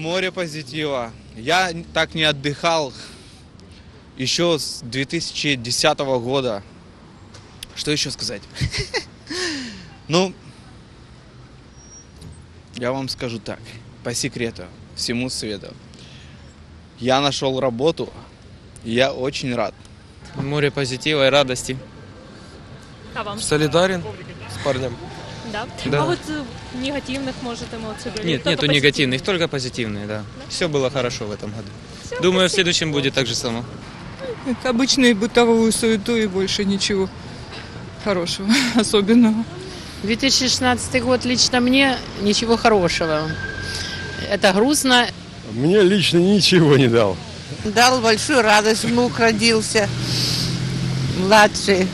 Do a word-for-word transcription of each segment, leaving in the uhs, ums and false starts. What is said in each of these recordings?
море позитива. Я так не отдыхал еще с две тысячи десятого года. Что еще сказать? Ну, я вам скажу так, по секрету, всему свету. Я нашел работу, и я очень рад. Море позитива и радости. А вам? Солидарен с парнем. Да? Да. А вот э, негативных, может, эмоций были? Нет, Только нету позитивные? негативных, только позитивные, да. Все было хорошо в этом году. Думаю, в следующем будет так же само. Обычную бытовую суету и больше ничего хорошего, особенного. две тысячи шестнадцатый год лично мне ничего хорошего. Это грустно. Мне лично ничего не дал. Дал большую радость, внук родился, младший.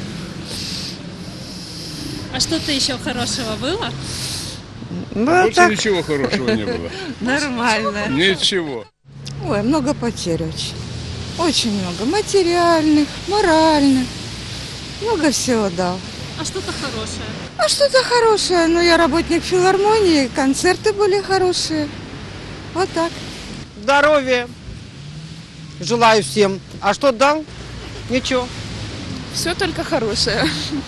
А что-то еще хорошего было? Ну, Больше так, ничего хорошего не было. нормально. Ничего. Ой, много потерь очень. Очень много. Материальных, моральных. Много всего дал. А что-то хорошее? А что-то хорошее. Ну, я работник филармонии, концерты были хорошие. Вот так. Здоровья. Желаю всем. А что дал? Ничего. Все только хорошее.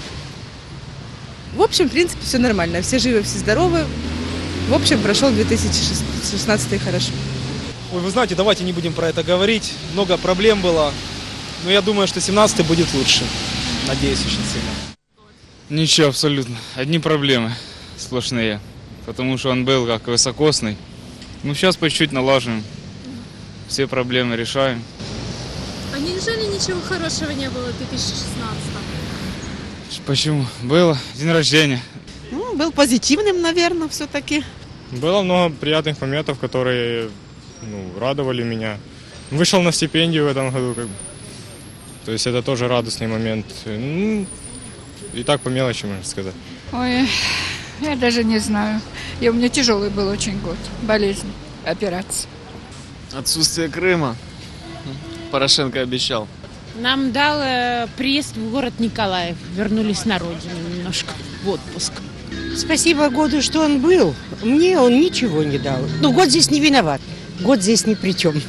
В общем, в принципе, все нормально. Все живы, все здоровы. В общем, прошел две тысячи шестнадцатый хорошо. Ой, вы знаете, давайте не будем про это говорить. Много проблем было. Но я думаю, что семнадцатый будет лучше. Надеюсь очень сильно. Ничего, абсолютно. Одни проблемы сплошные. Потому что он был как высокосный. Ну, сейчас по чуть-чуть налаживаем. Все проблемы решаем. А неужели ничего хорошего не было в две тысячи шестнадцатом? Почему? Было. День рождения. Ну, был позитивным, наверное, все-таки. Было много приятных моментов, которые ну, радовали меня. Вышел на стипендию в этом году, как бы. То есть это тоже радостный момент. Ну, и так по мелочи, можно сказать. Ой, я даже не знаю. И у меня тяжелый был очень год. Болезнь, операция. Отсутствие Крыма. Порошенко обещал. Нам дал э, приезд в город Николаев. Вернулись на родину немножко в отпуск. Спасибо году, что он был. Мне он ничего не дал. Ну, год здесь не виноват. Год здесь ни при чем.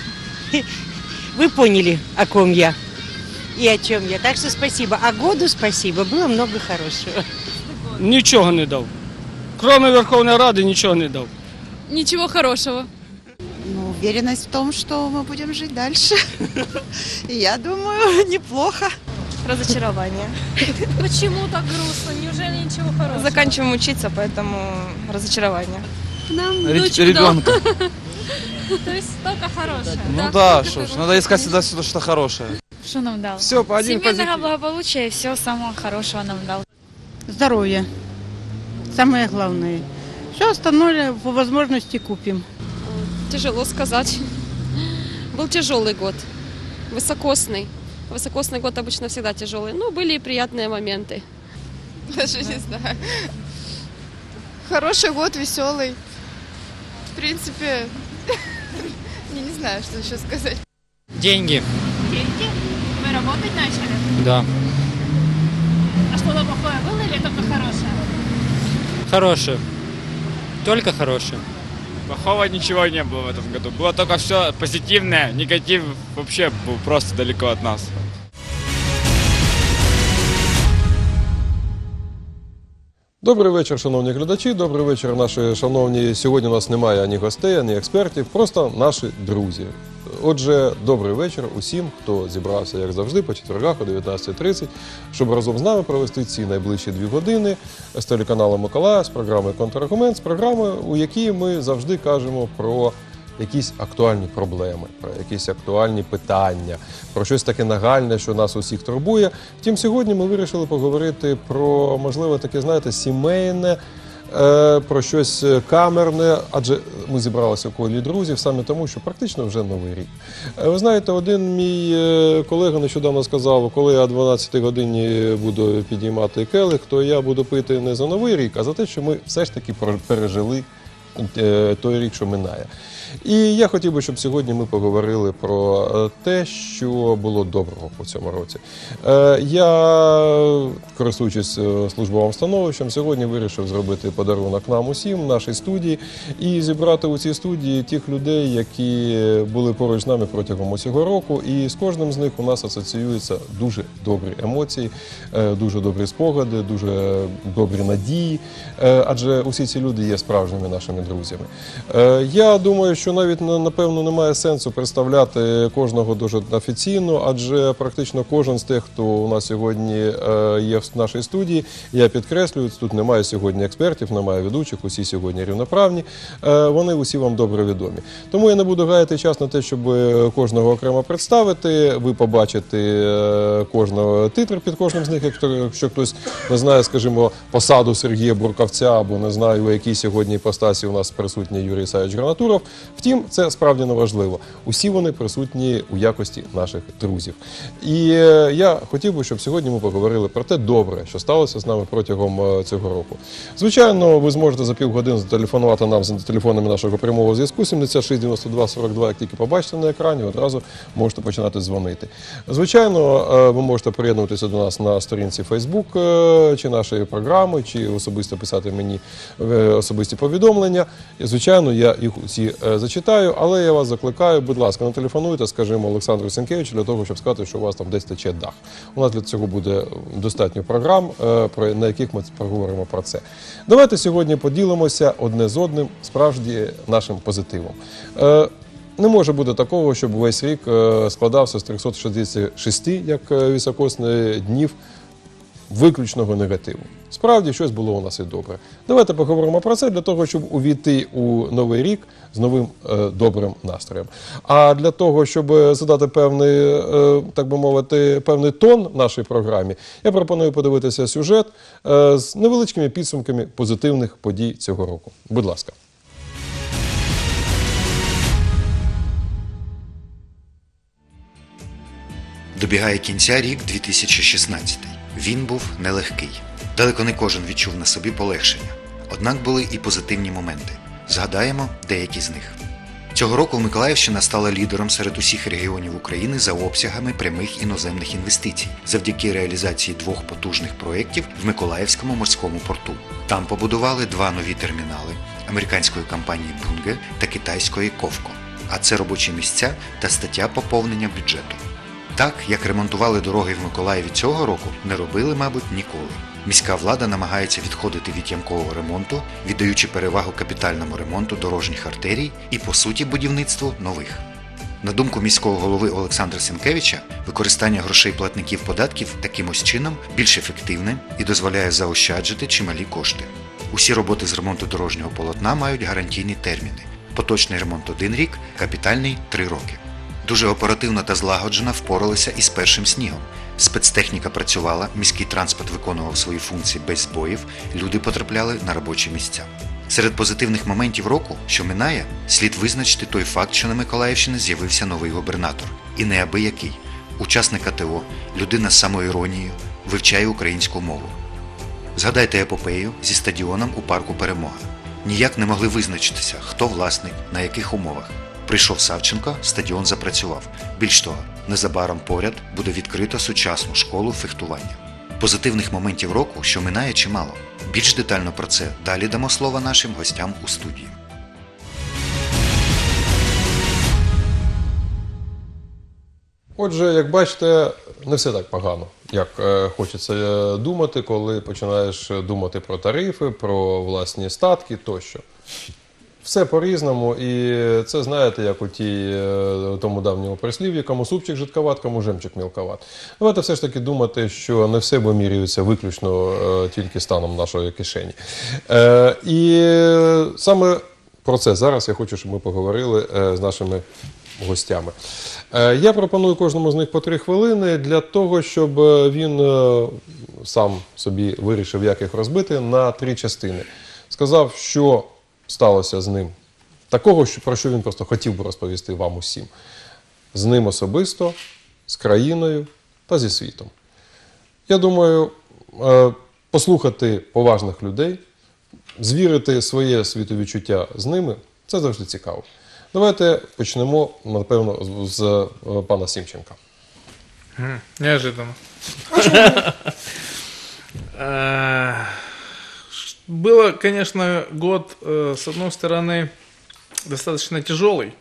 Вы поняли, о ком я и о чем я. Так что спасибо. А году спасибо. Было много хорошего. Нічого не дав. Кроме Верховної Ради нічого не дав. Ничего хорошего. Ну, уверенность в том, что мы будем жить дальше. Я думаю, неплохо. Разочарование. Почему так грустно? Неужели ничего хорошего? Заканчиваем учиться, поэтому разочарование. Нам дочь Ребенка. То есть только хорошее. Ну да, что ж, надо искать всегда что-то хорошее. Что нам дал? Все, по один Семейного позитив. благополучия и всего самого хорошего нам дал. Здоровье. Самое главное. Все остальное по возможности купим. Тяжело сказать. Был тяжелый год, высокосный. Высокосный год обычно всегда тяжелый. Но были и приятные моменты. Даже не знаю. Хороший год, веселый. В принципе, я не знаю, что еще сказать. Деньги. Деньги? Вы работать начали? Да. А что-то плохое было или только хорошее? Хорошее. Только хорошее. Плохого ничего не было в этом году. Было только все позитивное, негатив вообще был просто далеко от нас. Добрий вечір, шановні глядачі, добрий вечір, наші шановні. Сьогодні у нас немає ані гостей, ані експертів, просто наші друзі. Отже, добрий вечір усім, хто зібрався, як завжди, по четвергах о дев'ятнадцятій тридцять, щоб разом з нами провести ці найближчі дві години з телеканалом Миколая, з програмою «Контраргумент», з програмою, у якій ми завжди кажемо про якісь актуальні проблеми, про якісь актуальні питання, про щось таке нагальне, що нас усіх турбує. Втім, сьогодні ми вирішили поговорити про, можливо, таке, знаєте, сімейне, е, про щось камерне, адже ми зібралися в колі друзів саме тому, що практично вже Новий рік. Е, ви знаєте, один мій колега нещодавно сказав, коли я о дванадцятій годині буду підіймати келих, то я буду пити не за Новий рік, а за те, що ми все ж таки пережили е, той рік, що минає. І я хотів би, щоб сьогодні ми поговорили про те, що було доброго по цьому році. Я, користуючись службовим становищем, сьогодні вирішив зробити подарунок нам усім, нашій студії, і зібрати у цій студії тих людей, які були поруч з нами протягом цього року. І з кожним з них у нас асоціюються дуже добрі емоції, дуже добрі спогади, дуже добрі надії, адже усі ці люди є справжніми нашими друзями. Я думаю, що навіть, напевно, немає сенсу представляти кожного дуже офіційно, адже практично кожен з тих, хто у нас сьогодні є в нашій студії, я підкреслюю, тут немає сьогодні експертів, немає ведучих, усі сьогодні рівноправні, вони усі вам добре відомі. Тому я не буду гаяти час на те, щоб кожного окремо представити, ви побачите кожного титр під кожним з них, якщо хтось не знає, скажімо, посаду Сергія Бурковця, або не знаю, у якій сьогодні іпостасі у нас присутній Юрій Ісайович Гранатуров. Втім, це справді не важливо. Усі вони присутні у якості наших друзів. І я хотів би, щоб сьогодні ми поговорили про те добре, що сталося з нами протягом цього року. Звичайно, ви зможете за півгодини зателефонувати нам за телефонами нашого прямого зв'язку сімдесят шість дев'яносто два сорок два, як тільки побачите на екрані, одразу можете починати дзвонити. Звичайно, ви можете приєднуватися до нас на сторінці Facebook, чи нашої програми, чи особисто писати мені особисті повідомлення. І, звичайно, я їх усі зачитаю, але я вас закликаю, будь ласка, не телефонуйте, скажімо, Олександру Сенкевичу для того, щоб сказати, що у вас там десь тече дах. У нас для цього буде достатньо програм, на яких ми поговоримо про це. Давайте сьогодні поділимося одне з одним справді нашим позитивом. Не може бути такого, щоб весь рік складався з трьохсот шістдесят шість, як високосних днів, виключного негативу. Справді, щось було у нас і добре. Давайте поговоримо про це для того, щоб увійти у новий рік з новим е, добрим настроєм. А для того, щоб задати певний, е, так би мовити, певний тон нашій програмі, я пропоную подивитися сюжет е, з невеличкими підсумками позитивних подій цього року. Будь ласка. Добігає кінця рік дві тисячі шістнадцятий. Він був нелегкий. Далеко не кожен відчув на собі полегшення. Однак були і позитивні моменти. Згадаємо деякі з них. Цього року Миколаївщина стала лідером серед усіх регіонів України за обсягами прямих іноземних інвестицій завдяки реалізації двох потужних проєктів в Миколаївському морському порту. Там побудували два нові термінали американської компанії Bunge та китайської Ковко. А це робочі місця та стаття поповнення бюджету. Так, як ремонтували дороги в Миколаєві цього року, не робили, мабуть, ніколи. Міська влада намагається відходити від ямкового ремонту, віддаючи перевагу капітальному ремонту дорожніх артерій і, по суті, будівництву нових. На думку міського голови Олександра Сенкевича, використання грошей платників податків таким ось чином більш ефективне і дозволяє заощаджити чималі кошти. Усі роботи з ремонту дорожнього полотна мають гарантійні терміни. Поточний ремонт – один рік, капітальний – три роки. Дуже оперативно та злагоджено впоралися із першим снігом. Спецтехніка працювала, міський транспорт виконував свої функції без збоїв, люди потрапляли на робочі місця. Серед позитивних моментів року, що минає, слід визначити той факт, що на Миколаївщині з'явився новий губернатор. І неабиякий. Учасник А Т О, людина з самоіронією, вивчає українську мову. Згадайте епопею зі стадіоном у парку Перемога. Ніяк не могли визначитися, хто власник, на яких умовах. Прийшов Савченко, стадіон запрацював. Більш того, незабаром поряд буде відкрито сучасну школу фехтування. Позитивних моментів року, що минає, чимало. Більш детально про це далі дамо слово нашим гостям у студії. Отже, як бачите, не все так погано, як е, хочеться думати, коли починаєш думати про тарифи, про власні статки тощо. Все по-різному, і це, знаєте, як у тій, тому давньому прислів'ї, кому супчик жидковат, кому жемчуг мілковат. Давайте все ж таки думати, що не все вимірюється виключно е, тільки станом нашої кишені. Е, і саме про це зараз я хочу, щоб ми поговорили е, з нашими гостями. Е, я пропоную кожному з них по три хвилини для того, щоб він е, сам собі вирішив, як їх розбити на три частини. Сказав, що сталося з ним такого, про що він просто хотів би розповісти вам усім. З ним особисто, з країною та зі світом. Я думаю, послухати поважних людей, звірити своє світовідчуття з ними, це завжди цікаво. Давайте почнемо, напевно, з, з е, пана Сімченка. Неожиданно. Было, конечно, год, с одной стороны, достаточно тяжелый,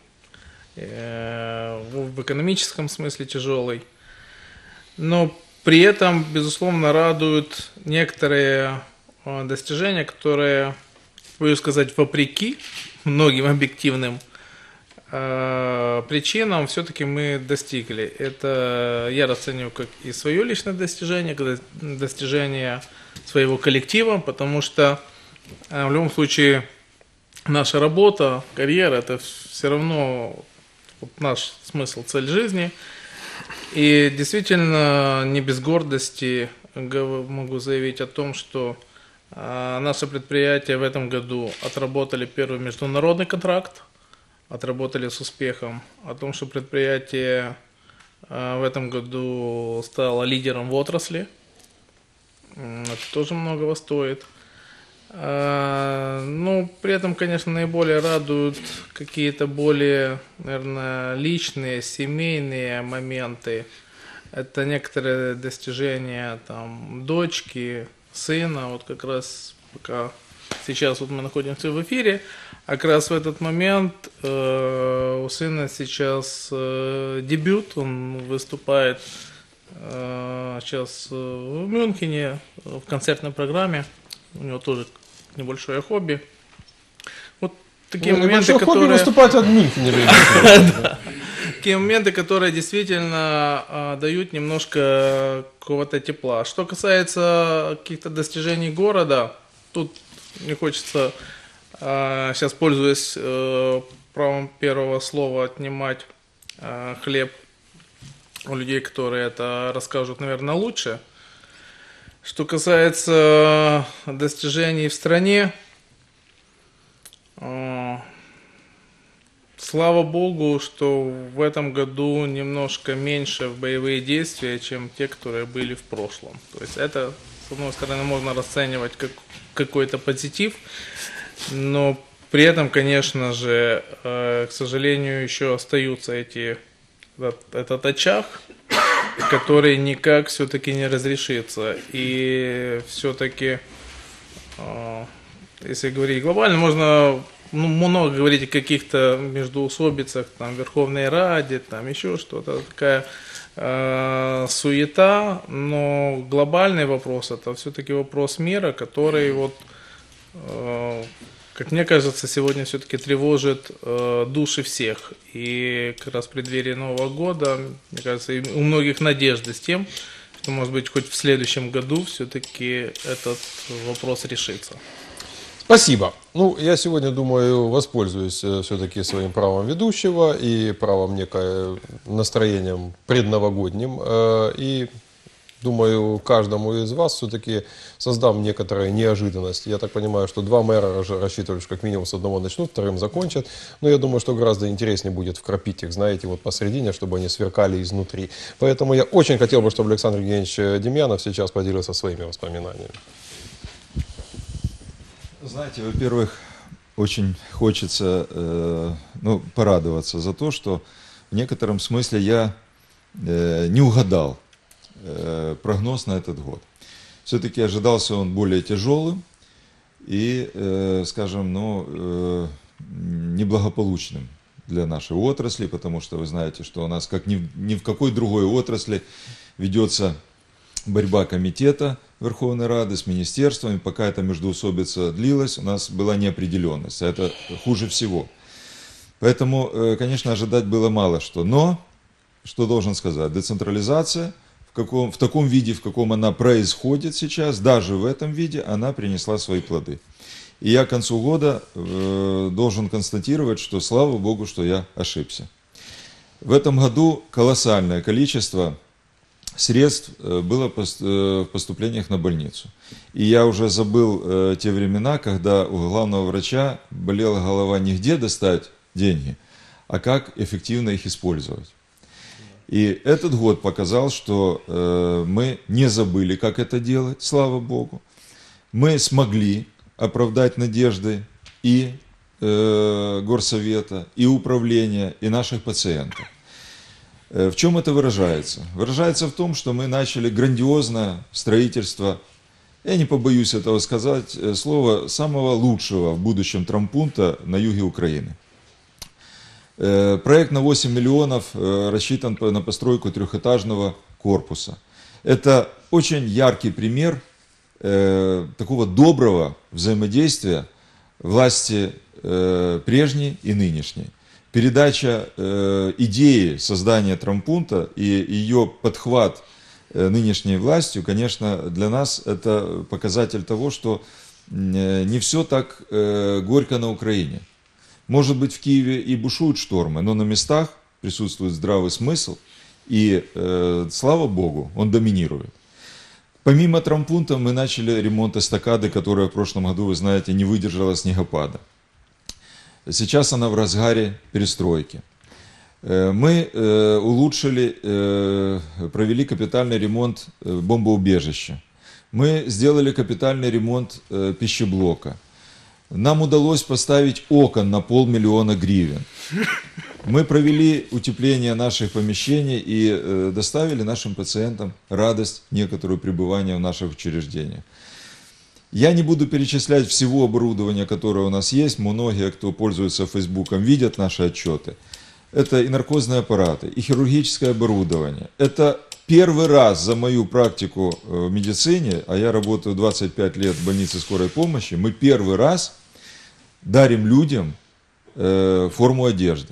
в экономическом смысле тяжелый, но при этом, безусловно, радуют некоторые достижения, которые, боюсь сказать, вопреки многим объективным причинам все-таки мы достигли. Это я расцениваю как и свое личное достижение, как достижение своего коллектива, потому что в любом случае наша работа, карьера — это все равно вот наш смысл, цель жизни. И действительно не без гордости могу заявить о том, что наше предприятие в этом году отработали первый международный контракт, отработали с успехом, о том, что предприятие в этом году стало лидером в отрасли. Это тоже многого стоит. Ну, при этом, конечно, наиболее радуют какие-то более, наверное, личные, семейные моменты. Это некоторые достижения там дочки, сына. Вот как раз пока сейчас вот мы находимся в эфире, а как раз в этот момент э, у сына сейчас э, дебют, он выступает э, сейчас в Мюнхене в концертной программе, у него тоже небольшое хобби. Вот такие ну, моменты, которые... Хобби выступать в Мюнхене. Такие моменты, которые действительно э, дают немножко какого-то тепла. Что касается каких-то достижений города, тут не хочется э, сейчас, пользуясь э, правом первого слова, отнимать э, хлеб у людей, которые это расскажут, наверное, лучше. Что касается достижений в стране, э, слава Богу, что в этом году немножко меньше в боевые действия, чем те, которые были в прошлом. То есть это, с одной стороны, можно расценивать как какой-то позитив, но при этом, конечно же, э, к сожалению, еще остаются эти, этот, этот очаг, который никак все-таки не разрешится. И все-таки, э, если говорить глобально, можно ну, много говорить о каких-то междоусобицах, там, в Верховной Раде, там еще что-то, такая э, суета, но глобальный вопрос — это все-таки вопрос мира, который, вот, э, как мне кажется, сегодня все-таки тревожит э, души всех. И как раз в преддверии Нового года, мне кажется, и у многих надежды с тем, что, может быть, хоть в следующем году все-таки этот вопрос решится. Спасибо. Ну, я сегодня, думаю, воспользуюсь все-таки своим правом ведущего и правом некое настроением предновогодним. И, думаю, каждому из вас все-таки создам некоторые неожиданности. Я так понимаю, что два мэра рассчитывали, что как минимум с одного начнут, вторым закончат. Но я думаю, что гораздо интереснее будет вкрапить их, знаете, вот посередине, чтобы они сверкали изнутри. Поэтому я очень хотел бы, чтобы Александр Евгеньевич Демьянов сейчас поделился своими воспоминаниями. Знаете, во-первых, очень хочется э, ну, порадоваться за то, что в некотором смысле я э, не угадал э, прогноз на этот год. Все-таки ожидался он более тяжелым и, э, скажем, ну, э, неблагополучным для нашей отрасли, потому что вы знаете, что у нас, как ни в, ни в какой другой отрасли, ведется борьба комитета Верховной Рады с министерствами. Пока эта междоусобица длилась, у нас была неопределенность, а это хуже всего. Поэтому, конечно, ожидать было мало что. Но, что должен сказать, децентрализация в, каком, в таком виде, в каком она происходит сейчас, даже в этом виде, она принесла свои плоды. И я к концу года э, должен констатировать, что слава Богу, что я ошибся. В этом году колоссальное количество средств было в поступлениях на больницу. И я уже забыл те времена, когда у главного врача болела голова не где достать деньги, а как эффективно их использовать. И этот год показал, что мы не забыли, как это делать, слава Богу. Мы смогли оправдать надежды и э, горсовета, и управления, и наших пациентов. Э, в чем это выражается? Выражается в том, что мы начали грандиозное строительство, я не побоюсь этого сказать, слова самого лучшего в будущем травмпункта на юге Украины. Э, проект на восемь миллионов э, рассчитан на постройку трехэтажного корпуса. Это очень яркий пример э, такого доброго взаимодействия власти э, прежней и нынешней. Передача э, идеи создания травмпункта и ее подхват э, нынешней властью, конечно, для нас это показатель того, что э, не все так э, горько на Украине. Может быть, в Киеве и бушуют штормы, но на местах присутствует здравый смысл, и, э, слава Богу, он доминирует. Помимо травмпункта мы начали ремонт эстакады, которая в прошлом году, вы знаете, не выдержала снегопада. Сейчас она в разгаре перестройки. Э, мы э, улучшили, э, провели капитальный ремонт э, бомбоубежища. Мы сделали капитальный ремонт э, пищеблока. Нам удалось поставить окон на полмиллиона гривен. Мы провели утепление наших помещений и э, доставили нашим пациентам радость некоторую пребывания в наших учреждениях. Я не буду перечислять всего оборудования, которое у нас есть. Многие, кто пользуется Фейсбуком, видят наши отчеты. Это и наркозные аппараты, и хирургическое оборудование. Это первый раз за мою практику в медицине, а я работаю двадцать пять лет в больнице скорой помощи, мы первый раз дарим людям э, форму одежды.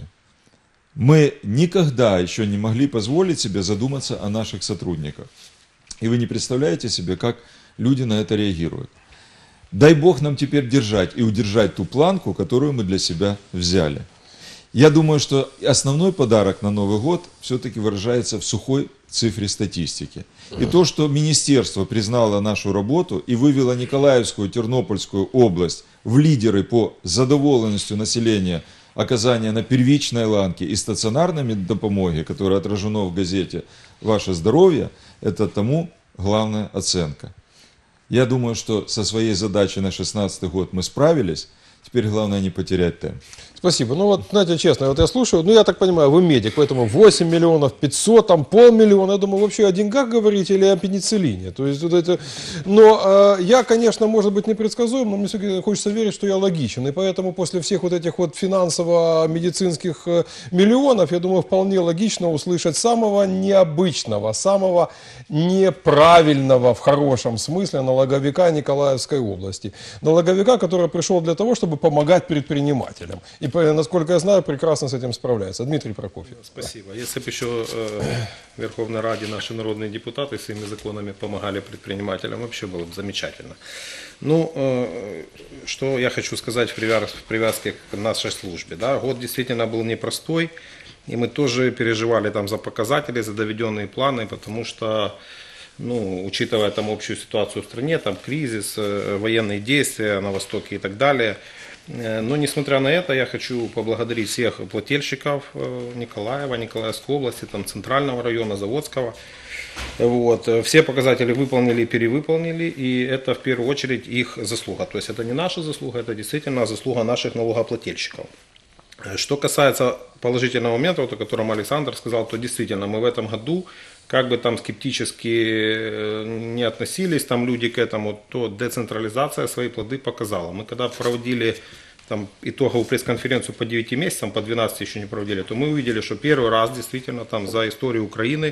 Мы никогда еще не могли позволить себе задуматься о наших сотрудниках. И вы не представляете себе, как люди на это реагируют. Дай Бог нам теперь держать и удержать ту планку, которую мы для себя взяли. Я думаю, что основной подарок на Новый год все-таки выражается в сухой цифре статистики. И то, что министерство признало нашу работу и вывело Николаевскую, Тернопольскую область в лидеры по задоволенности населения оказания на первичной ланке и стационарной допомоги, которое отражено в газете «Ваше здоровье», это тому главная оценка. Я думаю, что со своей задачей на шестнадцатый год мы справились. Теперь главное не потерять темп. Спасибо. Ну вот, знаете, честно, вот я слушаю, ну я так понимаю, вы медик, поэтому восемь миллионов, пятьсот, там полмиллиона, я думаю, вообще о деньгах говорите или о пенициллине. То есть вот это... Но э, я, конечно, может быть непредсказуем, но мне все-таки хочется верить, что я логичен. И поэтому после всех вот этих вот финансово-медицинских э, миллионов, я думаю, вполне логично услышать самого необычного, самого неправильного в хорошем смысле налоговика Николаевской области. Налоговика, который пришел для того, чтобы помогать предпринимателям. И, насколько я знаю, прекрасно с этим справляется. Дмитрий Прокофьев. Спасибо. Если бы еще э, в Верховной Раде наши народные депутаты своими законами помогали предпринимателям, вообще было бы замечательно. Ну, э, что я хочу сказать в, привяз, в привязке к нашей службе. Да? Год действительно был непростой, и мы тоже переживали там за показатели, за доведенные планы, потому что, ну, учитывая там общую ситуацию в стране, там кризис, э, военные действия на Востоке и так далее. Но несмотря на это, я хочу поблагодарить всех плательщиков Николаева, Николаевской области, там, Центрального района, Заводского. Вот. Все показатели выполнили и перевыполнили, и это в первую очередь их заслуга. То есть это не наша заслуга, это действительно заслуга наших налогоплательщиков. Что касается положительного момента, вот, о котором Александр сказал, то действительно мы в этом году, как бы там скептически не относились там люди к этому, то децентрализация свои плоды показала. Мы когда проводили там итоговую пресс-конференцию по девяти месяцам, по двенадцати еще не проводили, то мы увидели, что первый раз действительно там за историю Украины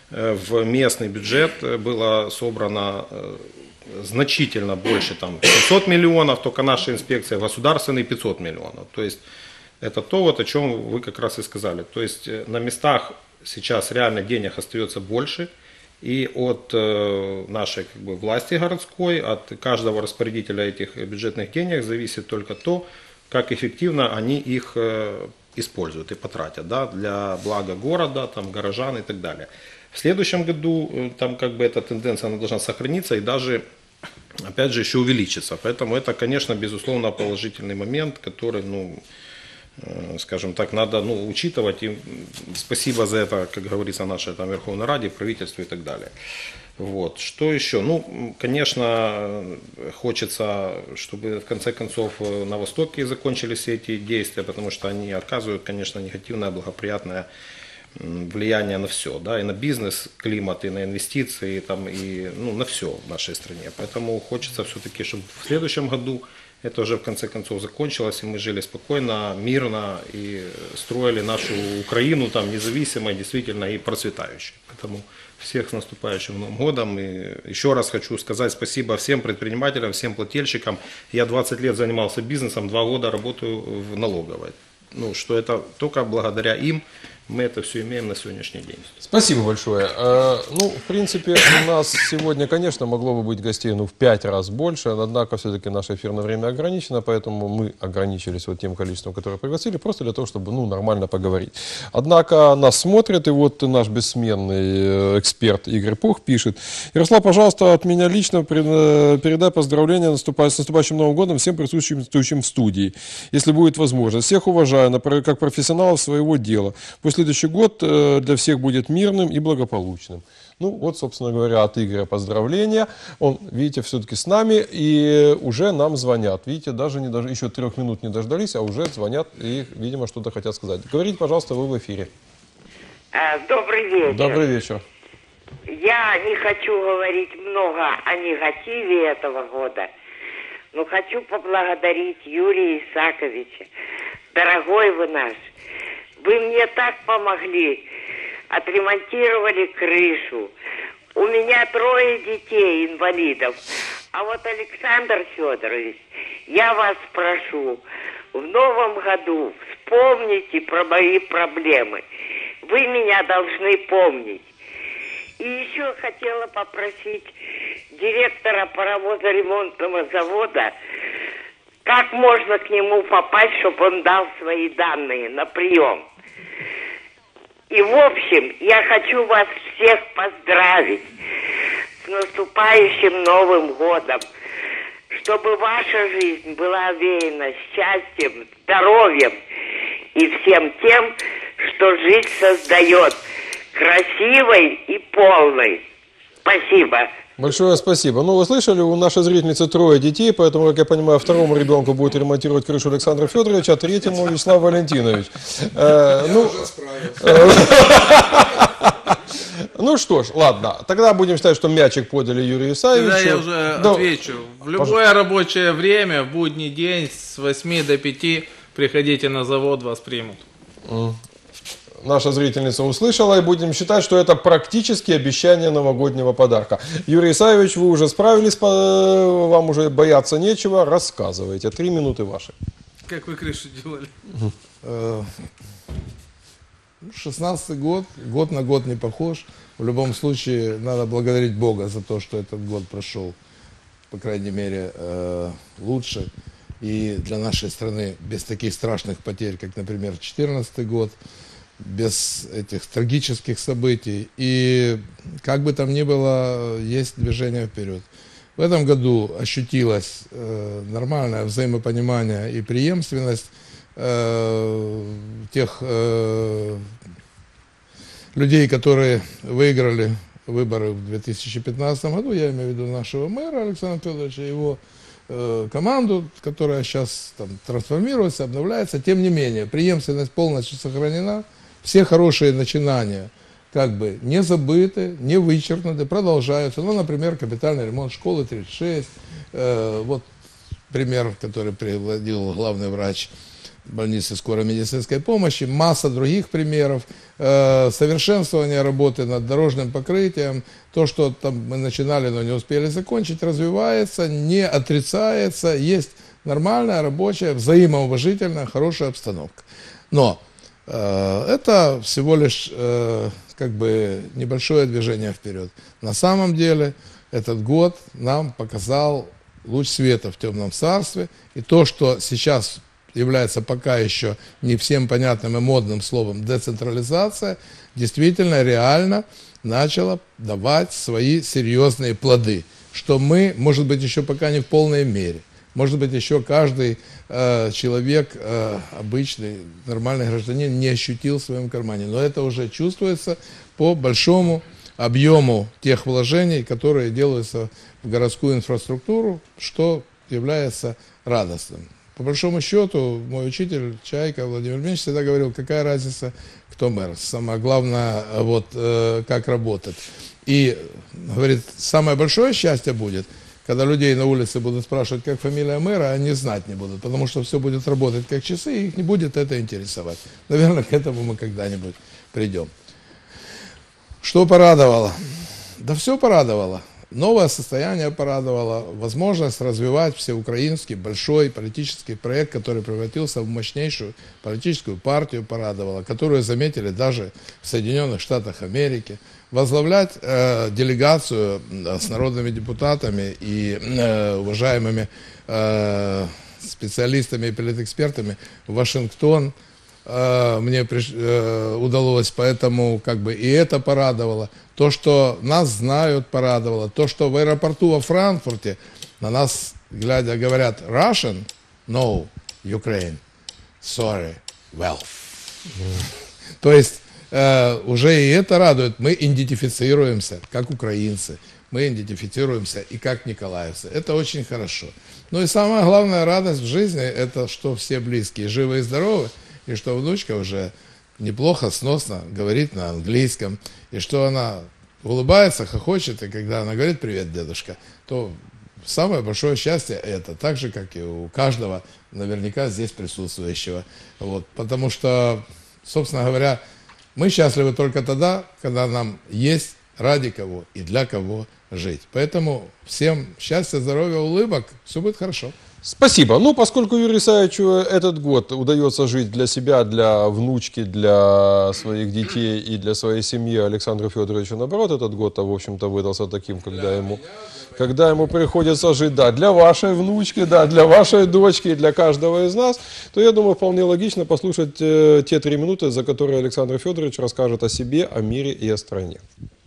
в местный бюджет было собрано значительно больше, там семьсот миллионов, только наша инспекция, государственные пятьсот миллионов. То есть это то, вот, о чем вы как раз и сказали. То есть на местах сейчас реально денег остается больше, и от э, нашей как бы, власти городской, от каждого распорядителя этих бюджетных денег зависит только то, как эффективно они их э, используют и потратят, да, для блага города, там, горожан и так далее. В следующем году э, там как бы эта тенденция она должна сохраниться и даже, опять же, еще увеличиться. Поэтому это, конечно, безусловно положительный момент, который, ну, скажем так, надо, ну, учитывать. И спасибо за это, как говорится, нашей там Верховной Раде, правительству и так далее. Вот. Что еще? Ну, конечно, хочется, чтобы в конце концов на Востоке закончились все эти действия, потому что они оказывают, конечно, негативное, благоприятное влияние на все, да, и на бизнес, климат, и на инвестиции, и, там, и ну, на все в нашей стране. Поэтому хочется все-таки, чтобы в следующем году это уже в конце концов закончилось, и мы жили спокойно, мирно и строили нашу Украину там независимой, действительно и процветающей. Поэтому всех с наступающим Новым годом. И еще раз хочу сказать спасибо всем предпринимателям, всем плательщикам. Я двадцать лет занимался бизнесом, два года работаю в налоговой. Ну, что это только благодаря им мы это все имеем на сегодняшний день. Спасибо большое. Ну, в принципе, у нас сегодня, конечно, могло бы быть гостей ну, в пять раз больше, однако все-таки наше эфирное время ограничено, поэтому мы ограничились вот тем количеством, которое пригласили, просто для того, чтобы ну, нормально поговорить. Однако нас смотрят, и вот наш бессменный эксперт Игорь Пух пишет: Ярослав, пожалуйста, от меня лично передай поздравления с наступающим Новым годом всем присутствующим в студии, если будет возможность. Всех уважаю как профессионалов своего дела. Пусть следующий год для всех будет мирным и благополучным. Ну вот, собственно говоря, от Игоря поздравления. Он, видите, все-таки с нами и уже нам звонят. Видите, даже не, даже еще трех минут не дождались, а уже звонят и, видимо, что-то хотят сказать. Говорите, пожалуйста, вы в эфире. Добрый вечер. Добрый вечер. Я не хочу говорить много о негативе этого года, но хочу поблагодарить Юрия Исаковича. Дорогой вы наш. Вы мне так помогли, отремонтировали крышу. У меня трое детей, инвалидов. А вот, Александр Федорович, я вас прошу, в новом году вспомните про мои проблемы. Вы меня должны помнить. И еще хотела попросить директора паровозоремонтного завода, как можно к нему попасть, чтобы он дал свои данные на прием. И в общем, я хочу вас всех поздравить с наступающим Новым годом, чтобы ваша жизнь была овеяна счастьем, здоровьем и всем тем, что жизнь создает, красивой и полной. Спасибо. Большое спасибо. Ну, вы слышали, у нашей зрительницы трое детей, поэтому, как я понимаю, второму ребенку будет ремонтировать крышу Александр Федорович, а третьему Вячеслав Валентинович. Э, ну, ну что ж, ладно. Тогда будем считать, что мячик подали Юрию Исаевичу. Тогда я уже да. отвечу. В любое Пожалуйста. рабочее время, в будний день, с восьми до пяти, приходите на завод, вас примут. Mm. Наша зрительница услышала, и будем считать, что это практически обещание новогоднего подарка. Юрий Исаевич, вы уже справились, вам уже бояться нечего, рассказывайте. Три минуты ваши. Как вы крышу делали? шестнадцатый год, год на год не похож. В любом случае, надо благодарить Бога за то, что этот год прошел, по крайней мере, лучше. И для нашей страны без таких страшных потерь, как, например, две тысячи четырнадцатый год, без этих трагических событий. И как бы там ни было, есть движение вперед. В этом году ощутилось э, нормальное взаимопонимание и преемственность э, тех э, людей, которые выиграли выборы в две тысячи пятнадцатом году. Я имею в виду нашего мэра Александра Федоровича, его э, команду, которая сейчас там трансформируется, обновляется. Тем не менее, преемственность полностью сохранена. Все хорошие начинания как бы не забыты, не вычеркнуты, продолжаются. Ну, например, капитальный ремонт школы тридцать шесть. Э, вот пример, который приводил главный врач больницы скорой медицинской помощи. Масса других примеров. Э, совершенствование работы над дорожным покрытием. То, что там мы начинали, но не успели закончить, развивается, не отрицается. Есть нормальная, рабочая, взаимоуважительная, хорошая обстановка. Но это всего лишь э, как бы небольшое движение вперед. На самом деле этот год нам показал луч света в темном царстве. И то, что сейчас является пока еще не всем понятным и модным словом децентрализация, действительно реально начало давать свои серьезные плоды. Что мы, может быть, еще пока не в полной мере, Может быть, еще каждый э, человек, э, обычный, нормальный гражданин, не ощутил в своем кармане. Но это уже чувствуется по большому объему тех вложений, которые делаются в городскую инфраструктуру, что является радостным. По большому счету, мой учитель Чайка Владимир Ильич всегда говорил, какая разница, кто мэр. Самое главное, вот, э, как работать. И, говорит, самое большое счастье будет, когда людей на улице будут спрашивать, как фамилия мэра, они знать не будут, потому что все будет работать как часы, и их не будет это интересовать. Наверное, к этому мы когда-нибудь придем. Что порадовало? Да все порадовало. Новое состояние порадовало, возможность развивать всеукраинский большой политический проект, который превратился в мощнейшую политическую партию, порадовало, которую заметили даже в Соединенных Штатах Америки. Возглавлять э, делегацию э, с народными депутатами и э, уважаемыми э, специалистами и политэкспертами в Вашингтон э, мне приш, э, удалось, поэтому как бы и это порадовало. То, что нас знают, порадовало. То, что в аэропорту во Франкфурте на нас, глядя, говорят Russian, no, Ukraine, sorry, well. То есть Uh, уже и это радует. Мы идентифицируемся как украинцы, мы идентифицируемся и как николаевцы. Это очень хорошо. Ну и самая главная радость в жизни, это что все близкие живы и здоровы, и что внучка уже неплохо, сносно говорит на английском, и что она улыбается, хохочет, и когда она говорит «Привет, дедушка», то самое большое счастье это, так же, как и у каждого наверняка здесь присутствующего. Вот, потому что, собственно говоря, мы счастливы только тогда, когда нам есть ради кого и для кого жить. Поэтому всем счастья, здоровья, улыбок, все будет хорошо. Спасибо. Ну, поскольку Юрию Исаевичу этот год удается жить для себя, для внучки, для своих детей и для своей семьи, Александру Федоровичу, наоборот, этот год, в общем-то, выдался таким, когда ему, когда ему приходится жить, да, для вашей внучки, да, для вашей дочки, для каждого из нас, то, я думаю, вполне логично послушать э, те три минуты, за которые Александр Федорович расскажет о себе, о мире и о стране.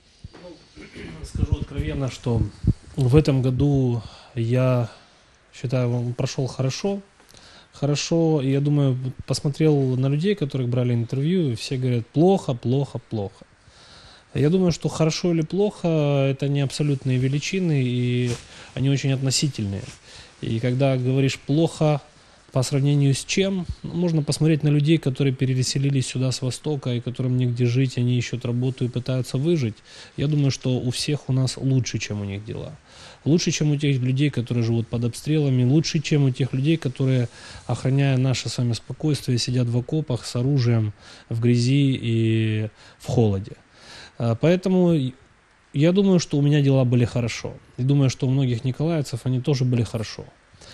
Скажу откровенно, что в этом году я... считаю, он прошел хорошо, хорошо, и я думаю, посмотрел на людей, которых брали интервью, и все говорят плохо, плохо, плохо. Я думаю, что хорошо или плохо, это не абсолютные величины, и они очень относительные. И когда говоришь плохо по сравнению с чем, можно посмотреть на людей, которые переселились сюда с Востока, и которым негде жить, они ищут работу и пытаются выжить. Я думаю, что у всех у нас лучше, чем у них дела. Лучше, чем у тех людей, которые живут под обстрелами, лучше, чем у тех людей, которые, охраняя наше с вами спокойствие, сидят в окопах с оружием в грязи и в холоде. Поэтому я думаю, что у меня дела были хорошо. И думаю, что у многих николаевцев они тоже были хорошо.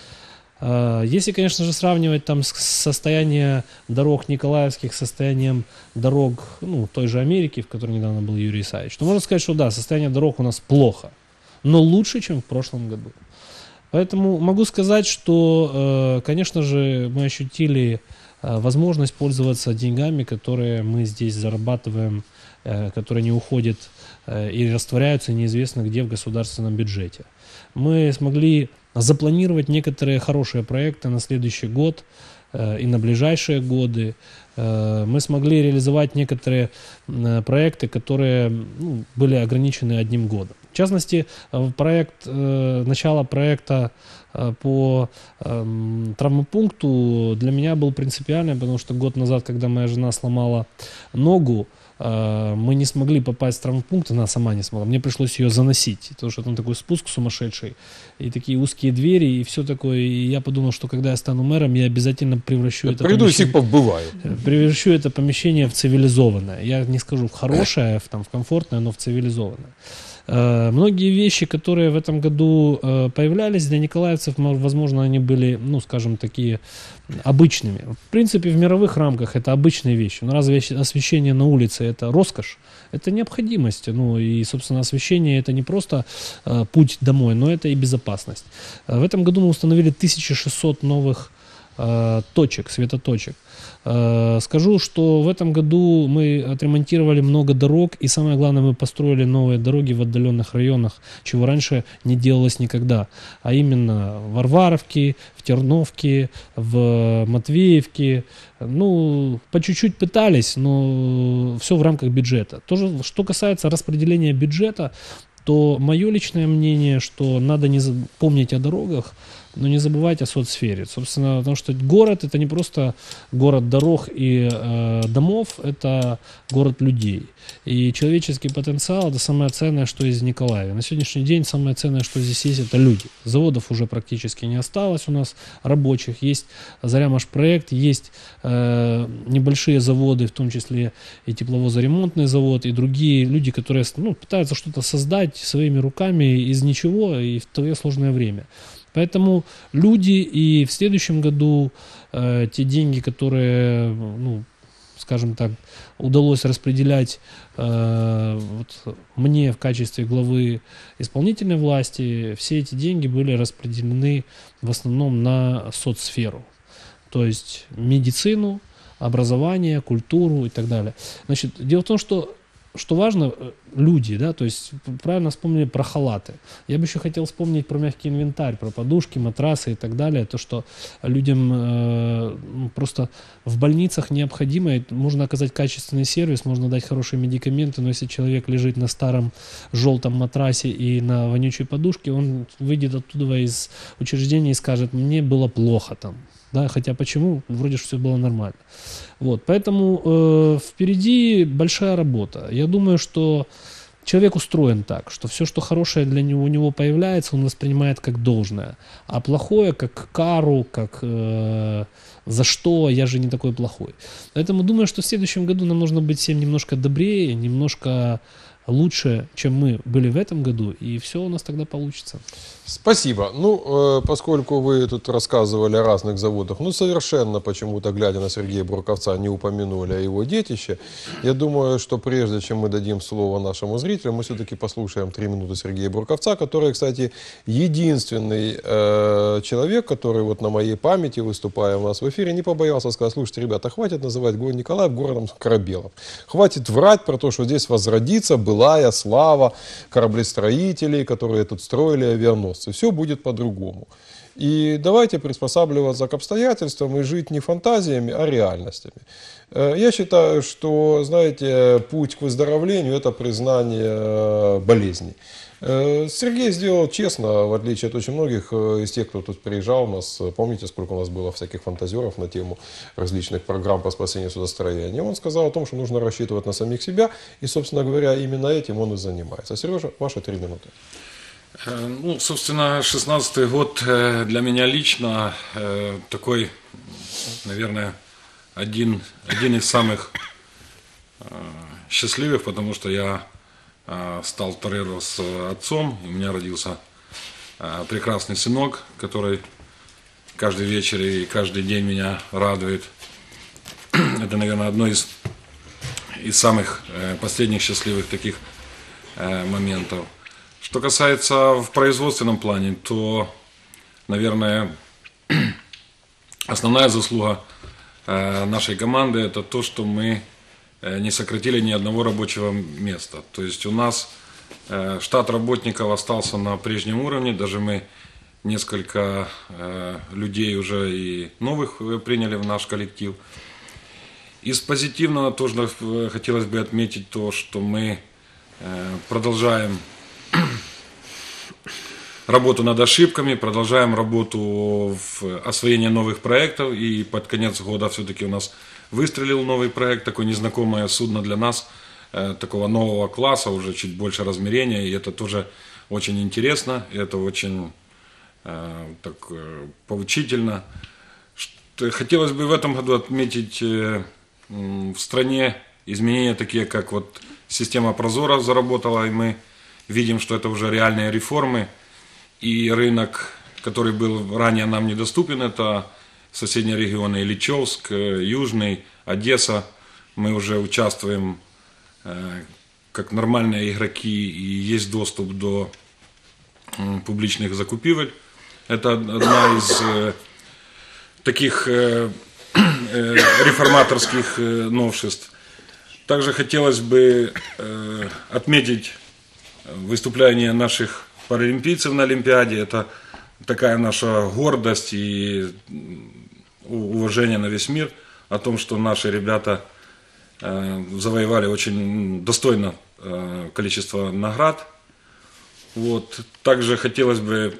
Если, конечно же, сравнивать там состояние дорог николаевских с состоянием дорог, ну, той же Америки, в которой недавно был Юрий Исаевич, то можно сказать, что да, состояние дорог у нас плохо, но лучше, чем в прошлом году. Поэтому могу сказать, что, конечно же, мы ощутили возможность пользоваться деньгами, которые мы здесь зарабатываем, которые не уходят и растворяются неизвестно где в государственном бюджете. Мы смогли запланировать некоторые хорошие проекты на следующий год и на ближайшие годы. Мы смогли реализовать некоторые проекты, которые, ну, были ограничены одним годом. В частности, проект, начало проекта по травмопункту для меня был принципиальным, потому что год назад, когда моя жена сломала ногу, мы не смогли попасть в травмпункт, она сама не смогла, мне пришлось ее заносить, потому что там такой спуск сумасшедший, и такие узкие двери, и все такое, и я подумал, что когда я стану мэром, я обязательно превращу это, приду помещение, побываю. превращу это помещение в цивилизованное, я не скажу в хорошее, в, там, в комфортное, но в цивилизованное. Многие вещи, которые в этом году появлялись для николаевцев, возможно, они были, ну, скажем, такие обычными. В принципе, в мировых рамках это обычные вещи. Но разве освещение на улице это роскошь? Это необходимость. Ну, и, собственно, освещение это не просто путь домой, но это и безопасность. В этом году мы установили тысячу шестьсот новых э, точек, светоточек. Э, скажу, что в этом году мы отремонтировали много дорог, и самое главное, мы построили новые дороги в отдаленных районах, чего раньше не делалось никогда. А именно в Варваровке, в Терновке, в Матвеевке. Ну, по чуть-чуть пытались, но все в рамках бюджета. Тоже, что касается распределения бюджета, то мое личное мнение, что надо не помнить о дорогах, но не забывать о соцсфере. Собственно, потому что город — это не просто город дорог и э, домов, это город людей. И человеческий потенциал — это самое ценное, что есть в Николаеве. На сегодняшний день самое ценное, что здесь есть, это люди. Заводов уже практически не осталось у нас рабочих. Есть Зарямашпроект, есть э, небольшие заводы, в том числе и тепловозоремонтный завод, и другие люди, которые ну, пытаются что-то создать своими руками из ничего и в такое сложное время. Поэтому люди, и в следующем году э, те деньги, которые, ну, скажем так, удалось распределять э, вот, мне в качестве главы исполнительной власти, все эти деньги были распределены в основном на соцсферу, то есть медицину, образование, культуру и так далее. Значит, дело в том, что Что важно, люди, да, то есть правильно вспомнили про халаты. Я бы еще хотел вспомнить про мягкий инвентарь, про подушки, матрасы и так далее. То, что людям э, просто в больницах необходимо, и можно оказать качественный сервис, можно дать хорошие медикаменты, но если человек лежит на старом желтом матрасе и на вонючей подушке, он выйдет оттуда из учреждения и скажет: мне было плохо там. Да, хотя почему? Вроде же все было нормально. Вот, поэтому э, впереди большая работа. Я думаю, что человек устроен так, что все, что хорошее для него, у него появляется, он воспринимает как должное. А плохое как кару, как э, за что, я же не такой плохой. Поэтому думаю, что в следующем году нам нужно быть всем немножко добрее, немножко лучше, чем мы были в этом году, и все у нас тогда получится. Спасибо. Ну, э, поскольку вы тут рассказывали о разных заводах, ну, совершенно почему-то, глядя на Сергея Бурковца, не упомянули о его детище. Я думаю, что прежде чем мы дадим слово нашему зрителю, мы все-таки послушаем три минуты Сергея Бурковца, который, кстати, единственный э, человек, который вот на моей памяти, выступая у нас в эфире, не побоялся сказать: слушайте, ребята, хватит называть город Николаев городом корабелов. Хватит врать про то, что здесь возродится былая слава кораблестроителей, которые тут строили авианосцы. Все будет по-другому. И давайте приспосабливаться к обстоятельствам и жить не фантазиями, а реальностями. Я считаю, что, знаете, путь к выздоровлению – это признание болезней. Сергей сделал честно, в отличие от очень многих из тех, кто тут приезжал у нас. Помните, сколько у нас было всяких фантазеров на тему различных программ по спасению судостроения. Он сказал о том, что нужно рассчитывать на самих себя, и, собственно говоря, именно этим он и занимается. Сережа, ваши три минуты. Ну, собственно, шестнадцатый год для меня лично такой, наверное, один, один из самых счастливых, потому что я стал второй раз отцом, и у меня родился прекрасный сынок, который каждый вечер и каждый день меня радует. Это, наверное, одно из, из самых последних счастливых таких моментов. Что касается в производственном плане, то, наверное, основная заслуга нашей команды – это то, что мы не сократили ни одного рабочего места. То есть у нас штат работников остался на прежнем уровне, даже мы несколько людей уже и новых приняли в наш коллектив. Из позитивного тоже хотелось бы отметить то, что мы продолжаем работу над ошибками, продолжаем работу в освоении новых проектов, и под конец года все-таки у нас выстрелил новый проект, такое незнакомое судно для нас, э, такого нового класса, уже чуть больше размерения, и это тоже очень интересно, и это очень э, так, э, поучительно. Что, хотелось бы в этом году отметить э, э, в стране изменения такие, как вот система Прозора заработала, и мы видим, что это уже реальные реформы, и рынок, который был ранее нам недоступен, это соседние регионы Ильичевск, Южный, Одесса. Мы уже участвуем э, как нормальные игроки, и есть доступ до э, публичных закупивель. Это одна из э, таких э, э, реформаторских э, новшеств. Также хотелось бы э, отметить выступление наших паралимпийцев на Олимпиаде. Это такая наша гордость и уважение на весь мир о том, что наши ребята э, завоевали очень достойно э, количество наград. Вот. Также хотелось бы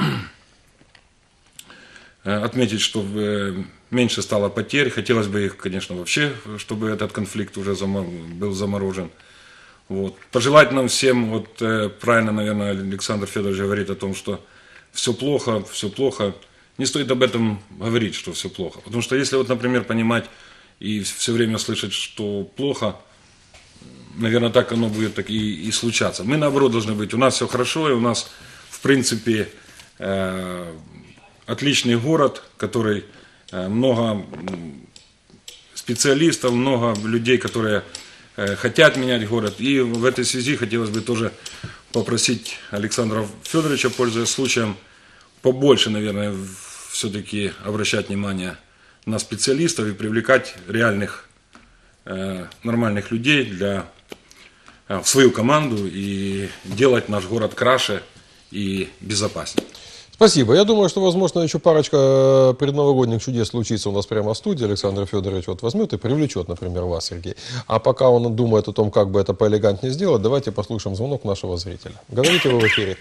отметить, чтобы меньше стало потерь. Хотелось бы их, конечно, вообще, чтобы этот конфликт уже был заморожен. Вот. Пожелать нам всем, вот правильно, наверное, Александр Федорович говорит о том, что все плохо, все плохо. Не стоит об этом говорить, что все плохо. Потому что если, вот, например, понимать и все время слышать, что плохо, наверное, так оно будет так и, и случаться. Мы, наоборот, должны быть. У нас все хорошо, и у нас, в принципе, э, отличный город, который э, много специалистов, много людей, которые э, хотят менять город. И в этой связи хотелось бы тоже попросить Александра Федоровича, пользуясь случаем, побольше, наверное, все-таки обращать внимание на специалистов и привлекать реальных, э, нормальных людей для, э, в свою команду и делать наш город краше и безопаснее. Спасибо. Я думаю, что, возможно, еще парочка предновогодних чудес случится у нас прямо в студии. Александр Федорович вот возьмет и привлечет, например, вас, Сергей. А пока он думает о том, как бы это поэлегантнее сделать, давайте послушаем звонок нашего зрителя. Говорите вы в эфире.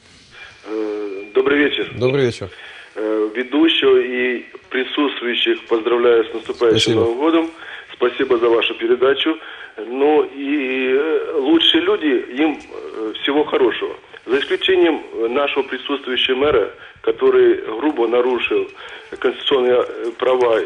Добрый вечер. Добрый вечер. Ведущего и присутствующих поздравляю с наступающим Спасибо. Новым годом. Спасибо за вашу передачу. Ну и лучшие люди, им всего хорошего. За исключением нашего присутствующего мэра, который грубо нарушил конституционные права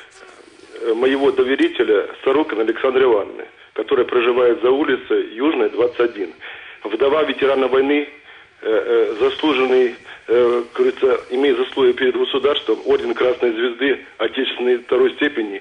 моего доверителя Сорокина Александра Ивановны, которая проживает за улицей Южной, двадцать один. Вдова ветерана войны, заслуженный, говорится, имеет заслуги перед государством, орден Красной Звезды Отечественной второй степени,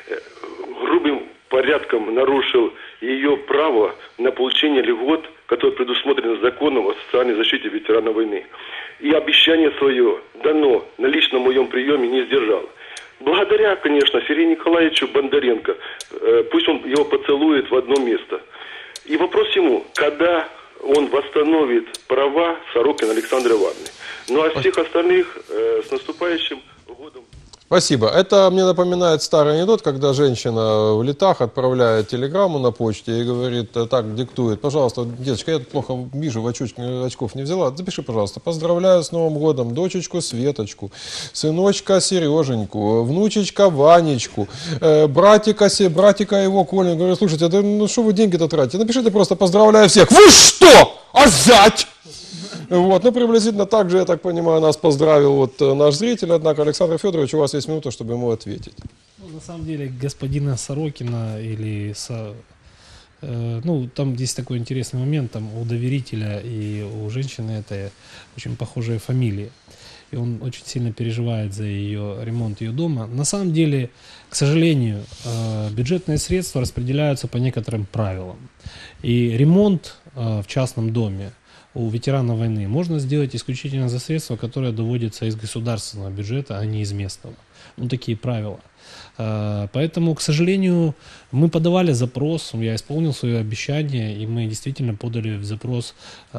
грубым порядком нарушил ее право на получение льгот, которые предусмотрены законом о социальной защите ветеранов войны. И обещание свое дано на личном моем приеме не сдержал. Благодаря, конечно, Сергею Николаевичу Бондаренко, пусть он его поцелует в одно место. И вопрос ему, когда он восстановит права Сорокина Александра Ивановны. Ну а всех остальных э, с наступающим годом. Спасибо. Это мне напоминает старый анекдот, когда женщина в летах отправляет телеграмму на почте и говорит, так, диктует, пожалуйста, деточка, я тут плохо вижу, в очочки, очков не взяла, запиши, пожалуйста, поздравляю с Новым годом дочечку Светочку, сыночка Сереженьку, внучечка Ванечку, э, братика, братика его Колю. Говорю, слушайте, да, ну что вы деньги-то тратите? Напишите просто поздравляю всех. Вы что? А зять? Вот, ну, приблизительно так же, я так понимаю, нас поздравил вот наш зритель, однако, Александр Федорович, у вас есть минута, чтобы ему ответить. Ну, на самом деле, господина Сорокина или... Со, э, ну, там есть такой интересный момент, там у доверителя и у женщины это очень похожие фамилии. И он очень сильно переживает за ее ремонт ее дома. На самом деле, к сожалению, э, бюджетные средства распределяются по некоторым правилам. И ремонт э, в частном доме у ветерана войны можно сделать исключительно за средства, которые доводятся из государственного бюджета, а не из местного. Ну, такие правила. Поэтому, к сожалению, мы подавали запрос, я исполнил свое обещание, и мы действительно подали запрос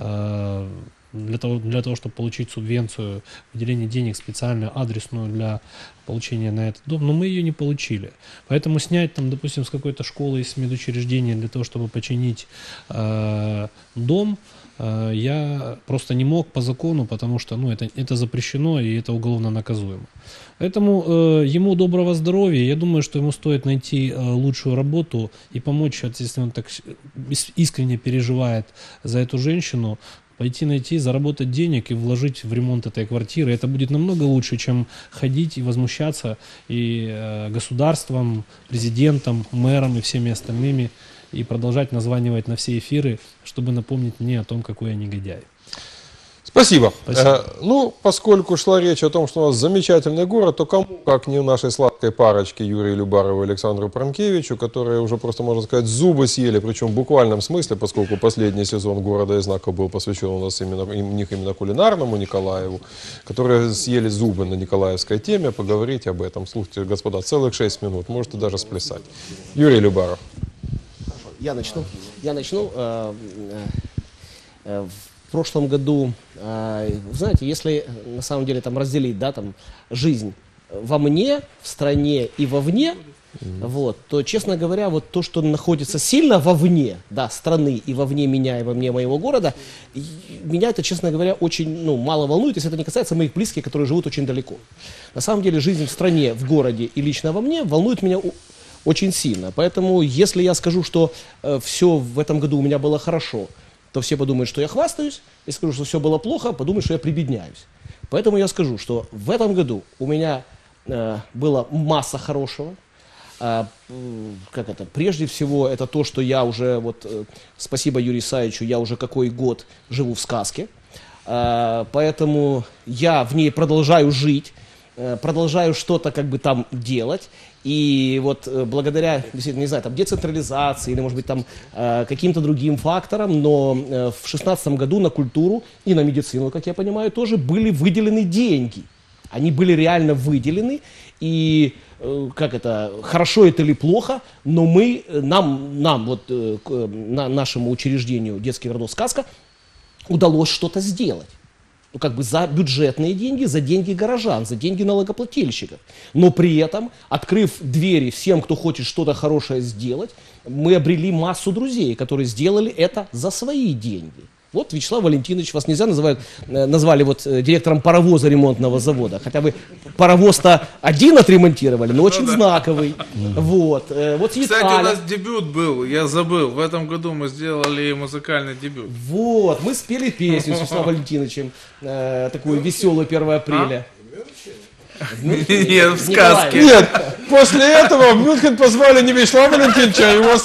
для того, для того, чтобы получить субвенцию, выделение денег специальную, адресную для получения на этот дом, но мы ее не получили. Поэтому снять там, допустим, с какой-то школы, из медучреждения для того, чтобы починить э, дом, э, я просто не мог по закону, потому что ну, это, это запрещено и это уголовно наказуемо. Поэтому э, ему доброго здоровья. Я думаю, что ему стоит найти э, лучшую работу и помочь, если он так искренне переживает за эту женщину, пойти найти, заработать денег и вложить в ремонт этой квартиры. Это будет намного лучше, чем ходить и возмущаться и э, государством, президентом, мэром и всеми остальными и продолжать названивать на все эфиры, чтобы напомнить мне о том, какой я негодяй. Спасибо. Спасибо. Э, ну, поскольку шла речь о том, что у нас замечательный город, то кому, как не нашей сладкой парочке Юрию Любарову и Александру Пранкевичу, которые уже просто, можно сказать, зубы съели, причем в буквальном смысле, поскольку последний сезон «Города и знаков» был посвящен у нас именно, у них именно кулинарному Николаеву, которые съели зубы на николаевской теме, поговорить об этом. Слушайте, господа, целых шесть минут, можете даже сплясать. Юрий Любаров. Я начну. Я начну. Э, э, В прошлом году, знаете, если на самом деле там разделить, да, там жизнь во мне, в стране и вовне, mm-hmm. вот, то, честно говоря, вот то, что находится сильно вовне, да, страны и вовне меня, и во мне моего города, меня это, честно говоря, очень, ну, мало волнует, если это не касается моих близких, которые живут очень далеко. На самом деле жизнь в стране, в городе и лично во мне волнует меня очень сильно. Поэтому, если я скажу, что э, все в этом году у меня было хорошо, то все подумают, что я хвастаюсь, и скажу, что все было плохо, подумают, что я прибедняюсь. Поэтому я скажу, что в этом году у меня э, была масса хорошего. Э, как это? Прежде всего, это то, что я уже, вот, э, спасибо Юрию Исаевичу, я уже какой год живу в сказке. Э, поэтому я в ней продолжаю жить, э, продолжаю что-то как бы там делать. И вот благодаря, действительно, не знаю, там, децентрализации или, может быть, там, э, каким-то другим факторам, но э, в шестнадцатом году на культуру и на медицину, как я понимаю, тоже были выделены деньги. Они были реально выделены, и, э, как это, хорошо это или плохо, но мы, нам, нам вот, э, на, нашему учреждению «Детский городок Сказка» удалось что-то сделать. Ну, как бы за бюджетные деньги, за деньги горожан, за деньги налогоплательщиков. Но при этом, открыв двери всем, кто хочет что-то хорошее сделать, мы обрели массу друзей, которые сделали это за свои деньги. Вот Вячеслав Валентинович, вас нельзя называть, назвали вот директором паровоза ремонтного завода, хотя вы паровоз-то один отремонтировали, но очень знаковый. Вот. Вот Кстати, Аля. У нас дебют был, я забыл, в этом году мы сделали музыкальный дебют. Вот, мы спели песню с Вячеславом Валентиновичем, такую веселую первое апреля. Нет, в сказке. Нет, после этого в Мюнхен позвали не Вячеслава Валентиновича, а его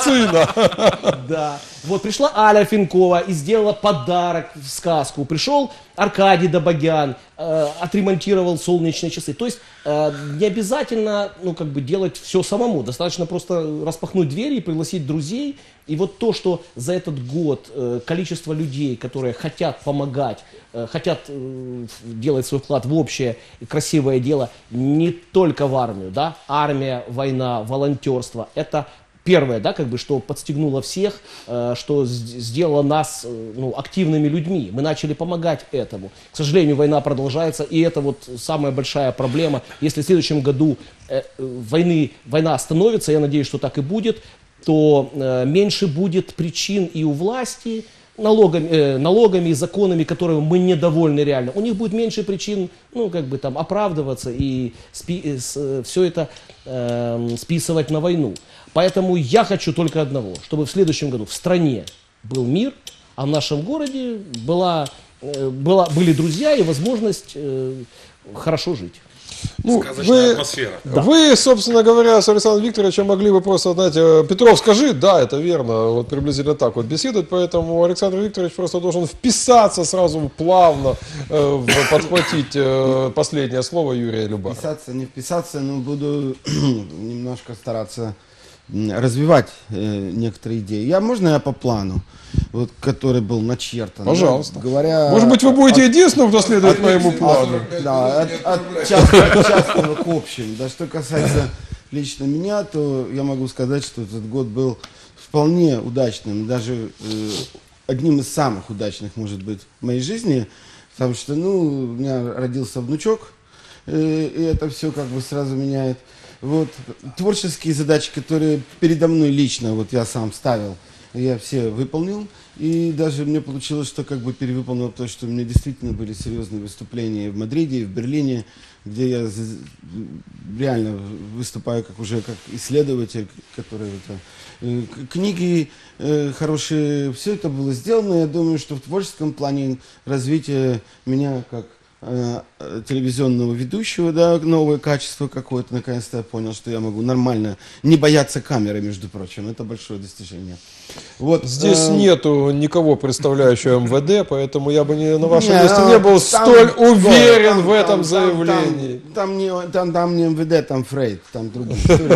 сына. Да. Вот пришла Аля Финкова и сделала подарок в сказку. Пришел Аркадий Добогян, э, отремонтировал солнечные часы. То есть э, не обязательно, ну, как бы делать все самому. Достаточно просто распахнуть двери и пригласить друзей. И вот то, что за этот год э, количество людей, которые хотят помогать, э, хотят э, делать свой вклад в общее красивое дело, не только в армию, да, армия, война, волонтерство, это первое, да, как бы, что подстегнуло всех, э, что сделало нас э, ну, активными людьми. Мы начали помогать этому. К сожалению, война продолжается, и это вот самая большая проблема. Если в следующем году э, войны, война остановится, я надеюсь, что так и будет, то э, меньше будет причин и у власти, налогами, э, налогами и законами, которыми мы недовольны реально. У них будет меньше причин, ну, как бы там, оправдываться и спи, с, все это э, списывать на войну. Поэтому я хочу только одного, чтобы в следующем году в стране был мир, а в нашем городе была, была, были друзья и возможность э, хорошо жить. Ну, вы, да. вы, собственно говоря, с Александром Викторовичем могли бы просто, знаете, Петров, скажи, да, это верно, вот приблизительно так вот беседовать, поэтому Александр Викторович просто должен вписаться сразу плавно, э, в, подхватить э, последнее слово Юрия Любарова. Вписаться, не вписаться, но буду немножко стараться развивать э, некоторые идеи. Я, можно я по плану, вот, который был начертан? Пожалуйста. Да, говоря, может быть, вы будете от, единственным, кто следует от, моему плану. От, да, от, от, частного, от частного к общему. Да, что касается лично меня, то я могу сказать, что этот год был вполне удачным, даже э, одним из самых удачных, может быть, в моей жизни, потому что, ну, у меня родился внучок, э, и это все как бы сразу меняет. Вот, творческие задачи, которые передо мной лично, вот я сам ставил, я все выполнил. И даже мне получилось, что как бы перевыполнил то, что у меня действительно были серьезные выступления в Мадриде и в Берлине, где я реально выступаю как уже как исследователь, который это, э, книги э, хорошие, все это было сделано. Я думаю, что в творческом плане развития меня как э, телевизионного ведущего, да, новое качество какое-то. Наконец-то я понял, что я могу нормально не бояться камеры, между прочим. Это большое достижение. Вот, Здесь э, нету никого, представляющего эм вэ дэ, поэтому я бы не, на вашем не, месте не был там, столь уверен там, в этом там, заявлении. Там, там, не, там, там не эм вэ дэ, там Фрейд, там другие истории.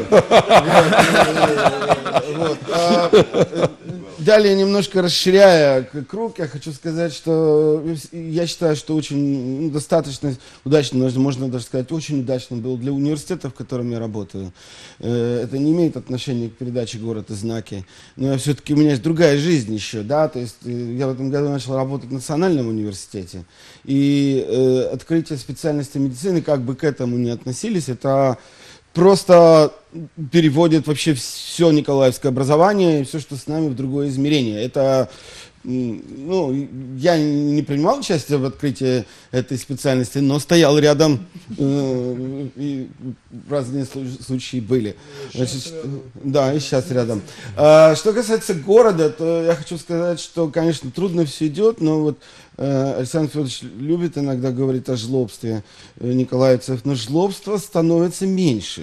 Вот, а, далее, немножко расширяя круг, я хочу сказать, что я считаю, что очень ну, достаточно удачно, можно даже сказать, очень удачно был для университета, в котором я работаю. Это не имеет отношения к передаче «Город и знаки», но я все-таки, у меня есть другая жизнь еще, да, то есть я в этом году начал работать в Национальном университете, и э, открытие специальности медицины, как бы к этому ни относились, это просто переводит вообще все николаевское образование и все, что с нами, в другое измерение. Это, ну, я не принимал участие в открытии этой специальности, но стоял рядом, э, и разные случаи были. Значит, да, и сейчас рядом. А, что касается города, то я хочу сказать, что, конечно, трудно все идет, но вот э, Александр Федорович любит иногда говорить о жлобстве э, николаевцев, но жлобство становится меньше.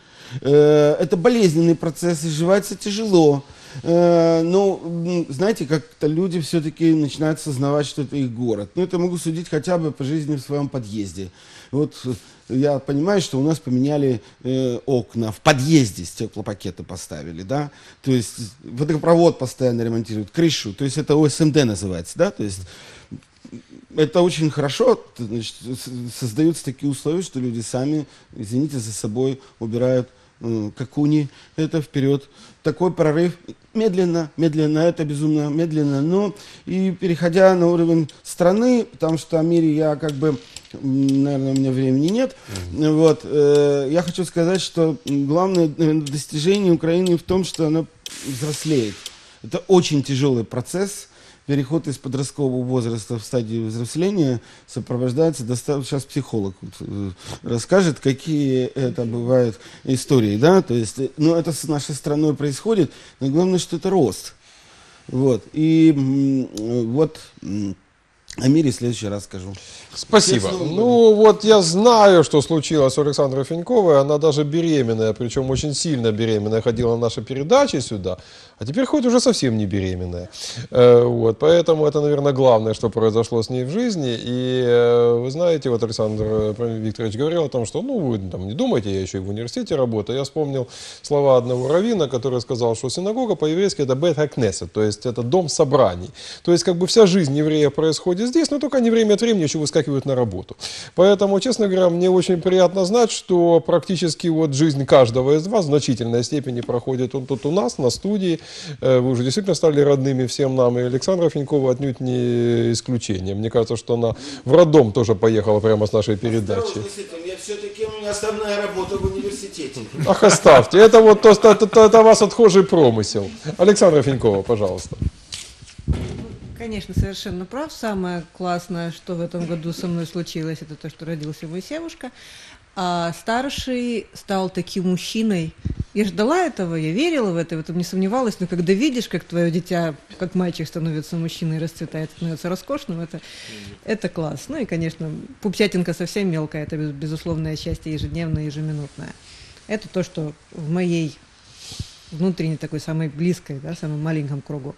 Это болезненный процесс, изживается тяжело. Но, знаете, как-то люди все-таки начинают сознавать, что это их город. Ну, это могу судить хотя бы по жизни в своем подъезде. Вот я понимаю, что у нас поменяли э, окна в подъезде, стеклопакеты поставили, да. То есть водопровод постоянно ремонтируют, крышу. То есть это о эс эм дэ называется, да. То есть это очень хорошо, значит, создаются такие условия, что люди сами, извините, за собой убирают э, какуни, это вперед. Такой прорыв медленно, медленно, это безумно медленно, но и переходя на уровень страны, потому что о мире я как бы, наверное, у меня времени нет, mm-hmm. вот, э, я хочу сказать, что главное наверное, достижение Украины в том, что она взрослеет. Это очень тяжелый процесс. Переход из подросткового возраста в стадию взросления сопровождается, достаточно, сейчас психолог расскажет, какие это бывают истории, да, то есть, ну, это с нашей страной происходит, но главное, что это рост, вот, и вот о мире в следующий раз скажу. Спасибо. Ну вот я знаю, что случилось у Александры Феньковой. Она даже беременная, причем очень сильно беременная, ходила на наши передачи сюда. А теперь хоть уже совсем не беременная. Вот, поэтому это, наверное, главное, что произошло с ней в жизни. И вы знаете, вот Александр Викторович говорил о том, что ну вы там не думайте, я еще и в университете работаю. Я вспомнил слова одного раввина, который сказал, что синагога по-еврейски это бет ха-кнесет, то есть это дом собраний. То есть как бы вся жизнь еврея происходит здесь, но только они время от времени еще выскакивают на работу. Поэтому, честно говоря, мне очень приятно знать, что практически вот жизнь каждого из вас в значительной степени проходит вот тут у нас, на студии. Вы уже действительно стали родными всем нам, и Александра Фенькова отнюдь не исключение. Мне кажется, что она в роддом тоже поехала прямо с нашей передачи. Я все-таки, у меня основная работа в университете. Ах, оставьте. Это вот то, это, это, это вас отхожий промысел. Александра Фенькова, пожалуйста. Конечно, совершенно прав. Самое классное, что в этом году со мной случилось, это то, что родился мой Севушка. А старший стал таким мужчиной. Я ждала этого, я верила в это, в этом не сомневалась, но когда видишь, как твое дитя, как мальчик становится мужчиной, расцветает, становится роскошным, это, это класс. Ну и, конечно, пупсятинка совсем мелкая, это безусловное счастье ежедневное, ежеминутное. Это то, что в моей внутренней такой самой близкой, да, самом маленьком кругу.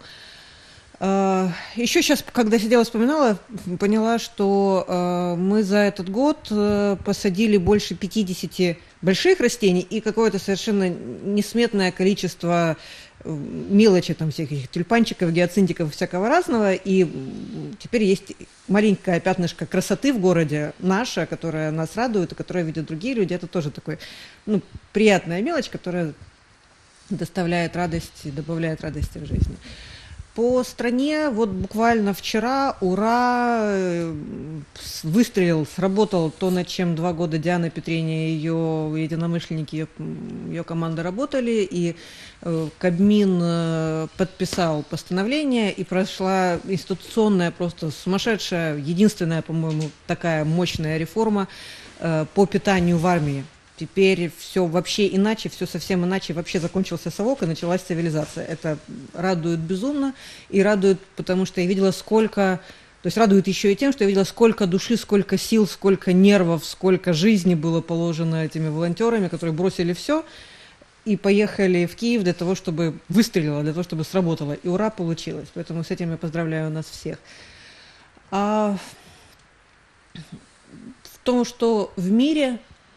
Еще сейчас, когда сидела, вспоминала, поняла, что э, мы за этот год э, посадили больше пятидесяти больших растений и какое-то совершенно несметное количество э, мелочи, там всяких тюльпанчиков, гиацинтиков, всякого разного. И теперь есть маленькое пятнышко красоты в городе наше, которое нас радует и которое видят другие люди. Это тоже такой, ну, приятная мелочь, которая доставляет радость и добавляет радости в жизни. По стране вот буквально вчера, ура, выстрелил, сработал то, над чем два года Диана Петриня и ее единомышленники, ее, ее команда работали, и э, Кабмин э, подписал постановление, и прошла институционная, просто сумасшедшая, единственная, по-моему, такая мощная реформа э, по питанию в армии. Теперь все вообще иначе, все совсем иначе. Вообще закончился совок и началась цивилизация. Это радует безумно и радует, потому что я видела, сколько То есть радует еще и тем, что я видела, сколько души, сколько сил, сколько нервов, сколько жизни было положено этими волонтерами, которые бросили все и поехали в Киев для того, чтобы выстрелило, для того, чтобы сработало. И ура, получилось. Поэтому с этим я поздравляю нас всех. А в том, что в мире,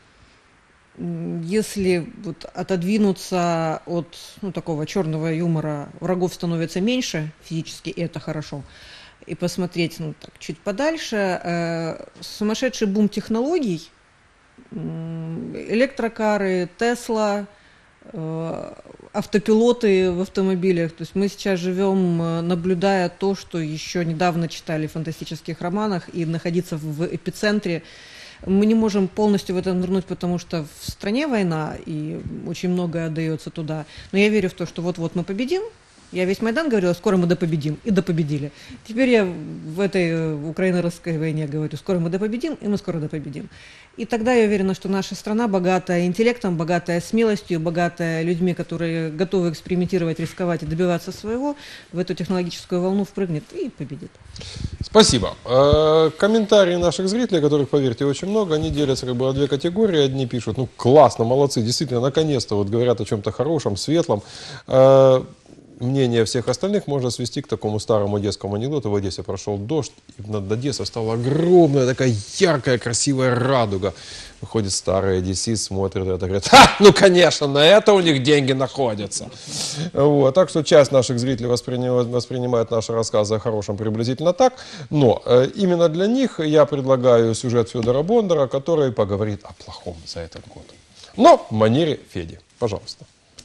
если вот отодвинуться от ну, такого черного юмора, врагов становится меньше физически, и это хорошо, и посмотреть ну, так, чуть подальше, э, сумасшедший бум технологий, э, электрокары, Тесла, э, автопилоты в автомобилях. То есть мы сейчас живем, наблюдая то, что еще недавно читали в фантастических романах, и находиться в эпицентре. Мы не можем полностью в это нырнуть, потому что в стране война, и очень многое отдается туда. Но я верю в то, что вот-вот мы победим. Я весь Майдан говорила, скоро мы допобедим, и допобедили. Теперь я в этой украино-российской войне говорю, скоро мы допобедим, и мы скоро допобедим. И тогда я уверена, что наша страна богатая интеллектом, богатая смелостью, богатая людьми, которые готовы экспериментировать, рисковать и добиваться своего, в эту технологическую волну впрыгнет и победит. Спасибо. Комментарии наших зрителей, которых, поверьте, очень много, они делятся как бы на две категории. Одни пишут, ну классно, молодцы, действительно, наконец-то вот говорят о чем-то хорошем, светлом. Мнение всех остальных можно свести к такому старому одесскому анекдоту. В Одессе прошел дождь, и над Одессой стала огромная такая яркая, красивая радуга. Выходит старый одессит, смотрит это, говорит, ха, ну конечно, на это у них деньги находятся. Вот. Так что часть наших зрителей воспринимает, воспринимает наши рассказы о хорошем приблизительно так. Но э, именно для них я предлагаю сюжет Федора Бондара, который поговорит о плохом за этот год. Но в манере Феди. Пожалуйста.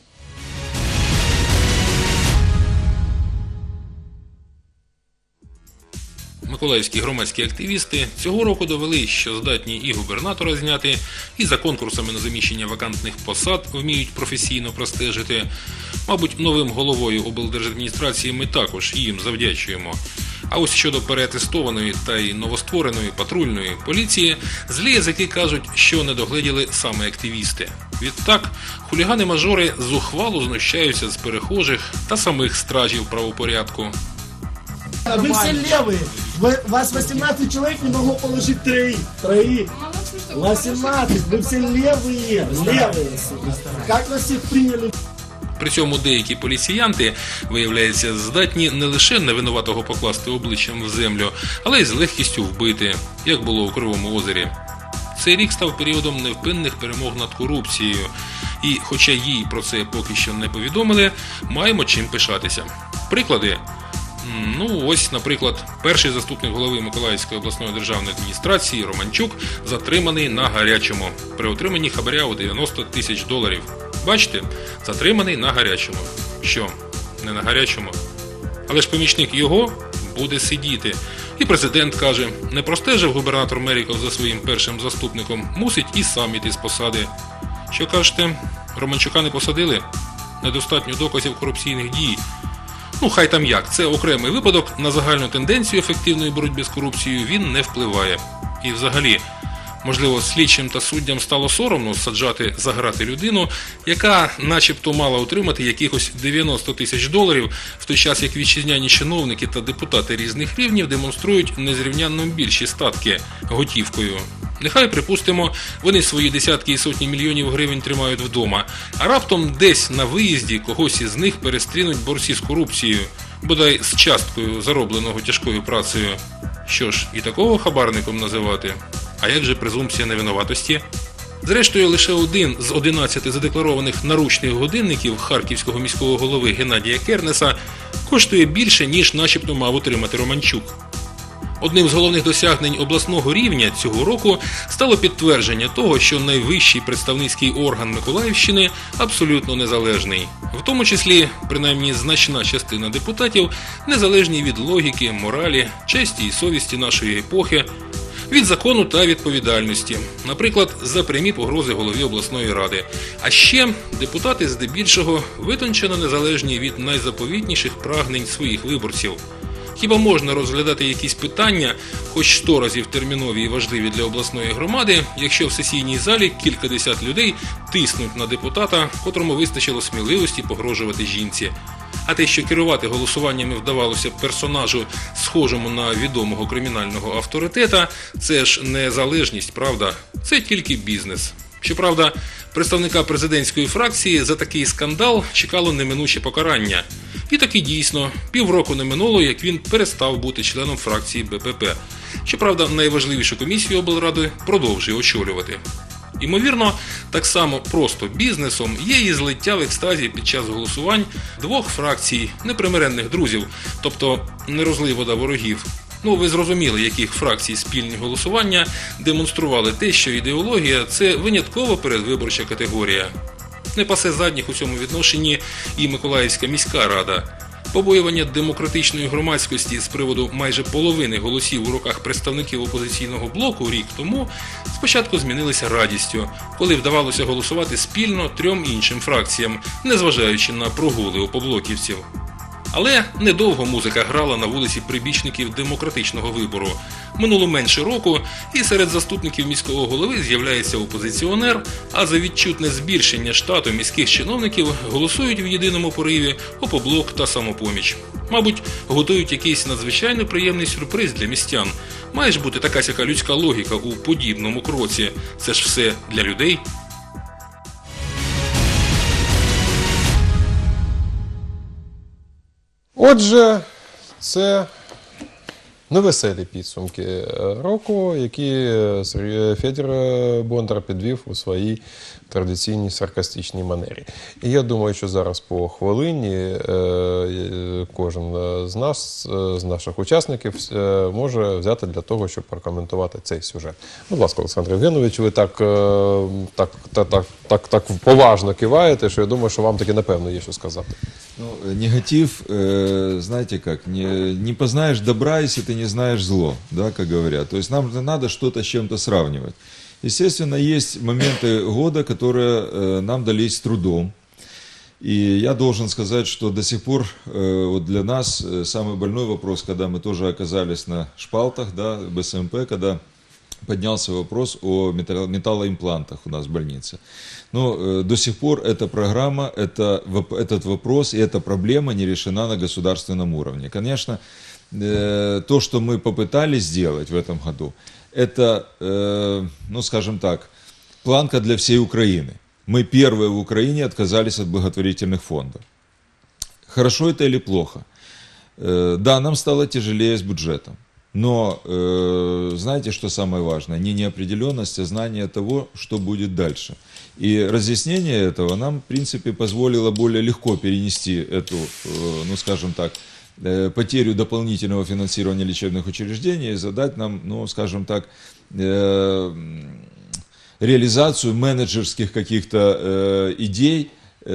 Миколаївські громадські активісти цього року довели, що здатні і губернатора зняти, і за конкурсами на заміщення вакантних посад вміють професійно простежити. Мабуть, новим головою облдержадміністрації ми також їм завдячуємо. А ось щодо переатестованої та й новоствореної патрульної поліції, злі язики кажуть, що не догледіли саме активісти. Відтак, хулігани-мажори зухвало знущаються з перехожих та самих стражів правопорядку. Вы все левые. Вы, вас восемнадцать человек, не могло положить троих. Троих. восемнадцать. Вы все левые. Левые. Как вас всех приняли? При цьому деякі поліціянти, виявляється, здатні не лише невинуватого покласти обличчям в землю, але й з легкістю вбити, як було у Кривому озері. Цей рік став періодом невпинних перемог над корупцією. І, хоча їй про це поки що не повідомили, маємо чим пишатися. Приклади? Ну, ось, наприклад, перший заступник голови Миколаївської обласної державної адміністрації Романчук затриманий на гарячому, при отриманні хабаря у дев'яносто тисяч доларів. Бачите? Затриманий на гарячому. Що? Не на гарячому? Але ж помічник його буде сидіти. І президент каже, не простежив губернатор Меріков за своїм першим заступником, мусить і сам іти з посади. Що кажете, Романчука не посадили? Недостатньо доказів корупційних дій. Ну, хай там як, це окремий випадок, на загальну тенденцію ефективної боротьби з корупцією він не впливає. І взагалі, можливо, слідчим та суддям стало соромно саджати за грати людину, яка начебто мала отримати якихось дев'яносто тисяч доларів, в той час як вітчизняні чиновники та депутати різних рівнів демонструють незрівнянно більші статки готівкою. Нехай, припустимо, вони свої десятки і сотні мільйонів гривень тримають вдома, а раптом десь на виїзді когось із них перестрінуть борці з корупцією, бодай з часткою заробленого тяжкою працею. Що ж, і такого хабарником називати? А як же презумпція невинуватості? Зрештою, лише один з одинадцяти задекларованих наручних годинників харківського міського голови Геннадія Кернеса коштує більше, ніж начебто мав отримати Романчук. Одним з головних досягнень обласного рівня цього року стало підтвердження того, що найвищий представницький орган Миколаївщини абсолютно незалежний. В тому числі, принаймні, значна частина депутатів незалежні від логіки, моралі, честі і совісті нашої епохи, від закону та відповідальності, наприклад, за прямі погрози голові обласної ради. А ще депутати здебільшого витончено незалежні від найзаповітніших прагнень своїх виборців. Хіба можна розглядати якісь питання, хоч сто разів термінові і важливі для обласної громади, якщо в сесійній залі кількадесят людей тиснуть на депутата, котрому вистачило сміливості погрожувати жінці? А те, що керувати голосуваннями вдавалося персонажу, схожому на відомого кримінального авторитета, це ж не залежність, правда? Це тільки бізнес. Щоправда, представника президентської фракції за такий скандал чекало неминуче покарання. І таки дійсно, півроку не минуло, як він перестав бути членом фракції Бе Пе Пе. Щоправда, найважливішу комісію облради продовжує очолювати. Імовірно, так само просто бізнесом є і злиття в екстазі під час голосувань двох фракцій непримиренних друзів, тобто не розлий вода ворогів. Ну, ви зрозуміли, яких фракцій спільні голосування демонстрували те, що ідеологія – це винятково передвиборча категорія. Не пасе задніх у цьому відношенні і Миколаївська міська рада. Побоювання демократичної громадськості з приводу майже половини голосів у руках представників опозиційного блоку рік тому спочатку змінилися радістю, коли вдавалося голосувати спільно трьом іншим фракціям, незважаючи на прогули опоблоківців. Але недовго музика грала на вулиці прибічників демократичного вибору. Минуло менше року, і серед заступників міського голови з'являється опозиціонер, а за відчутне збільшення штату міських чиновників голосують в єдиному пориві «Опоблок» та «Самопоміч». Мабуть, готують якийсь надзвичайно приємний сюрприз для містян. Має ж бути така сяка людська логіка у подібному кроці. Це ж все для людей. Отже, це невеселі підсумки року, які Федір Бондар підвів у своїй традиційній саркастичній манері. І я думаю, що зараз по хвилині кожен з нас, з наших учасників, може взяти для того, щоб прокоментувати цей сюжет. Будь ласка, Олександр Євгенович, ви так, так, так, так, так, так поважно киваєте, що я думаю, що вам таки напевно є що сказати. Ну, негатив, э, знаете как, не, не познаешь добра, если ты не знаешь зло, да, как говорят. То есть нам надо что-то с чем-то сравнивать. Естественно, есть моменты года, которые э, нам дались с трудом. И я должен сказать, что до сих пор э, вот для нас э, самый больной вопрос, когда мы тоже оказались на шпалтах, да, Бэ Эс Эм Пэ, когда поднялся вопрос о металлоимплантах у нас в больнице. Но э, до сих пор эта программа, это, этот вопрос и эта проблема не решена на государственном уровне. Конечно, э, то, что мы попытались сделать в этом году, это, э, ну скажем так, планка для всей Украины. Мы первые в Украине отказались от благотворительных фондов. Хорошо это или плохо? Э, да, нам стало тяжелее с бюджетом. Но, э, знаете, что самое важное? Не неопределенность, а знание того, что будет дальше. И разъяснение этого нам, в принципе, позволило более легко перенести эту, э, ну, скажем так, э, потерю дополнительного финансирования лечебных учреждений и задать нам, ну, скажем так, э, реализацию менеджерских каких-то э, идей,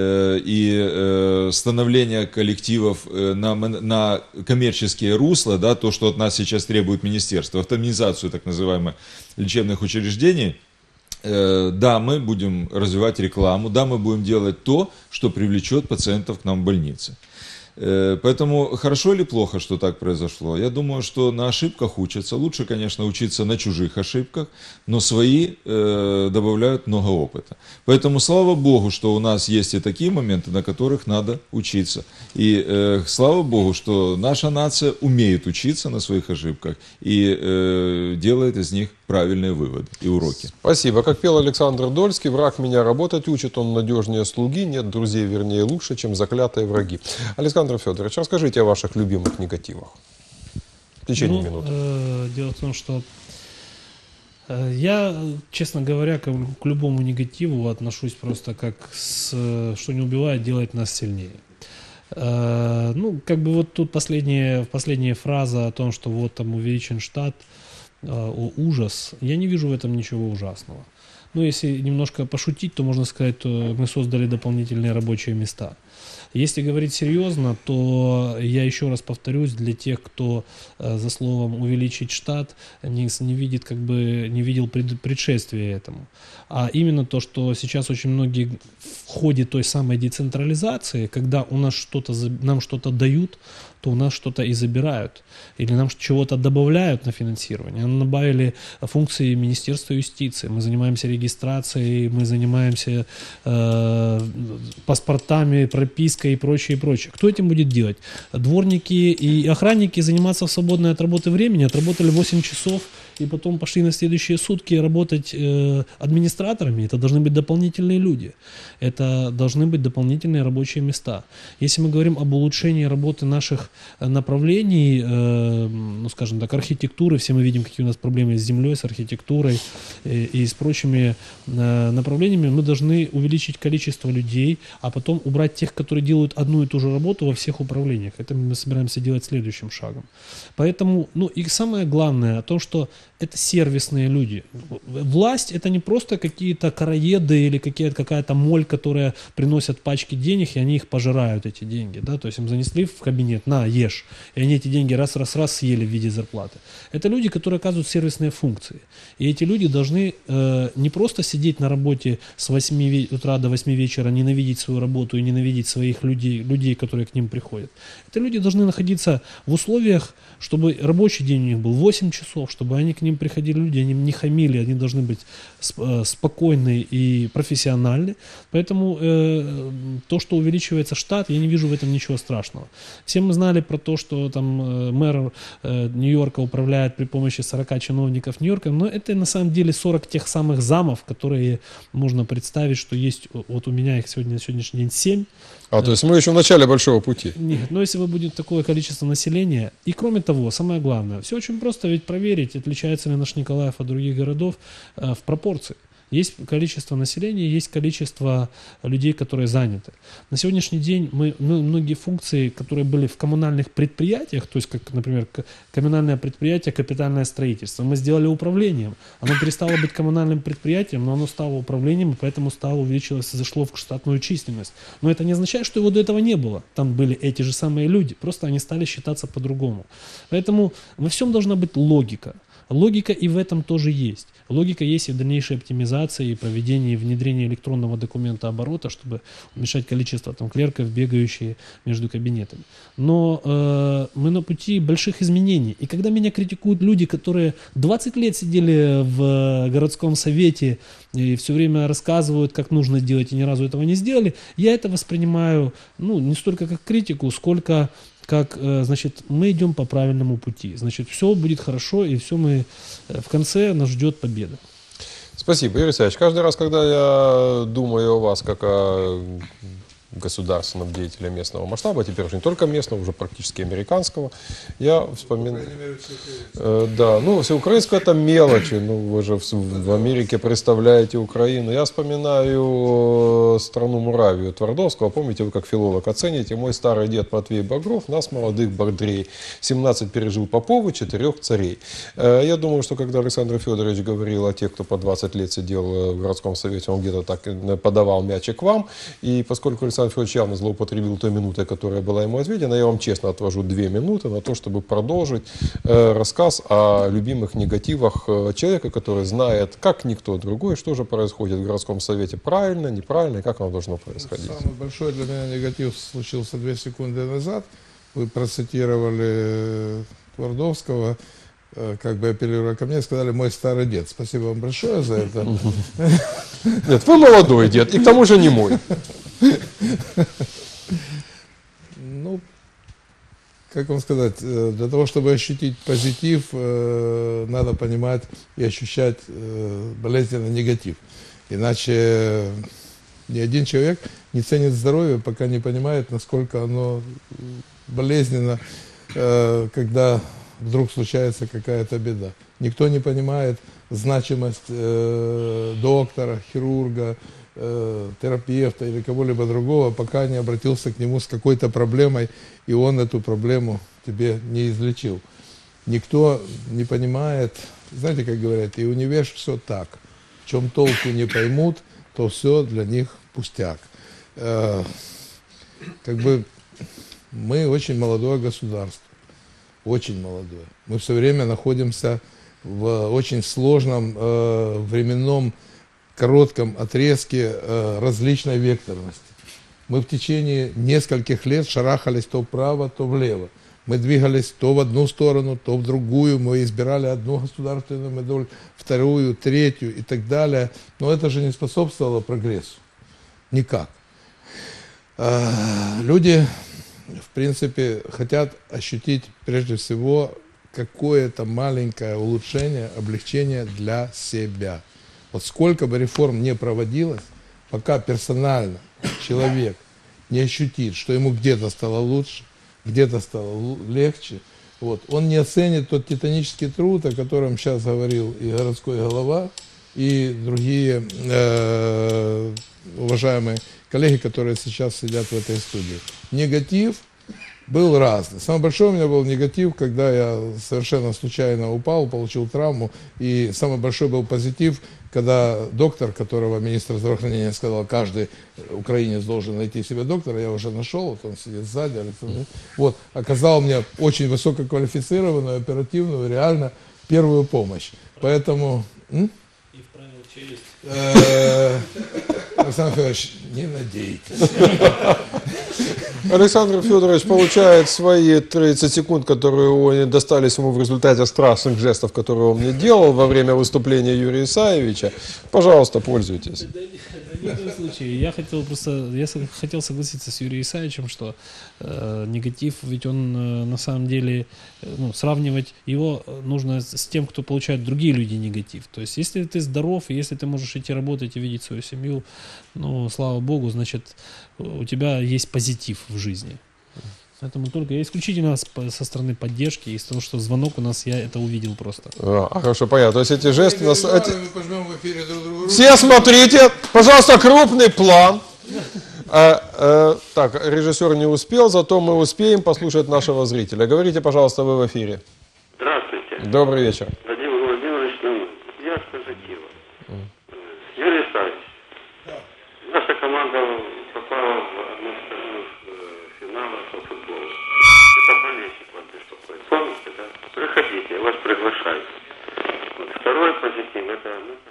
и становление коллективов на, на коммерческие русла, да, то, что от нас сейчас требует министерство, автоматизацию так называемых лечебных учреждений, да, мы будем развивать рекламу, да, мы будем делать то, что привлечет пациентов к нам в больнице. Поэтому хорошо или плохо, что так произошло? Я думаю, что на ошибках учатся. Лучше, конечно, учиться на чужих ошибках, но свои э, добавляют много опыта. Поэтому слава Богу, что у нас есть и такие моменты, на которых надо учиться. И э, слава Богу, что наша нация умеет учиться на своих ошибках и э, делает из них правильные выводы и уроки. Спасибо. Как пел Александр Дольский, враг меня работать учит, он надежнее слуги, нет друзей, вернее, лучше, чем заклятые враги. Александр Федорович, расскажите о ваших любимых негативах. В течение ну, минуты. Э, дело в том, что э, я, честно говоря, к, к любому негативу отношусь просто как с, что не убивает, делает нас сильнее. Э, ну, как бы вот тут последняя, последняя фраза о том, что вот там увеличен штат, о, ужас. Я не вижу в этом ничего ужасного. Ну, если немножко пошутить, то можно сказать, что мы создали дополнительные рабочие места. Если говорить серьезно, то я еще раз повторюсь, для тех, кто э, за словом увеличить штат не, не видит, как бы не видел пред, предшествия этому. А именно то, что сейчас очень многие в ходе той самой децентрализации, когда у нас что-то, нам что-то дают, то у нас что-то и забирают, или нам чего-то добавляют на финансирование. Нам добавили функции Министерства юстиции, мы занимаемся регистрацией, мы занимаемся э, паспортами, пропиской и прочее, и прочее. Кто этим будет делать? Дворники и охранники заниматься в свободное от работы времени, отработали восемь часов, и потом пошли на следующие сутки работать э, администраторами. Это должны быть дополнительные люди. Это должны быть дополнительные рабочие места. Если мы говорим об улучшении работы наших направлений, э, ну, скажем так, архитектуры, все мы видим, какие у нас проблемы с землей, с архитектурой и, и с прочими э, направлениями, мы должны увеличить количество людей, а потом убрать тех, которые делают одну и ту же работу во всех управлениях. Это мы собираемся делать следующим шагом. Поэтому, ну и самое главное, то, что это сервисные люди. Власть — это не просто какие-то караеды или какая-то моль, которая приносят пачки денег, и они их пожирают, эти деньги. Да? То есть им занесли в кабинет: на, ешь. И они эти деньги раз-раз-раз съели в виде зарплаты. Это люди, которые оказывают сервисные функции. И эти люди должны э, не просто сидеть на работе с восьми утра до восьми вечера, ненавидеть свою работу и ненавидеть своих людей, людей, которые к ним приходят. Это люди должны находиться в условиях, чтобы рабочий день у них был восемь часов, чтобы они к ним приходили люди, они не хамили, они должны быть спокойны и профессиональны. Поэтому э, то, что увеличивается штат, я не вижу в этом ничего страшного. Все мы знали про то, что там э, мэр э, Нью-Йорка управляет при помощи сорока чиновников Нью-Йорка, но это на самом деле сорок тех самых замов, которые можно представить, что есть. Вот у меня их сегодня на сегодняшний день семь. А, то есть мы еще в начале большого пути. Нет, но если вы будет такое количество населения, и кроме того, самое главное, все очень просто ведь проверить, отличается ли наш Николаев от других городов э, в пропорции. Есть количество населения, есть количество людей, которые заняты. На сегодняшний день мы, мы многие функции, которые были в коммунальных предприятиях, то есть, как, например, коммунальное предприятие, капитальное строительство, мы сделали управлением. Оно перестало быть коммунальным предприятием, но оно стало управлением, и поэтому стало увеличилось, зашло в штатную численность. Но это не означает, что его до этого не было. Там были эти же самые люди, просто они стали считаться по-другому. Поэтому во всем должна быть логика. Логика и в этом тоже есть. Логика есть и в дальнейшей оптимизации, и проведении, и внедрении электронного документа оборота, чтобы уменьшать количество там, клерков, бегающие между кабинетами. Но э, мы на пути больших изменений. И когда меня критикуют люди, которые двадцать лет сидели в городском совете и все время рассказывают, как нужно делать, и ни разу этого не сделали, я это воспринимаю ну, не столько как критику, сколько как, значит, мы идем по правильному пути. Значит, все будет хорошо, и все мы, в конце нас ждет победа. Спасибо, Юрий Алексеевич. Каждый раз, когда я думаю о вас как о государственном деятеле местного масштаба, теперь уже не только местного, уже практически американского, я вспоминаю... Э, да, ну, всеукраинское это мелочи, ну, вы же в, в Америке представляете Украину. Я вспоминаю страну Муравию Твардовского, помните, вы как филолог оцените, мой старый дед Матвей Багров, нас, молодых бордрей, семнадцать пережил попов и четырех царей. Э, я думаю, что когда Александр Федорович говорил о тех, кто по двадцать лет сидел в городском совете, он где-то так подавал мячик вам, и поскольку Александр Федорович явно злоупотребил той минутой, которая была ему отведена, я вам честно отвожу две минуты на то, чтобы продолжить э, рассказ о любимых негативах э, человека, который знает, как никто другой, что же происходит в городском совете, правильно, неправильно, и как оно должно происходить. Самый большой для меня негатив случился две секунды назад. Вы процитировали Твардовского, э, как бы апеллируя ко мне, сказали: мой старый дед. Спасибо вам большое за это. Нет, вы молодой дед, и к тому же не мой. Ну, как вам сказать, для того, чтобы ощутить позитив, надо понимать и ощущать болезненный негатив. Иначе ни один человек не ценит здоровье, пока не понимает, насколько оно болезненно, когда вдруг случается какая-то беда. Никто не понимает значимость доктора, хирурга, терапевта или кого-либо другого, пока не обратился к нему с какой-то проблемой, и он эту проблему тебе не излечил. Никто не понимает, знаете, как говорят, и универ все так. В чем толку не поймут, то все для них пустяк. Э, как бы мы очень молодое государство, очень молодое. Мы все время находимся в очень сложном э, временном коротком отрезке э, различной векторности. Мы в течение нескольких лет шарахались то вправо, то влево. Мы двигались то в одну сторону, то в другую. Мы избирали одну государственную модель, вторую, третью и так далее. Но это же не способствовало прогрессу. Никак. Люди, в принципе, хотят ощутить прежде всего какое-то маленькое улучшение, облегчение для себя. Вот сколько бы реформ не проводилось, пока персонально человек не ощутит, что ему где-то стало лучше, где-то стало легче, вот, он не оценит тот титанический труд, о котором сейчас говорил и городской голова, и другие э, уважаемые коллеги, которые сейчас сидят в этой студии. Негатив был разный. Самый большой у меня был негатив, когда я совершенно случайно упал, получил травму. И самый большой был позитив, когда доктор, которого министр здравоохранения сказал, каждый украинец должен найти себе доктора, я уже нашел, вот он сидит сзади, Александр, вот, оказал мне очень высококвалифицированную, оперативную, реально первую помощь. Поэтому... М? И вправил челюсть. Александр Федорович, не надейтесь. Александр Федорович получает свои тридцать секунд, которые достались ему в результате страшных жестов, которые он мне делал во время выступления Юрия Исаевича. Пожалуйста, пользуйтесь. Да, ни в коем случае. Я хотел просто, я хотел согласиться с Юрием Исаевичем, что э, негатив, ведь он э, на самом деле, э, ну, сравнивать его нужно с тем, кто получает другие люди негатив. То есть, если ты здоров, и если ты можешь идти работать и видеть свою семью, ну, слава богу, значит, у тебя есть позитив в жизни. Поэтому только я исключительно со стороны поддержки, из того, что звонок у нас, я это увидел просто. А, хорошо, понятно. То есть эти жесты... Нас, эти... Мы пожмем в эфире друг другу. Все смотрите, пожалуйста, крупный план. А, а, так, режиссер не успел, зато мы успеем послушать нашего зрителя. Говорите, пожалуйста, вы в эфире. Здравствуйте. Добрый вечер. Владимир Владимирович, ну, я с позитива. Mm. Юрий Исаевич, да. Наша команда попала в одну из финала по футболу. Это болельщик вас беспокоит. Помните, да? Приходите, я вас приглашаю. Вот. Второй позитив, это...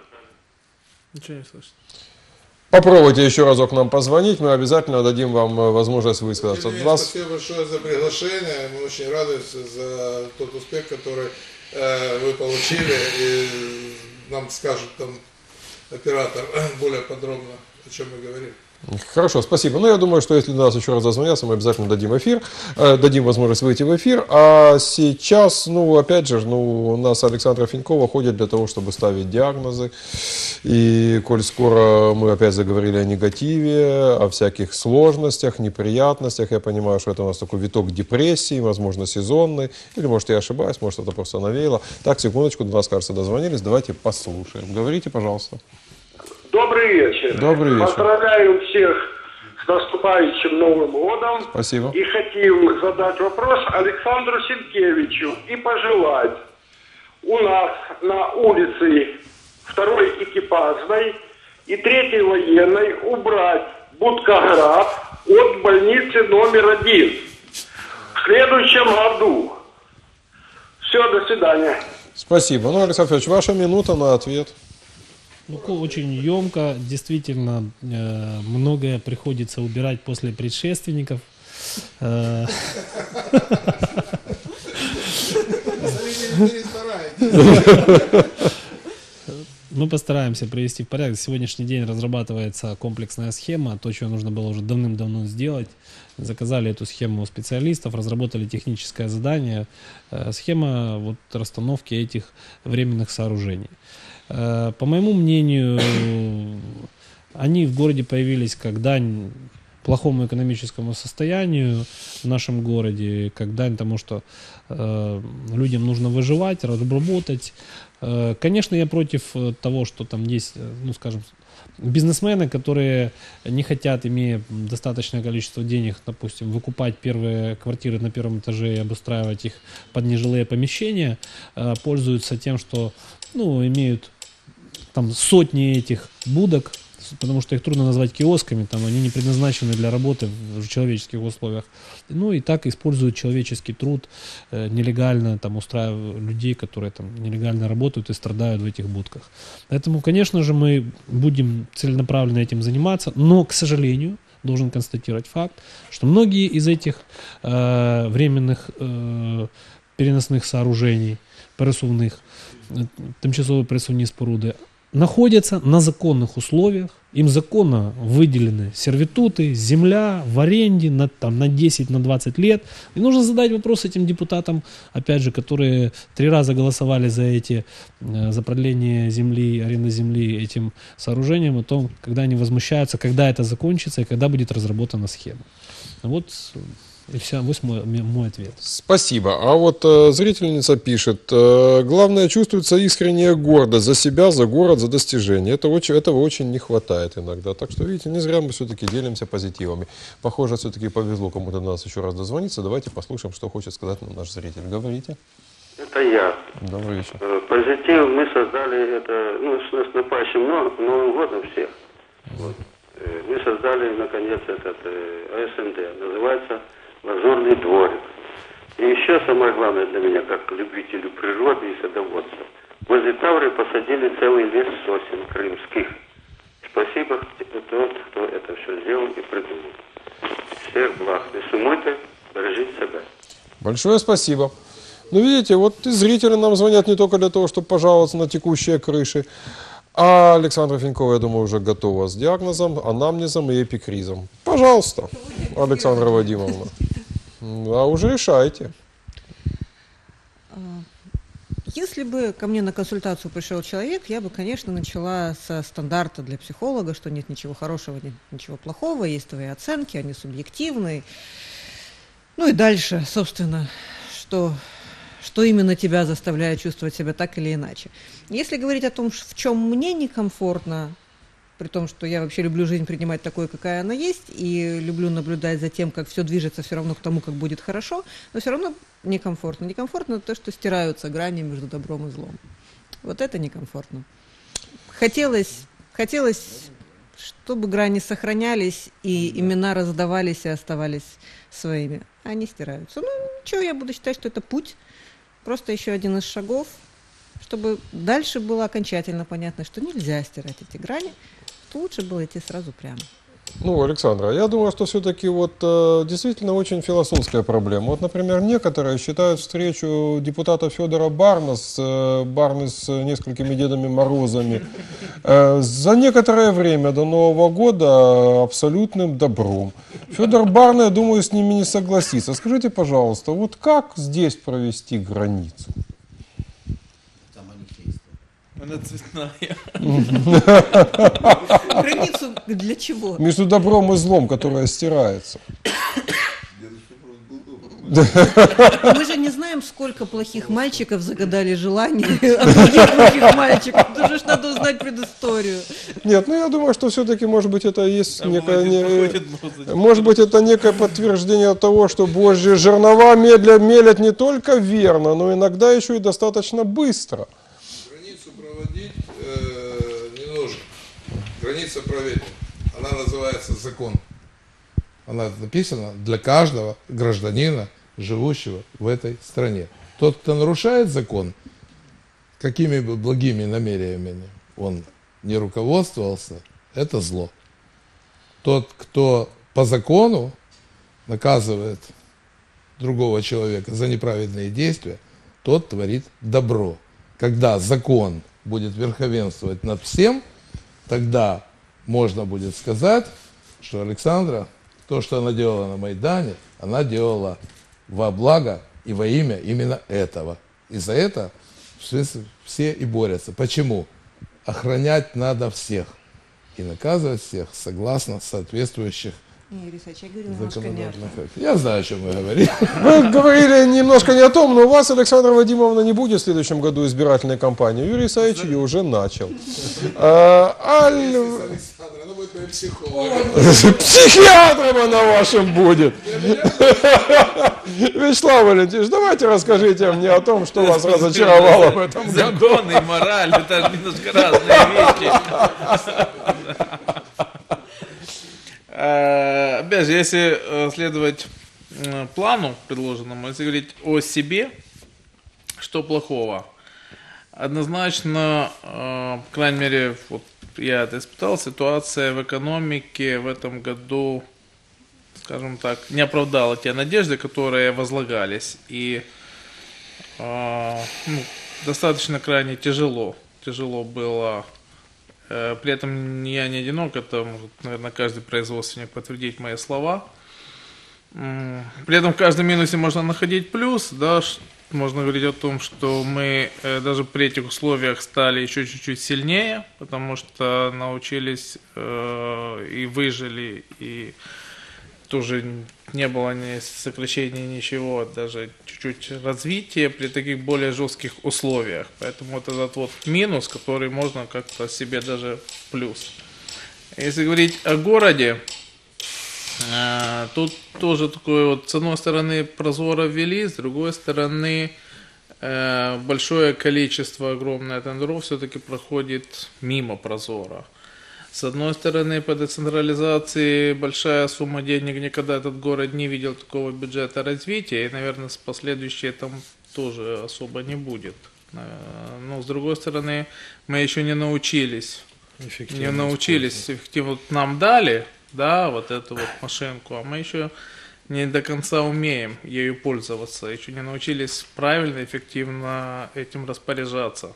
Ничего не слышно. Попробуйте еще разок нам позвонить, мы обязательно дадим вам возможность высказаться. Вас... Спасибо большое за приглашение, мы очень радуемся за тот успех, который э, вы получили, и нам скажет там оператор более подробно, о чем мы говорим. Хорошо, спасибо. Ну, я думаю, что если нас еще раз зазвонятся, мы обязательно дадим эфир, э, дадим возможность выйти в эфир. А сейчас, ну, опять же, ну, у нас Александра Финькова ходит для того, чтобы ставить диагнозы. И коль скоро мы опять заговорили о негативе, о всяких сложностях, неприятностях, я понимаю, что это у нас такой виток депрессии, возможно, сезонный, или, может, я ошибаюсь, может, это просто навеяло. Так, секундочку, до нас, кажется, дозвонились, давайте послушаем. Говорите, пожалуйста. Добрый вечер. Добрый вечер. Поздравляю всех с наступающим Новым годом. Спасибо. И хотим задать вопрос Александру Сенкевичу и пожелать у нас на улице второй экипажной и третьей военной убрать Будкоград от больницы номер один в следующем году. Все, до свидания. Спасибо. Ну, Александр Федорович, ваша минута на ответ. Ну, очень емко, действительно, э, многое приходится убирать после предшественников. Э, Мы постараемся привести в порядок. Сегодняшний день разрабатывается комплексная схема, то, что нужно было уже давным-давно сделать. Заказали эту схему у специалистов, разработали техническое задание. Э, схема вот, расстановки этих временных сооружений. По моему мнению, они в городе появились как дань плохому экономическому состоянию в нашем городе, как дань тому, что э, людям нужно выживать, разработать. Э, конечно, я против того, что там есть, ну, скажем, бизнесмены, которые не хотят, имея достаточное количество денег, допустим, выкупать первые квартиры на первом этаже и обустраивать их под нежилые помещения, э, пользуются тем, что, ну, имеют там сотни этих будок, потому что их трудно назвать киосками, там они не предназначены для работы в человеческих условиях. Ну и так используют человеческий труд э, нелегально, там устраивая людей, которые там нелегально работают и страдают в этих будках. Поэтому, конечно же, мы будем целенаправленно этим заниматься, но, к сожалению, должен констатировать факт, что многие из этих э, временных э, переносных сооружений, пересувных, э, тимчасовые пересувні споруди, находятся на законных условиях, им законно выделены сервитуты, земля в аренде на, там, на десять, на двадцать лет. И нужно задать вопрос этим депутатам, опять же, которые три раза голосовали за эти, за продление земли, аренды земли этим сооружением, о том, когда они возмущаются, когда это закончится и когда будет разработана схема. Вот и все, вот мой, мой ответ. Спасибо. А вот э, зрительница пишет, э, главное, чувствуется искренняя гордость за себя, за город, за достижения. Это очень, этого очень не хватает иногда. Так что, видите, не зря мы все-таки делимся позитивами. Похоже, все-таки повезло кому-то до нас еще раз дозвониться. Давайте послушаем, что хочет сказать нам наш зритель. Говорите. Это я. Добрый вечер. Э, Позитив мы создали, это, ну, с наступающим Новым годом всех. Вот. Э, Мы создали, наконец, этот э, АСМД. Называется «Лазурный дворик». И еще самое главное для меня, как любителю природы и садоводства, возле Тавры посадили целый лес сосен крымских. Спасибо тот, кто это все сделал и придумал. Всех благ. Не сумуйте, бережите себя. Большое спасибо. Ну, видите, вот и зрители нам звонят не только для того, чтобы пожаловаться на текущие крыши, а Александра Финькова, я думаю, уже готова с диагнозом, анамнезом и эпикризом. Пожалуйста, Александра Вадимовна. А уже решайте. Если бы ко мне на консультацию пришел человек, я бы, конечно, начала со стандарта для психолога, что нет ничего хорошего, нет ничего плохого, есть твои оценки, они субъективные. Ну и дальше, собственно, что, что именно тебя заставляет чувствовать себя так или иначе. Если говорить о том, в чем мне некомфортно, при том, что я вообще люблю жизнь принимать такой, какая она есть, и люблю наблюдать за тем, как все движется все равно к тому, как будет хорошо, но все равно некомфортно. Некомфортно то, что стираются грани между добром и злом. Вот это некомфортно. Хотелось, хотелось, чтобы грани сохранялись, и имена раздавались и оставались своими. А они стираются. Ну, ничего, я буду считать, что это путь. Просто еще один из шагов, чтобы дальше было окончательно понятно, что нельзя стирать эти грани, то лучше было идти сразу прямо. Ну, Александра, я думаю, что все-таки вот э, действительно очень философская проблема. Вот, например, некоторые считают встречу депутата Федора Барна с, э, Барны с несколькими Дедами Морозами э, за некоторое время до Нового года абсолютным добром. Федор Барна, я думаю, с ними не согласится. Скажите, пожалуйста, вот как здесь провести границу? Она цветная. Границу для чего? Между добром и злом, которое стирается. Мы же не знаем, сколько плохих мальчиков загадали желание, а других плохих мальчиков. Тут же надо узнать предысторию. Нет, ну я думаю, что все-таки, может быть, это есть некое, не, может быть, это некое подтверждение того, что Божьи жернова медля, мелят не только верно, но иногда еще и достаточно быстро. Границу проводить э, не нужно. Граница проверена. Она называется закон. Она написана для каждого гражданина, живущего в этой стране. Тот, кто нарушает закон, какими бы благими намерениями он не руководствовался, это зло. Тот, кто по закону наказывает другого человека за неправедные действия, тот творит добро. Когда закон будет верховенствовать над всем, тогда можно будет сказать, что Александра, то, что она делала на Майдане, она делала во благо и во имя именно этого. И за это все, все и борются. Почему? Охранять надо всех и наказывать всех согласно соответствующих законодательных актов. Я знаю, о чем вы говорите. Вы говорили немножко не о том, но у вас, Александра Вадимовна, не будет в следующем году избирательной кампании. Юрий Исаевич ее уже начал. Психиатром она вашим будет. Вячеслав Валентинович, давайте расскажите мне о том, что вас разочаровало в этом году. Закон и мораль, это немножко разные вещи. Опять же, если следовать плану предложенному, если говорить о себе, что плохого? Однозначно, по крайней мере, вот я это испытал, ситуация в экономике в этом году скажем так, не оправдало те надежды, которые возлагались. И э, ну, достаточно крайне тяжело. Тяжело было. Э, при этом я не одинок, это может, наверное, каждый производственник подтвердить мои слова. Э, при этом в каждом минусе можно находить плюс, да, можно говорить о том, что мы э, даже при этих условиях стали еще чуть-чуть сильнее, потому что научились э, и выжили, и тоже не было ни сокращения, ничего, даже чуть-чуть развития при таких более жестких условиях. Поэтому вот этот вот минус, который можно как-то себе даже в плюс. Если говорить о городе, э, тут тоже такое вот, с одной стороны, прозоро ввели, с другой стороны, э, большое количество, огромное тендеров все-таки проходит мимо прозора. С одной стороны, по децентрализации большая сумма денег, никогда этот город не видел такого бюджета развития, и, наверное, с последующей там тоже особо не будет. Но, с другой стороны, мы еще не научились, не научились, эффективно, вот нам дали, да, вот эту вот машинку, а мы еще не до конца умеем ею пользоваться, еще не научились правильно, эффективно этим распоряжаться.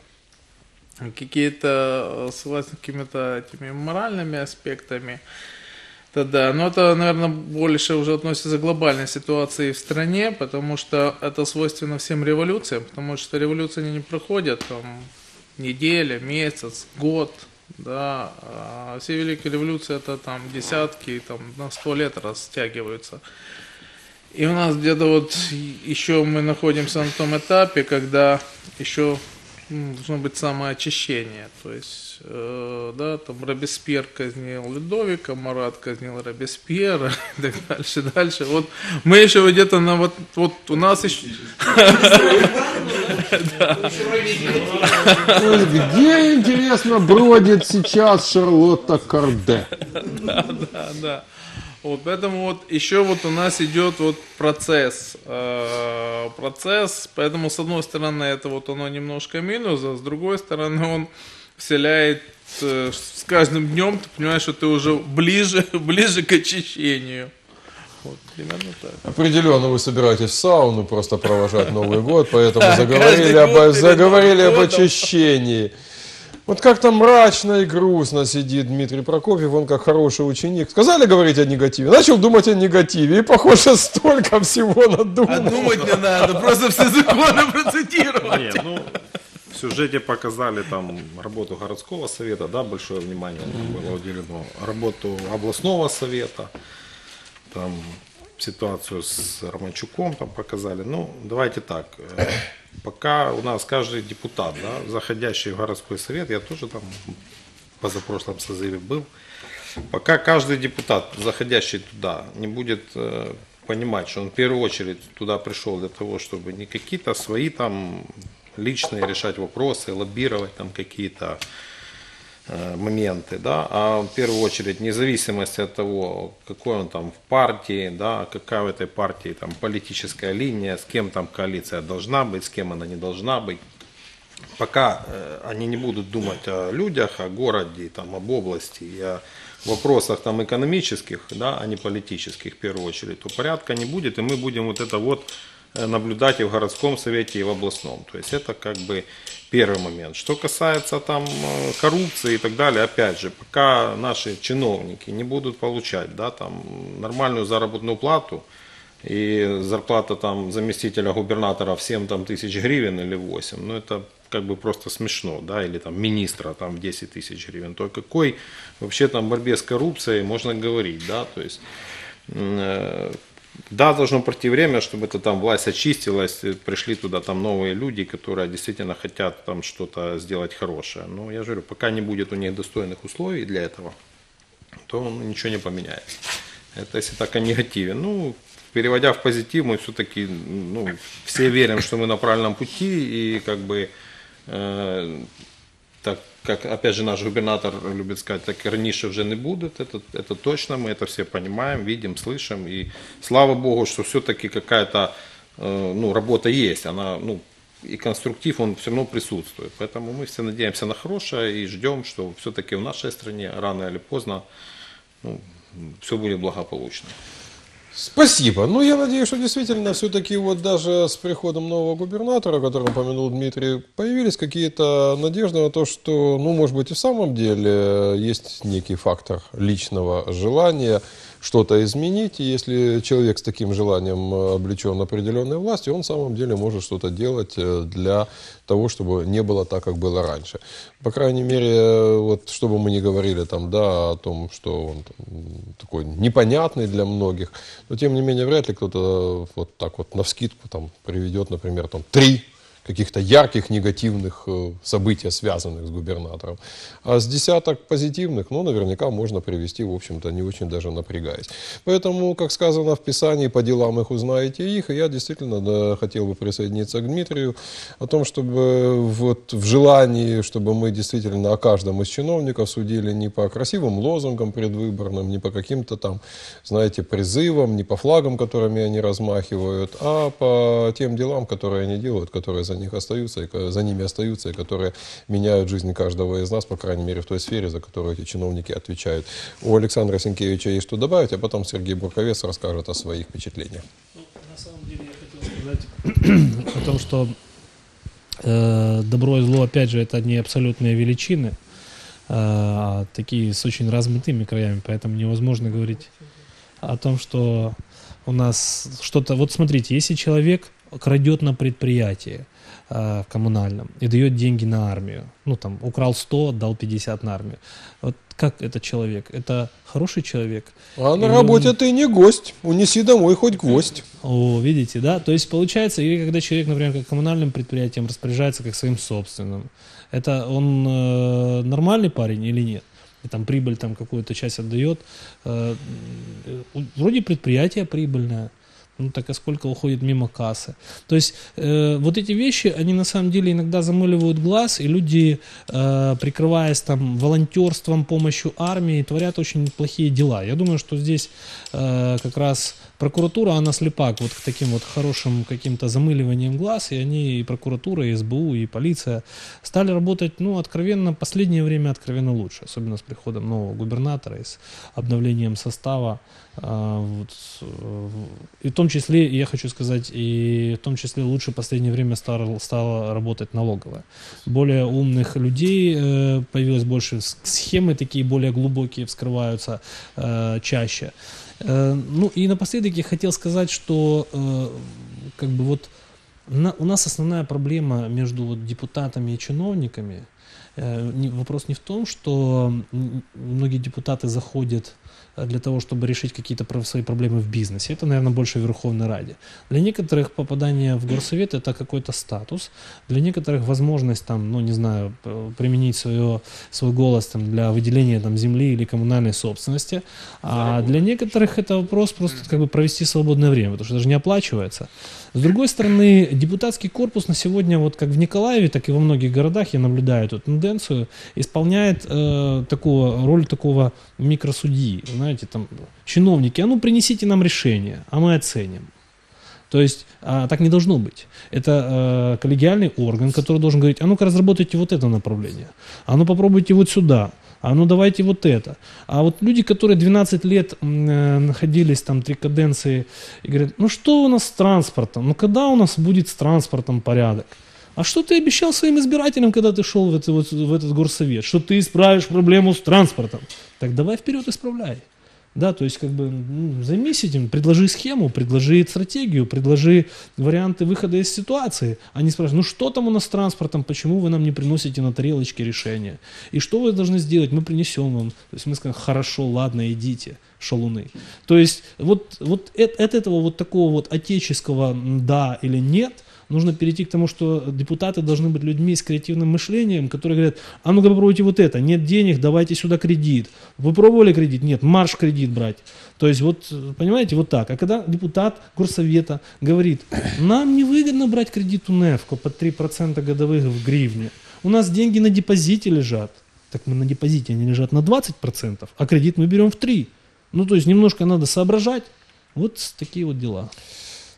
Какие-то, согласно какими-то этими моральными аспектами, тогда, но это, наверное, больше уже относится к глобальной ситуации в стране, потому что это свойственно всем революциям, потому что революции не проходят там неделя, месяц, год, да, а все великие революции это там десятки, там на сто лет растягиваются. И у нас где-то вот еще мы находимся на том этапе, когда еще должно быть самоочищение, то есть, э, да, там Робеспьер казнил Людовика, Марат казнил Робеспьера и так дальше, дальше. Вот мы еще где-то на вот, вот у нас еще... Где, интересно, бродит сейчас Шарлотта Карде? Да, да, да. Вот поэтому вот еще вот у нас идет вот процесс, э, процесс, поэтому с одной стороны это вот оно немножко минус, а с другой стороны он вселяет, э, с каждым днем ты понимаешь, что ты уже ближе, ближе к очищению. Вот, примерно так. Определенно вы собираетесь в сауну просто провожать Новый год, поэтому заговорили об, заговорили об очищении. Вот как-то мрачно и грустно сидит Дмитрий Прокофьев, он как хороший ученик. Сказали говорить о негативе, начал думать о негативе, и, похоже, столько всего надумал. А думать не надо, просто все законы процитировать. Нет, ну, в сюжете показали там работу городского совета, да, большое внимание было уделено, работу областного совета, там ситуацию с Романчуком там показали. Ну, давайте так. Пока у нас каждый депутат, да, заходящий в городской совет, я тоже там в позапрошлом созыве был, пока каждый депутат, заходящий туда, не будет э, понимать, что он в первую очередь туда пришел для того, чтобы не какие-то свои там личные решать вопросы, лоббировать там какие-то э, моменты, да, а в первую очередь независимость от того, какой он там в партии, да, какая в этой партии там политическая линия, с кем там коалиция должна быть, с кем она не должна быть. Пока э, они не будут думать о людях, о городе, там, об области, и о вопросах там экономических, да, а не политических в первую очередь, то порядка не будет, и мы будем вот это вот наблюдать и в городском совете, и в областном. То есть это как бы первый момент. Что касается там коррупции и так далее, опять же, пока наши чиновники не будут получать, да, там, нормальную заработную плату, и зарплата там заместителя губернатора в семь там, тысяч гривен или восемь, ну это как бы просто смешно, да, или там министра там в десять тысяч гривен, то о какой вообще там борьбе с коррупцией можно говорить, да, то есть э, да, должно пройти время, чтобы это там власть очистилась, пришли туда там новые люди, которые действительно хотят там что-то сделать хорошее, но я же говорю, пока не будет у них достойных условий для этого, то ничего не поменяется. Это если так о негативе, ну, переводя в позитив, мы все-таки, ну, все верим, что мы на правильном пути, и как бы, э, так как, опять же, наш губернатор любит сказать, так раньше уже не будет, это, это точно, мы это все понимаем, видим, слышим, и слава Богу, что все-таки какая-то, э, ну, работа есть, она, ну, и конструктив, он все равно присутствует, поэтому мы все надеемся на хорошее и ждем, что все-таки в нашей стране рано или поздно, ну, все будет благополучно. Спасибо. Ну, я надеюсь, что действительно все-таки вот даже с приходом нового губернатора, о котором упомянул Дмитрий, появились какие-то надежды на то, что, ну, может быть, и в самом деле есть некий фактор личного желания что-то изменить, и если человек с таким желанием облечен определенной властью, он в самом деле может что-то делать для того, чтобы не было так, как было раньше. По крайней мере, вот, чтобы мы не говорили там, да, о том, что он там, такой непонятный для многих, но тем не менее вряд ли кто-то вот так вот навскидку там приведет, например, там три каких-то ярких негативных событий, связанных с губернатором. А с десяток позитивных, ну, наверняка можно привести, в общем-то, не очень даже напрягаясь. Поэтому, как сказано в Писании, по делам их узнаете их, и я действительно да, хотел бы присоединиться к Дмитрию о том, чтобы вот в желании, чтобы мы действительно о каждом из чиновников судили не по красивым лозунгам предвыборным, не по каким-то там, знаете, призывам, не по флагам, которыми они размахивают, а по тем делам, которые они делают, которые за них остаются, и за ними остаются, и которые меняют жизнь каждого из нас, по крайней мере, в той сфере, за которую эти чиновники отвечают. У Александра Сенкевича есть что добавить, а потом Сергей Бурковец расскажет о своих впечатлениях. Ну, на самом деле я хотел сказать о том, что э, добро и зло, опять же, это не абсолютные величины, а такие с очень размытыми краями, поэтому невозможно говорить о том, что у нас что-то... Вот смотрите, если человек крадет на предприятии э, коммунальном и дает деньги на армию, ну там украл сто, дал пятьдесят на армию, вот как это человек? Это хороший человек? А на Или работе он... ты не гость, унеси домой хоть гвоздь. О, видите, да? То есть получается, или когда человек, например, как коммунальным предприятием распоряжается как своим собственным, это он э, нормальный парень или нет? И там прибыль там какую-то часть отдает. Э, вроде предприятие прибыльное. Ну так а сколько уходит мимо кассы. То есть э, вот эти вещи, они на самом деле иногда замыливают глаз, и люди, э, прикрываясь там волонтерством, помощью армии, творят очень плохие дела. Я думаю, что здесь э, как раз прокуратура, она слепа вот к таким вот хорошим каким-то замыливанием глаз, и они, и прокуратура, и СБУ, и полиция стали работать, ну, откровенно, последнее время откровенно лучше, особенно с приходом нового губернатора и с обновлением состава. Вот, и в том числе, я хочу сказать, и в том числе лучше в последнее время стало, стало работать налоговая. Более умных людей э, появилось больше, схемы такие более глубокие вскрываются э, чаще. Э, ну и напоследок я хотел сказать, что э, как бы вот на, у нас основная проблема между вот депутатами и чиновниками. Э, не, вопрос не в том, что многие депутаты заходят для того, чтобы решить какие-то свои проблемы в бизнесе. Это, наверное, больше в Верховной Раде. Для некоторых попадание в горсовет — это какой-то статус. Для некоторых возможность, там, ну, не знаю, применить свое, свой голос там, для выделения там, земли или коммунальной собственности. А для некоторых это вопрос просто как бы провести свободное время, потому что это же не оплачивается. С другой стороны, депутатский корпус на сегодня, вот как в Николаеве, так и во многих городах, я наблюдаю эту тенденцию, исполняет э, такого, роль такого микросудьи. Знаете, там, чиновники, а ну принесите нам решение, а мы оценим. То есть а, так не должно быть. Это э, коллегиальный орган, который должен говорить, а ну-ка разработайте вот это направление, а ну попробуйте вот сюда, а ну давайте вот это. А вот люди, которые двенадцать лет э, находились там три каденции и говорят, ну что у нас с транспортом, ну когда у нас будет с транспортом порядок? А что ты обещал своим избирателям, когда ты шел в, это, вот, в этот горсовет? Что ты исправишь проблему с транспортом? Так давай вперед исправляй. Да, то есть как бы ну, займись этим, предложи схему, предложи стратегию, предложи варианты выхода из ситуации. Они спрашивают, ну что там у нас с транспортом, почему вы нам не приносите на тарелочке решения? И что вы должны сделать, мы принесем вам. То есть мы скажем, хорошо, ладно, идите, шалуны. То есть вот, вот от, от этого вот такого вот отеческого да или нет, нужно перейти к тому, что депутаты должны быть людьми с креативным мышлением, которые говорят, а ну-ка попробуйте вот это, нет денег, давайте сюда кредит. Вы пробовали кредит? Нет, марш кредит брать. То есть вот, понимаете, вот так. А когда депутат горсовета говорит, нам невыгодно брать кредит у НЭФКО под три процента годовых в гривне, у нас деньги на депозите лежат. Так мы на депозите, они лежат на двадцать процентов, а кредит мы берем в три процента. Ну то есть немножко надо соображать. Вот такие вот дела.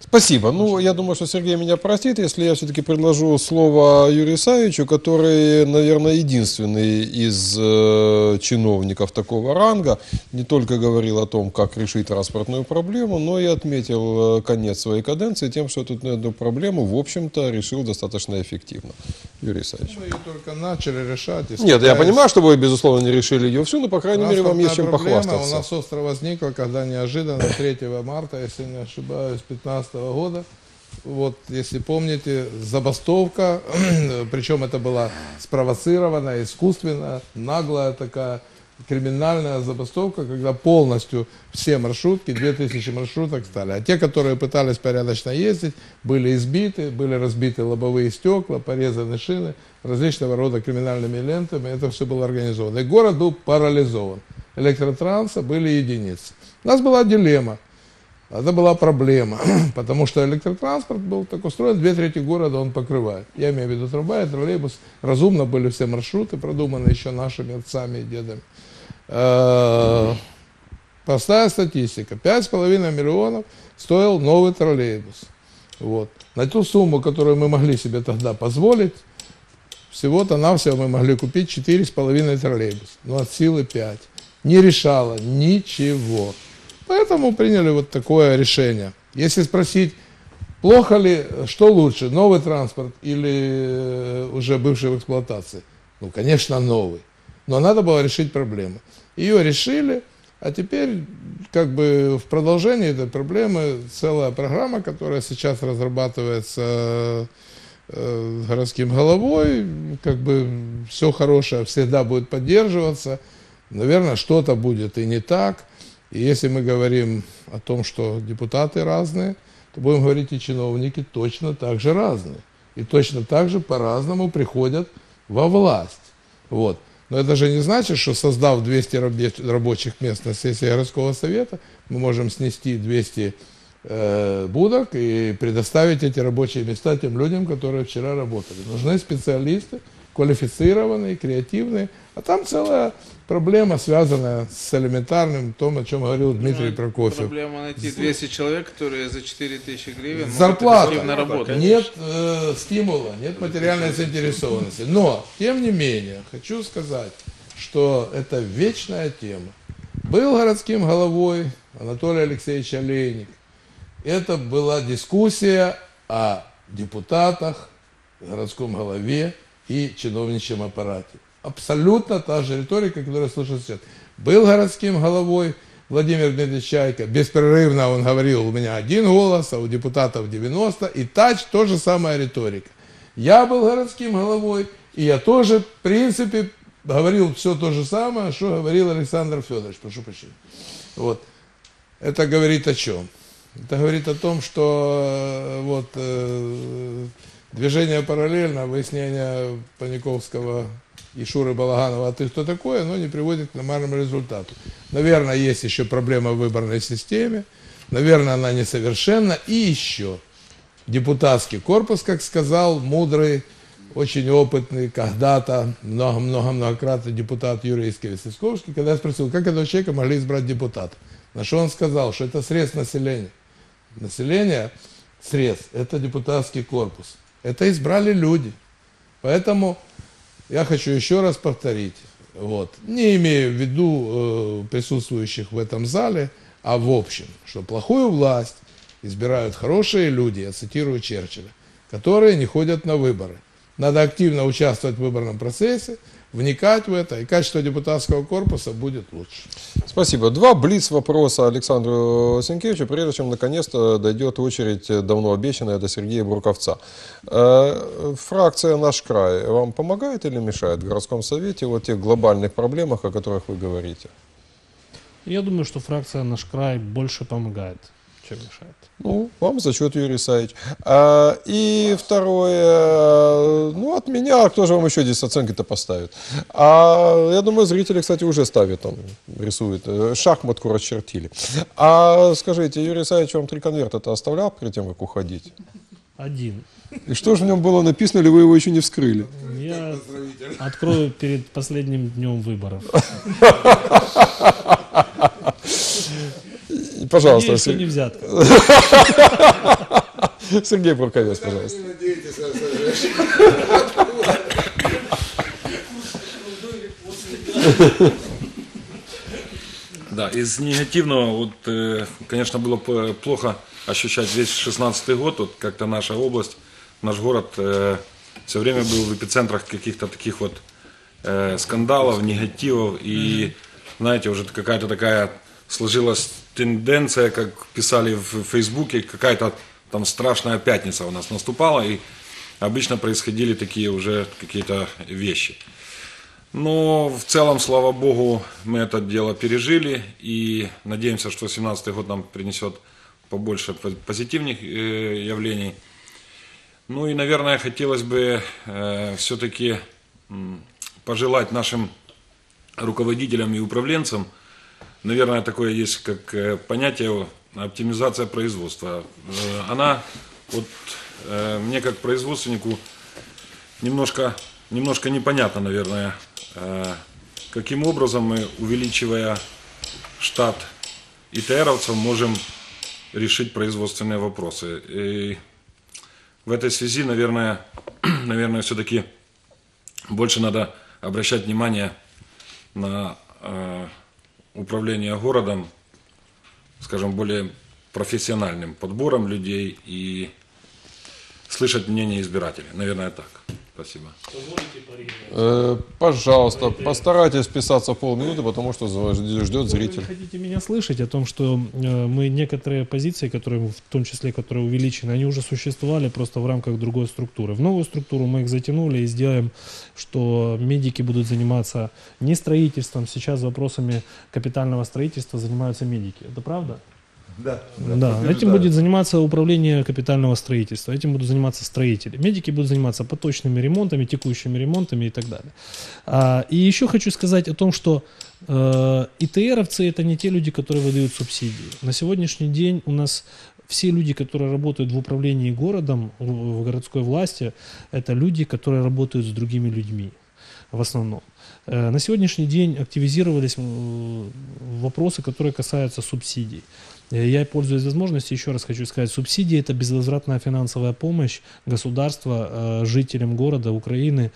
Спасибо. Ну, я думаю, что Сергей меня простит, если я все-таки предложу слово Юрию Исаевичу, который, наверное, единственный из э, чиновников такого ранга, не только говорил о том, как решить транспортную проблему, но и отметил э, конец своей каденции тем, что тут эту проблему, в общем-то, решил достаточно эффективно. Юрий Исаевич. Мы ее только начали решать. Нет, я понимаю, что вы, безусловно, не решили ее всю, но, по крайней мере, вам есть чем похвастаться. У нас остро возникла, когда неожиданно третьего марта, если не ошибаюсь, пятнадцатого года, вот, если помните, забастовка, причем это была спровоцированная, искусственная, наглая такая криминальная забастовка, когда полностью все маршрутки, две тысячи маршруток стали. А те, которые пытались порядочно ездить, были избиты, были разбиты лобовые стекла, порезаны шины, различного рода криминальными лентами. Это все было организовано. И город был парализован. Электротранса были единицы. У нас была дилемма. Это была проблема, потому что электротранспорт был так устроен, две трети города он покрывает. Я имею в виду трамвай, троллейбус. Разумно были все маршруты, продуманы еще нашими отцами и дедами. Простая статистика. пять с половиной миллионов стоил новый троллейбус. Вот. На ту сумму, которую мы могли себе тогда позволить, всего-то навсего мы могли купить четыре с половиной троллейбуса. Ну, от силы пять. Не решало ничего. Поэтому приняли вот такое решение. Если спросить, плохо ли, что лучше, новый транспорт или уже бывший в эксплуатации? Ну, конечно, новый. Но надо было решить проблему. Ее решили, а теперь как бы в продолжении этой проблемы целая программа, которая сейчас разрабатывается э, городским головой, как бы все хорошее всегда будет поддерживаться. Наверное, что-то будет и не так. И если мы говорим о том, что депутаты разные, то будем говорить, и чиновники точно так же разные. И точно так же по-разному приходят во власть. Вот. Но это же не значит, что создав двести рабочих мест на сессии городского совета, мы можем снести двести э, будок и предоставить эти рабочие места тем людям, которые вчера работали. Нужны специалисты, квалифицированные, креативные. А там целая проблема, связанная с элементарным, том, о чем говорил Дмитрий Ну, Прокофьев. Проблема найти двести человек, которые за четыре тысячи гривен Зарплата. могут эффективно работать. Нет э, стимула, нет материальной заинтересованности. Но, тем не менее, хочу сказать, что это вечная тема. Был городским головой Анатолий Алексеевич Олейник. Это была дискуссия о депутатах, городском голове и чиновничьем аппарате. Абсолютно та же риторика, которую я слышал сейчас. Был городским головой Владимир Дмитриевич Чайка, беспрерывно он говорил, у меня один голос, а у депутатов девяносто, и тач, то же самая риторика. Я был городским головой, и я тоже, в принципе, говорил все то же самое, что говорил Александр Федорович, прошу прощения. Вот. Это говорит о чем? Это говорит о том, что вот э, движение параллельно, выяснение Паниковского и Шуры Балаганова, а ты кто такой, оно не приводит к нормальному результату. Наверное, есть еще проблема в выборной системе, наверное, она несовершенна. И еще депутатский корпус, как сказал мудрый, очень опытный, когда-то, много-много-многократно депутат Юрий Искевич-Сысковский, когда я спросил, как этого человека могли избрать депутата, на что он сказал, что это срез населения. Население, срез, это депутатский корпус. Это избрали люди. Поэтому я хочу еще раз повторить, вот, не имея в виду э, присутствующих в этом зале, а в общем, что плохую власть избирают хорошие люди, я цитирую Черчилля, которые не ходят на выборы. Надо активно участвовать в выборном процессе, вникать в это, и качество депутатского корпуса будет лучше. Спасибо. Два блиц-вопроса Александру Сенкевичу, прежде чем наконец-то дойдет очередь давно обещанная до Сергея Бурковца. Э, фракция «Наш край» вам помогает или мешает в городском совете вот тех глобальных проблемах, о которых вы говорите? Я думаю, что фракция «Наш край» больше помогает, чем мешает. Ну, вам зачет, Юрий Исаевич. А, и второе, ну, от меня, кто же вам еще здесь оценки-то поставит? А, я думаю, зрители, кстати, уже ставят, там, рисуют, шахматку расчертили. А скажите, Юрий Исаевич вам три конверта-то оставлял перед тем, как уходить? Один. И что же в нем было написано, или вы его еще не вскрыли? Я открою перед последним днем выборов. Пожалуйста. Надеюсь, что не взятка. Сергей Бурковец, пожалуйста. Да, из негативного, вот, э, конечно, было п- плохо ощущать весь шестнадцатый год, вот как-то наша область, наш город э, все время был в эпицентрах каких-то таких вот э, скандалов, негативов, и, знаете, уже какая-то такая сложилась тенденция, как писали в Фейсбуке, какая-то там страшная пятница у нас наступала, и обычно происходили такие уже какие-то вещи. Но в целом, слава богу, мы это дело пережили и надеемся, что семнадцатый год нам принесет побольше позитивных э, явлений. Ну и, наверное, хотелось бы э, все-таки э, пожелать нашим руководителям и управленцам, наверное, такое есть как э, понятие оптимизация производства. Э, она, вот э, мне как производственнику немножко, немножко непонятно, наверное, каким образом мы, увеличивая штат ИТРовцев, можем решить производственные вопросы. И в этой связи, наверное, наверное, все-таки больше надо обращать внимание на э, управление городом, скажем, более профессиональным подбором людей и слышать мнение избирателей. Наверное, так. Спасибо. Э, пожалуйста, постарайтесь вписаться в полминуты, потому что ждет зритель. Вы хотите меня слышать о том, что э, мы некоторые позиции, которые, в том числе, которые увеличены, они уже существовали просто в рамках другой структуры. В новую структуру мы их затянули и сделаем, что медики будут заниматься не строительством, сейчас вопросами капитального строительства занимаются медики. Это правда? Да, да, да. Этим будет заниматься управление капитального строительства, этим будут заниматься строители. Медики будут заниматься поточными ремонтами, текущими ремонтами и так далее. А, и еще хочу сказать о том, что э, ИТРовцы это не те люди, которые выдают субсидии. На сегодняшний день у нас все люди, которые работают в управлении городом, в, в городской власти, это люди, которые работают с другими людьми в основном. Э, на сегодняшний день активизировались вопросы, которые касаются субсидий. Я, пользуясь возможностью, еще раз хочу сказать, субсидии – это безвозвратная финансовая помощь государства э, жителям города, Украины,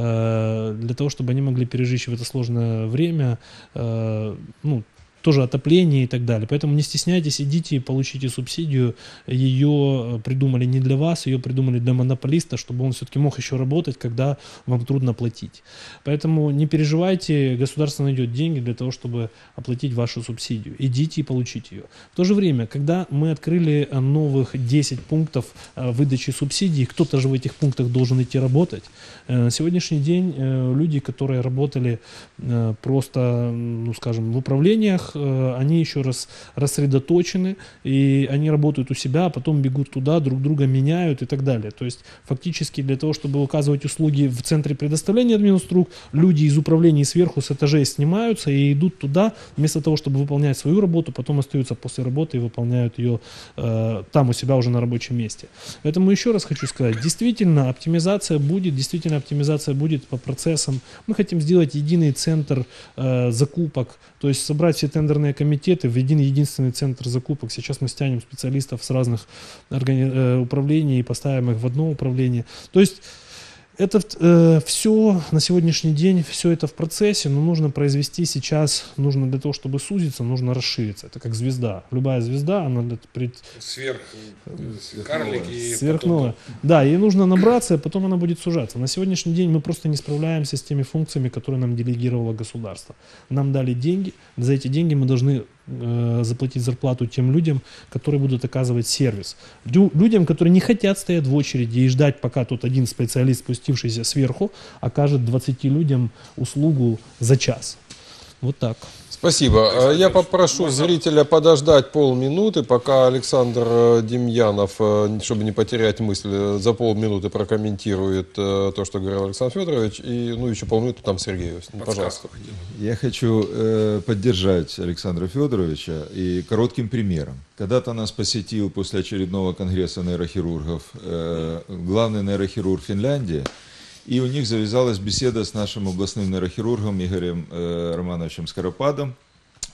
э, для того, чтобы они могли пережить в это сложное время, э, ну, тоже отопление и так далее. Поэтому не стесняйтесь, идите и получите субсидию. Ее придумали не для вас, ее придумали для монополиста, чтобы он все-таки мог еще работать, когда вам трудно платить. Поэтому не переживайте, государство найдет деньги для того, чтобы оплатить вашу субсидию. Идите и получите ее. В то же время, когда мы открыли новых десять пунктов выдачи субсидий, кто-то же в этих пунктах должен идти работать. На сегодняшний день люди, которые работали просто, ну скажем, в управлениях, они еще раз рассредоточены, и они работают у себя, а потом бегут туда, друг друга меняют и так далее. То есть фактически для того, чтобы оказывать услуги в центре предоставления админуслуг, люди из управления сверху с этажей снимаются и идут туда, вместо того, чтобы выполнять свою работу, потом остаются после работы и выполняют ее э, там у себя уже на рабочем месте. Поэтому еще раз хочу сказать, действительно оптимизация будет, действительно оптимизация будет по процессам. Мы хотим сделать единый центр э, закупок, то есть собрать все тендерные комитеты в один единственный центр закупок. Сейчас мы стянем специалистов с разных органи- э, управлений и поставим их в одно управление. То есть это э, все на сегодняшний день, все это в процессе, но нужно произвести сейчас, нужно для того, чтобы сузиться, нужно расшириться. Это как звезда. Любая звезда, она пред... Сверх, карлики. Сверхновая. Потом... Да, ей нужно набраться, и потом она будет сужаться. На сегодняшний день мы просто не справляемся с теми функциями, которые нам делегировало государство. Нам дали деньги, за эти деньги мы должны э, заплатить зарплату тем людям, которые будут оказывать сервис. Лю- людям, которые не хотят стоять в очереди и ждать, пока тот один специалист, спустившийся сверху, окажет двадцати людям услугу за час. Вот так. Спасибо. Я попрошу зрителя подождать полминуты, пока Александр Демьянов, чтобы не потерять мысль, за полминуты прокомментирует то, что говорил Александр Федорович, и ну еще полминуты там Сергей. Пожалуйста. Я хочу э, поддержать Александра Федоровича и коротким примером. Когда-то нас посетил после очередного конгресса нейрохирургов э, главный нейрохирург Финляндии, и у них завязалась беседа с нашим областным нейрохирургом Игорем э, Романовичем Скоропадом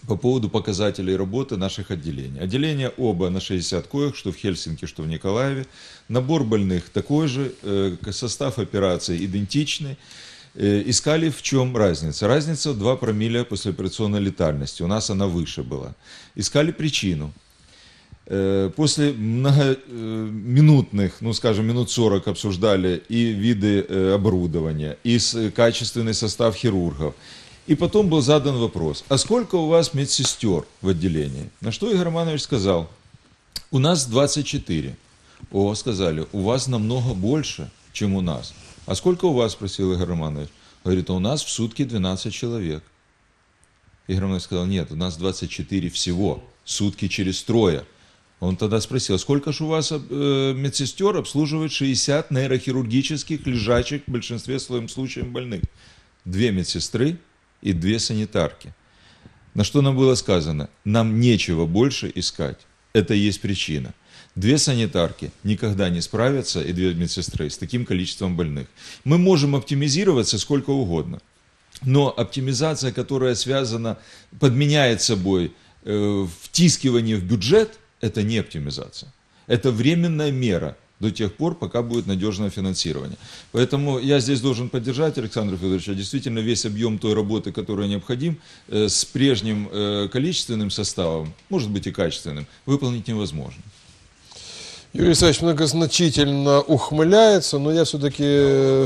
по поводу показателей работы наших отделений. Отделения оба на шестьдесят коек, что в Хельсинки, что в Николаеве. Набор больных такой же, состав операций идентичный. Искали, в чем разница. Разница в два промилле послеоперационной летальности. У нас она выше была. Искали причину. После многоминутных, ну скажем, минут сорок обсуждали и виды оборудования, и качественный состав хирургов. И потом был задан вопрос, а сколько у вас медсестер в отделении? На что Игорь Романович сказал, у нас двадцать четыре. О, сказали, у вас намного больше, чем у нас. А сколько у вас, спросил Игорь Романович? Говорит, а у нас в сутки двенадцать человек. Игорь Романович сказал, нет, у нас двадцать четыре всего, сутки через трое. Он тогда спросил, сколько же у вас э, медсестер обслуживает шестьдесят нейрохирургических лежачих в большинстве своем случаев больных? Две медсестры и две санитарки. На что нам было сказано, нам нечего больше искать. Это и есть причина. Две санитарки никогда не справятся, и две медсестры, с таким количеством больных. Мы можем оптимизироваться сколько угодно. Но оптимизация, которая связана, подменяет собой э, втискивание в бюджет, это не оптимизация. Это временная мера до тех пор, пока будет надежное финансирование. Поэтому я здесь должен поддержать Александра Федоровича. Действительно, весь объем той работы, которая необходим, э, с прежним э, количественным составом, может быть и качественным, выполнить невозможно. Юрий Александрович многозначительно ухмыляется, но я все-таки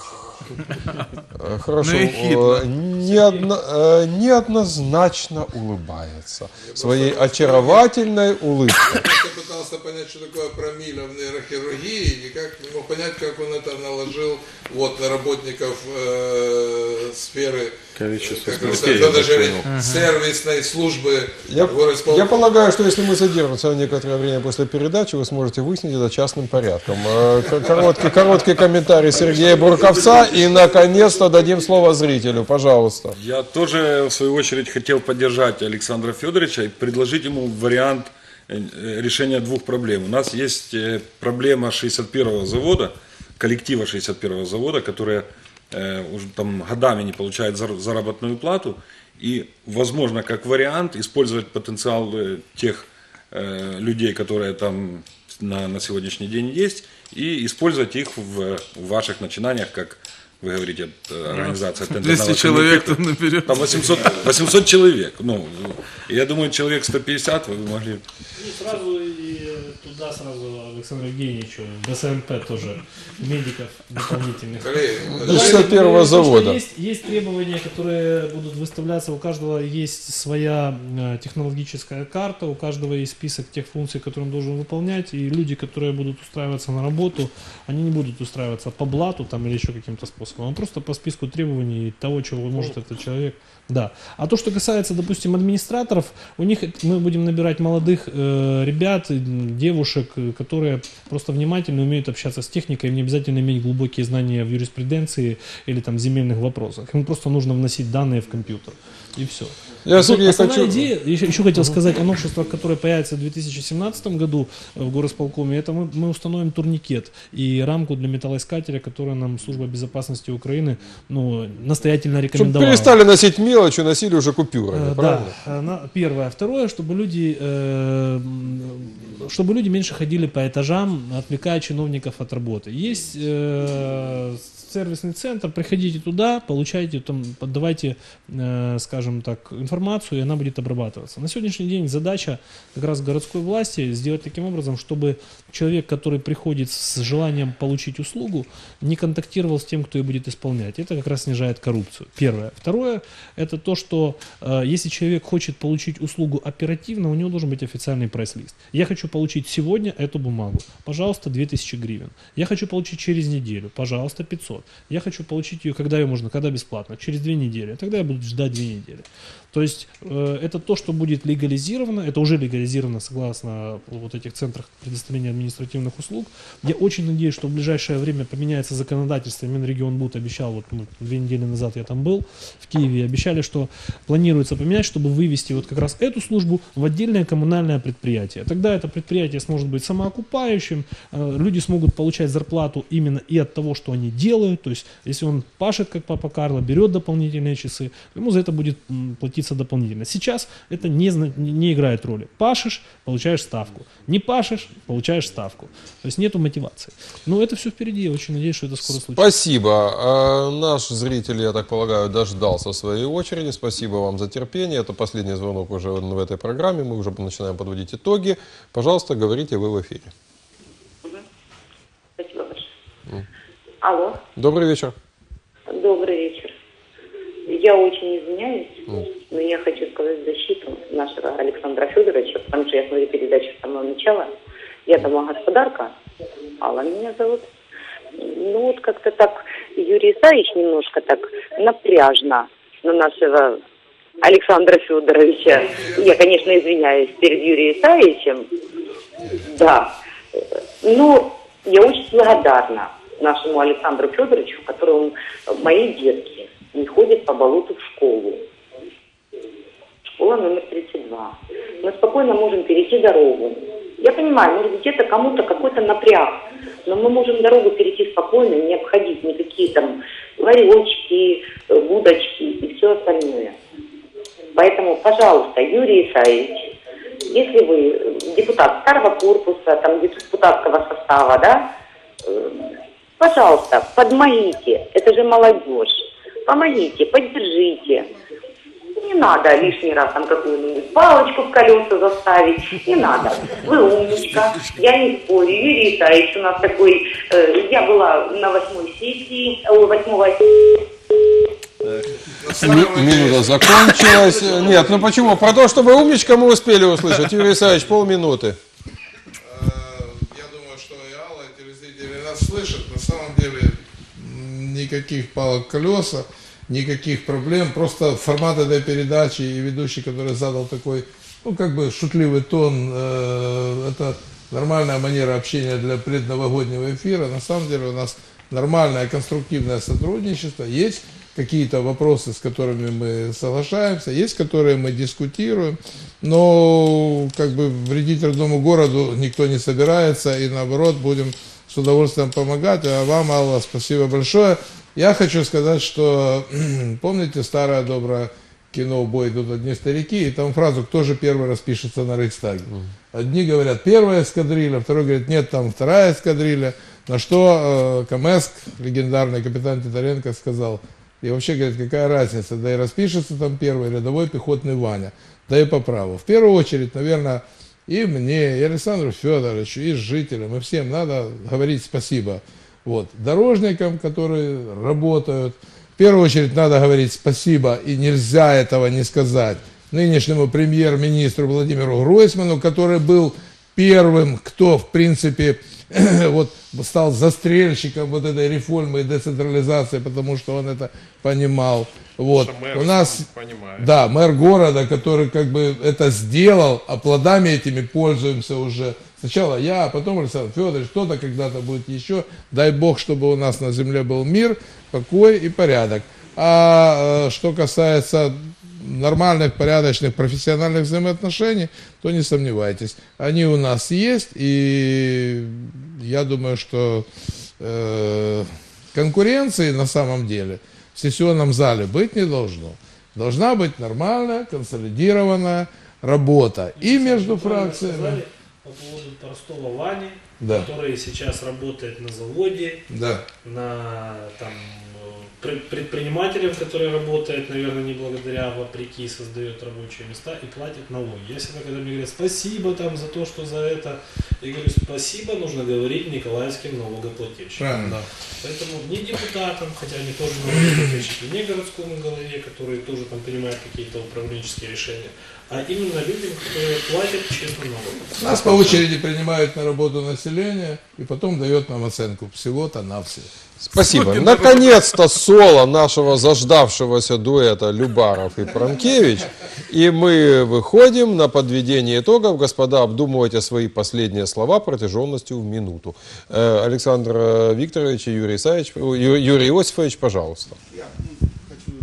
хорошо неодно, неоднозначно улыбается своей очаровательной улыбкой. Я пытался понять, что такое промилле в нейрохирургии, и никак не мог понять, как он это наложил вот, на работников э, сферы количество как это, сервисной службы. Я, я полагаю, что если мы задержимся некоторое время после передачи, вы сможете выяснить это частным порядком. Короткий, короткий комментарий Сергея Бурковца и, наконец-то, дадим слово зрителю. Пожалуйста. Я тоже, в свою очередь, хотел поддержать Александра Федоровича и предложить ему вариант решения двух проблем. У нас есть проблема шестьдесят первого завода, коллектива шестьдесят первого завода, которые э, уже там годами не получают заработную плату. И, возможно, как вариант, использовать потенциал тех э, людей, которые там на, на сегодняшний день есть, и использовать их в, в ваших начинаниях, как вы говорите, организация двести человек там наберет. Там восемьсот, восемьсот человек. Ну, я думаю, человек сто пятьдесят вы могли. И сразу и туда сразу Александру Евгеньевичу, в СМП тоже, медиков дополнительных. шестьдесят первого завода. Есть, есть требования, которые будут выставляться, у каждого есть своя технологическая карта, у каждого есть список тех функций, которые он должен выполнять, и люди, которые будут устраиваться на работу, они не будут устраиваться по блату там, или еще каким-то способом. Он просто по списку требований того, чего может этот человек. Да. А то, что касается, допустим, администраторов, у них мы будем набирать молодых э, ребят, девушек, которые просто внимательно умеют общаться с техникой, им не обязательно иметь глубокие знания в юриспруденции или там земельных вопросах. Им просто нужно вносить данные в компьютер. И все. Я, Сергей, основная хочу... идея, еще, еще хотел сказать о новшествах, которые появятся в две тысячи семнадцатом году в горосполкоме, это мы, мы установим турникет и рамку для металлоискателя, которую нам служба безопасности Украины ну, настоятельно рекомендовала. Чтобы перестали носить мелочь, и носили уже купюрами, э, правильно? Да, первое. Второе, чтобы люди, э, чтобы люди меньше ходили по этажам, отвлекая чиновников от работы. Есть э, сервисный центр, приходите туда, получайте, там, подавайте, э, скажем так, информацию, и она будет обрабатываться. На сегодняшний день задача как раз городской власти сделать таким образом, чтобы человек, который приходит с желанием получить услугу, не контактировал с тем, кто ее будет исполнять. Это как раз снижает коррупцию. Первое. Второе, это то, что э, если человек хочет получить услугу оперативно, у него должен быть официальный прайс-лист. Я хочу получить сегодня эту бумагу. Пожалуйста, две тысячи гривен. Я хочу получить через неделю. Пожалуйста, пятьсот. Я хочу получить ее, когда ее можно, когда бесплатно, через две недели. Тогда я буду ждать две недели. То есть э, это то, что будет легализировано, это уже легализировано согласно вот этих центрах предоставления административных услуг. Я очень надеюсь, что в ближайшее время поменяется законодательство. Минрегионбуд обещал, вот ну, две недели назад я там был, в Киеве, обещали, что планируется поменять, чтобы вывести вот как раз эту службу в отдельное коммунальное предприятие. Тогда это предприятие сможет быть самоокупающим, э, люди смогут получать зарплату именно и от того, что они делают. То есть если он пашет, как папа Карло, берет дополнительные часы, ему за это будет платить платиться дополнительно. Сейчас это не, не играет роли. Пашешь, получаешь ставку. Не пашешь, получаешь ставку. То есть нету мотивации. Но это все впереди, я очень надеюсь, что это скоро случится. Спасибо. А наш зритель, я так полагаю, дождался своей очереди. Спасибо вам за терпение. Это последний звонок уже в этой программе. Мы уже начинаем подводить итоги. Пожалуйста, говорите, вы в эфире. Спасибо большое. Алло. Добрый вечер. Добрый вечер. Я очень извиняюсь, но я хочу сказать в защиту нашего Александра Федоровича, потому что я смотрю передачу с самого начала. Я домогосподарка, Алла меня зовут. Ну вот как-то так Юрий Исаевич немножко так напряжно на нашего Александра Федоровича. Я, конечно, извиняюсь перед Юрием Исаевичем. Да. Но я очень благодарна нашему Александру Федоровичу, которому мои детки не ходят по болоту в школу. Школа номер тридцать два. Мы спокойно можем перейти дорогу. Я понимаю, может быть, это кому-то какой-то напряг, но мы можем дорогу перейти спокойно, не обходить никакие там ларечки, будочки и все остальное. Поэтому, пожалуйста, Юрий Исаевич, если вы депутат старого корпуса, там депутатского состава, да, пожалуйста, подмогите, это же молодежь. Помогите, поддержите. Не надо лишний раз там какую-нибудь палочку в колеса заставить. Не надо. Вы умничка. Я не спорю. Юрий Исаевич у нас такой... Э, я была на восьмой сессии, о, восьмого... Минута закончилась. Нет, ну почему? Про то, чтобы умничка, мы успели услышать. Юрий Исаевич, полминуты. Я думаю, что и Алла, и телезрители нас слышат. На самом деле никаких палок колеса, никаких проблем. Просто формат этой передачи и ведущий, который задал такой, ну, как бы шутливый тон, э, это нормальная манера общения для предновогоднего эфира. На самом деле у нас нормальное, конструктивное сотрудничество. Есть какие-то вопросы, с которыми мы соглашаемся, есть, которые мы дискутируем, но как бы вредить родному городу никто не собирается, и наоборот будем с удовольствием помогать. А вам, Алла, спасибо большое. Я хочу сказать, что помните старое доброе кино «В бой идут одни старики», и там фразу «Кто же первый распишется на Рейхстаге?» Одни говорят «Первая эскадрилья», второй говорит «Нет, там вторая эскадрилья». На что э, Камэск, легендарный капитан Титаренко, сказал: и вообще, говорит, какая разница, да и распишется там первый рядовой пехотный Ваня, да и по праву. В первую очередь, наверное, и мне, и Александру Федоровичу, и жителям, и всем надо говорить спасибо. Вот. Дорожникам, которые работают, в первую очередь надо говорить спасибо, и нельзя этого не сказать, нынешнему премьер-министру Владимиру Гройсману, который был первым, кто, в принципе, вот стал застрельщиком вот этой реформы и децентрализации, потому что он это понимал. Вот. У нас, да, мэр города, который как бы это сделал, а плодами этими пользуемся уже. Сначала я, а потом Александр Федорович, кто-то когда-то будет еще. Дай бог, чтобы у нас на земле был мир, покой и порядок. А что касается нормальных, порядочных, профессиональных взаимоотношений, то не сомневайтесь, они у нас есть, и я думаю, что э, конкуренции на самом деле в сессионном зале быть не должно. Должна быть нормальная, консолидированная работа и между фракциями. По поводу простого Вани, да, который сейчас работает на заводе, да, на там, предпринимателям, который работает, наверное, не благодаря, вопреки, создает рабочие места и платит налоги. Я всегда, когда мне говорят спасибо там за то, что за это, я говорю, спасибо нужно говорить николаевским налогоплательщикам. Да. Поэтому не депутатам, хотя они тоже налогоплательщики, не городскому голове, которые тоже там принимают какие-то управленческие решения, а именно людям, которые платят честно налоги. Нас по очереди принимают на работу население и потом дает нам оценку всего-то на все. Спасибо. Наконец-то соло нашего заждавшегося дуэта Любаров и Пранкевич. И мы выходим на подведение итогов. Господа, обдумывайте свои последние слова протяженностью в минуту. Александр Викторович и Юрий Исаевич, Юрий Иосифович, пожалуйста. Я хочу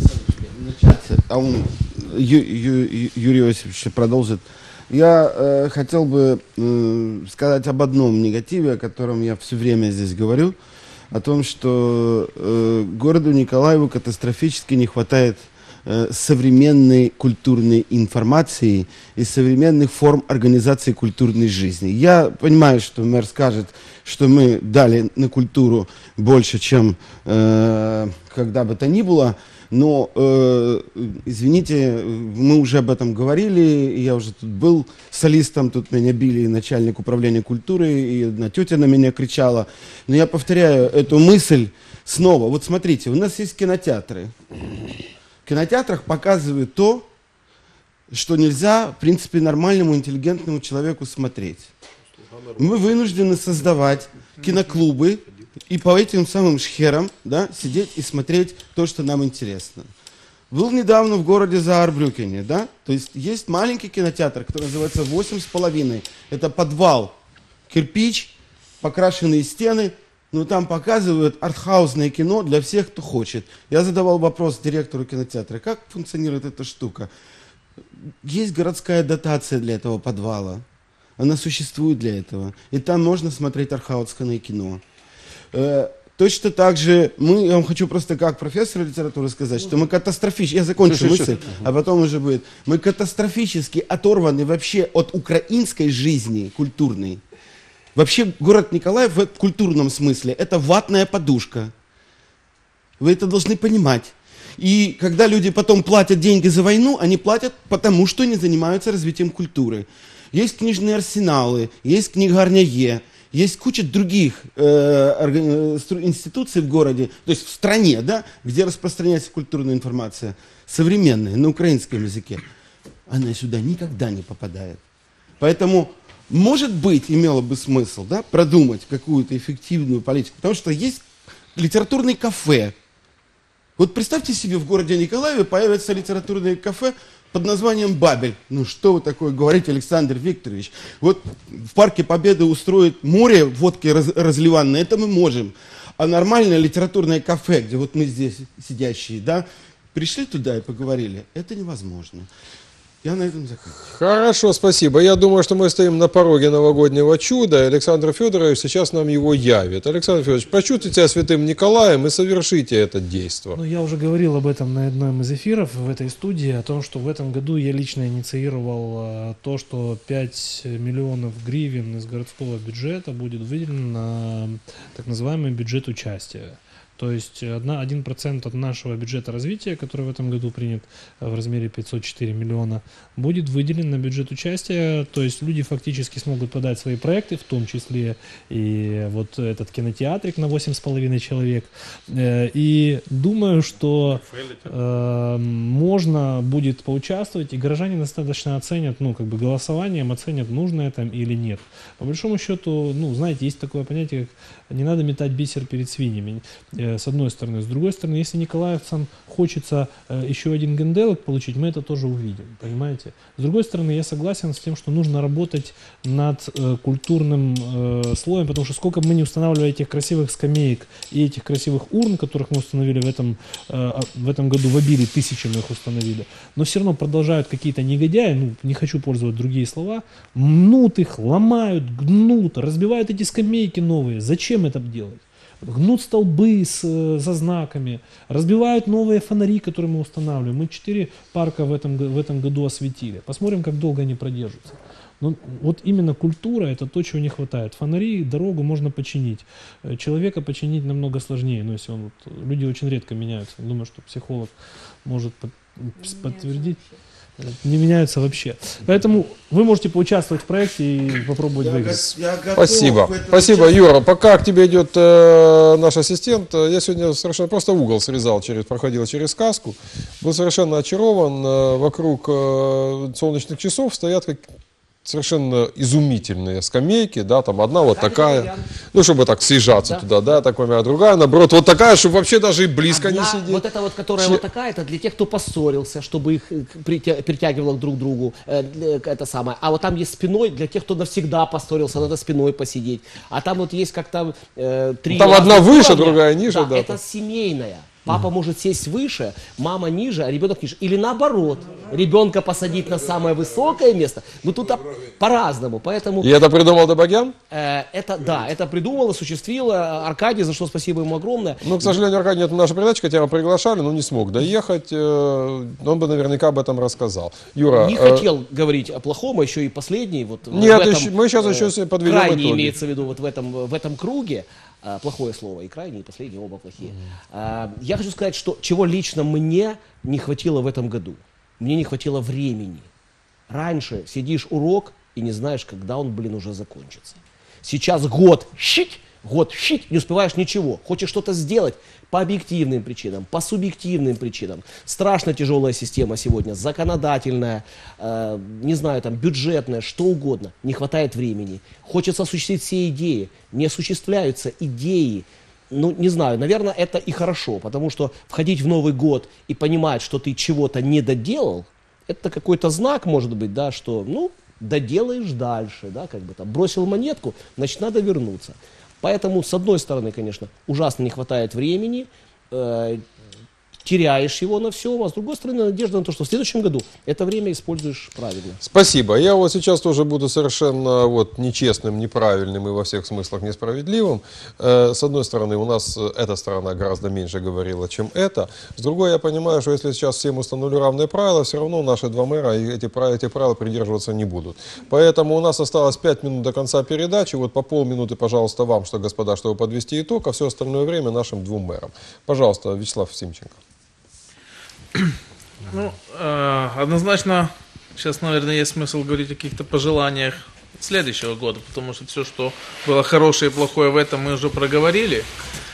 начать, а он, Ю, Ю, Юрий Иосифович, продолжит. Я э, хотел бы э, сказать об одном негативе, о котором я все время здесь говорю. О том, что э, городу Николаеву катастрофически не хватает э, современной культурной информации и современных форм организации культурной жизни. Я понимаю, что мэр скажет, что мы дали на культуру больше, чем э, когда бы то ни было, но, э, извините, мы уже об этом говорили, я уже тут был солистом, тут меня били начальник управления культуры, и одна тетя на меня кричала. Но я повторяю эту мысль снова. Вот смотрите, у нас есть кинотеатры. В кинотеатрах показывают то, что нельзя, в принципе, нормальному, интеллигентному человеку смотреть. Мы вынуждены создавать киноклубы и по этим самым шхерам, да, сидеть и смотреть то, что нам интересно. Был недавно в городе Заарбрюкене, да, то есть есть маленький кинотеатр, который называется «Восемь с половиной». Это подвал, кирпич, покрашенные стены, но там показывают артхаусное кино для всех, кто хочет. Я задавал вопрос директору кинотеатра, как функционирует эта штука. Есть городская дотация для этого подвала. Она существует для этого. И там можно смотреть артхаусное кино. Э, точно так же, мы, я вам хочу просто как профессор литературы сказать, что мы катастрофически, я закончу мысль, а потом уже будет, мы катастрофически оторваны вообще от украинской жизни культурной. Вообще город Николаев в культурном смысле это ватная подушка. Вы это должны понимать. И когда люди потом платят деньги за войну, они платят потому, что не занимаются развитием культуры. Есть книжные арсеналы, есть книгарня Е, есть куча других э, институций в городе, то есть в стране, да, где распространяется культурная информация, современная, на украинском языке. Она сюда никогда не попадает. Поэтому, может быть, имело бы смысл, да, продумать какую-то эффективную политику, потому что есть литературные кафе. Вот представьте себе, в городе Николаеве появится литературное кафе под названием «Бабель». Ну что вы такое говорите, Александр Викторович? Вот в Парке Победы устроить море водки раз, разливанной, это мы можем. А нормальное литературное кафе, где вот мы здесь сидящие, да, пришли туда и поговорили, это невозможно. Я на этом заканчиваю. Хорошо, спасибо. Я думаю, что мы стоим на пороге новогоднего чуда. Александр Федорович сейчас нам его явит. Александр Федорович, почувствуйте себя святым Николаем и совершите это действие. Ну, я уже говорил об этом на одном из эфиров в этой студии, о том, что в этом году я лично инициировал а, то, что пять миллионов гривен из городского бюджета будет выделено на так называемый бюджет участия. То есть один процент от нашего бюджета развития, который в этом году принят в размере пятьсот четыре миллиона, будет выделен на бюджет участия. То есть люди фактически смогут подать свои проекты, в том числе и вот этот кинотеатрик на восемь с половиной человек. И думаю, что э, можно будет поучаствовать, и горожане достаточно оценят, ну, как бы голосованием оценят, нужно это или нет. По большому счету, ну, знаете, есть такое понятие, как не надо метать бисер перед свиньями. С одной стороны. С другой стороны, если николаевцам хочется э, еще один генделок получить, мы это тоже увидим, понимаете? С другой стороны, я согласен с тем, что нужно работать над э, культурным э, слоем, потому что сколько бы мы не устанавливали этих красивых скамеек и этих красивых урн, которых мы установили в этом, э, в этом году, в обилии тысячами их установили, но все равно продолжают какие-то негодяи, ну, не хочу пользовать другие слова, мнут их, ломают, гнут, разбивают эти скамейки новые. Зачем это делать? Гнут столбы с, со знаками, разбивают новые фонари, которые мы устанавливаем. Мы четыре парка в этом, в этом году осветили. Посмотрим, как долго они продержатся. Но вот именно культура – это то, чего не хватает. Фонари, дорогу можно починить. Человека починить намного сложнее. Но если он, вот, люди очень редко меняются. Думаю, что психолог может под, подтвердить. Не меняются вообще. Поэтому вы можете поучаствовать в проекте и попробовать я выиграть. Я Спасибо. Спасибо, Юра. Пока к тебе идет э, наш ассистент, я сегодня совершенно просто угол срезал, через, проходил через сказку. Был совершенно очарован. Э, вокруг э, солнечных часов стоят как совершенно изумительные скамейки, да, там одна вот такая, ну, чтобы так съезжаться, да, туда, да, такая, а другая, наоборот, вот такая, чтобы вообще даже и близко одна, не сидеть. Вот эта вот, которая Че... вот такая, это для тех, кто поссорился, чтобы их притягивало друг к другу, э, это самое. А вот там есть спиной, для тех, кто навсегда поссорился, надо спиной посидеть. А там вот есть как там э, три... Там одна выше, уровня. Другая ниже, да. да. Это семейная. Папа может сесть выше, мама ниже, а ребенок ниже. Или наоборот, ребенка посадить на самое высокое место. Ну тут по-разному, поэтому... И это придумал Добогян? Э, это, да, это придумал, осуществил Аркадий, за что спасибо ему огромное. Ну, к сожалению, Аркадий, это наша передача, хотя его приглашали, но не смог доехать. Э, он бы наверняка об этом рассказал. Юра... Не э... хотел говорить о плохом, а еще и последний. Вот Нет, в этом, еще, мы сейчас еще э, подведем крайне итоги. имеется в виду вот в этом, в этом круге. Плохое слово, и крайний, и последний, оба плохие. Mm. Я хочу сказать, что чего лично мне не хватило в этом году. Мне не хватило времени. Раньше сидишь урок и не знаешь, когда он, блин, уже закончится. Сейчас год, щить, год, щить, не успеваешь ничего. Хочешь что-то сделать по объективным причинам, по субъективным причинам. Страшно тяжелая система сегодня, законодательная, э, не знаю, там, бюджетная, что угодно. Не хватает времени. Хочется осуществить все идеи. Не осуществляются идеи. Ну, не знаю, наверное, это и хорошо, потому что входить в Новый год и понимать, что ты чего-то не доделал, это какой-то знак, может быть, да, что, ну, доделаешь дальше, да, как бы там, бросил монетку, значит, надо вернуться. Поэтому, с одной стороны, конечно, ужасно не хватает времени, э, теряешь его на всем, а с другой стороны, надежда на то, что в следующем году это время используешь правильно. Спасибо. Я вот сейчас тоже буду совершенно вот нечестным, неправильным и во всех смыслах несправедливым. Э, с одной стороны, у нас эта сторона гораздо меньше говорила, чем эта. С другой, я понимаю, что если сейчас всем установлю равные правила, все равно наши два мэра и эти правила, эти правила придерживаться не будут. Поэтому у нас осталось пять минут до конца передачи. Вот по полминуты, пожалуйста, вам, что, господа, чтобы подвести итог, а все остальное время нашим двум мэрам. Пожалуйста, Вячеслав Симченко. Ну, э, однозначно, сейчас, наверное, есть смысл говорить о каких-то пожеланиях следующего года, потому что все, что было хорошее и плохое в этом, мы уже проговорили.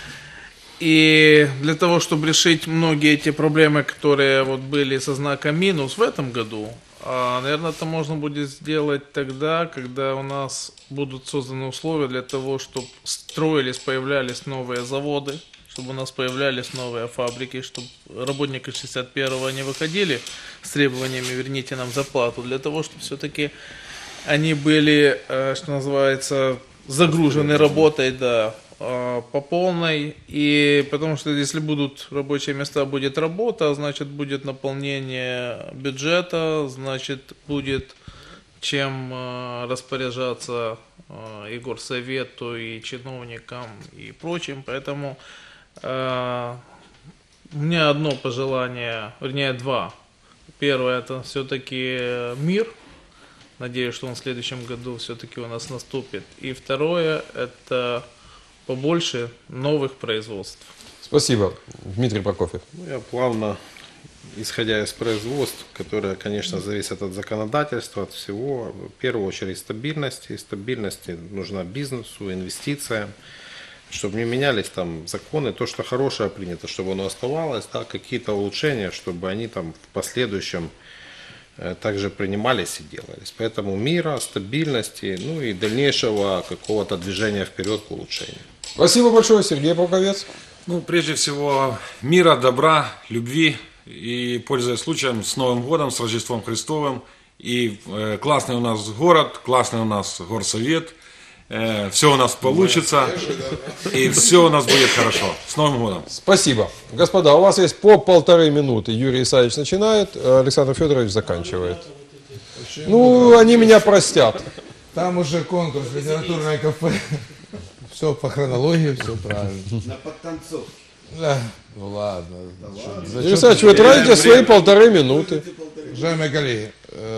И для того, чтобы решить многие эти проблемы, которые вот были со знаком минус в этом году, э, наверное, это можно будет сделать тогда, когда у нас будут созданы условия для того, чтобы строились, появлялись новые заводы, чтобы у нас появлялись новые фабрики, чтобы работники шестьдесят первого не выходили с требованиями «верните нам зарплату», для того, чтобы все-таки они были, что называется, загружены работой, да, по полной. И потому что если будут рабочие места, будет работа, значит будет наполнение бюджета, значит будет чем распоряжаться и горсовету, и чиновникам, и прочим. Поэтому Uh, у меня одно пожелание, вернее два. Первое, это все-таки мир. Надеюсь, что он в следующем году все-таки у нас наступит. И второе, это побольше новых производств. Спасибо. Дмитрий Прокофьев. Ну, я плавно, исходя из производств, которые, конечно, зависят от законодательства, от всего, в первую очередь стабильности. И стабильности нужна бизнесу, инвестициям, чтобы не менялись там законы, то, что хорошее принято, чтобы оно оставалось, да, какие-то улучшения, чтобы они там в последующем э, также принимались и делались. Поэтому мира, стабильности, ну и дальнейшего какого-то движения вперед к улучшению. Спасибо большое, Сергей Полковец. Ну, прежде всего, мира, добра, любви и, пользуясь случаем, с Новым годом, с Рождеством Христовым. И э, классный у нас город, классный у нас горсовет. Все у нас получится, и все у нас будет хорошо. С Новым годом. Спасибо. Господа, у вас есть по полторы минуты. Юрий Исаевич начинает, Александр Федорович заканчивает. Ну, они меня простят. Там уже конкурс, литературное кафе. Все по хронологии, все правильно. На подтанцовке. Да, ну ладно. Юрий Исаевич, вы тратите свои полторы минуты. Уважаемые коллеги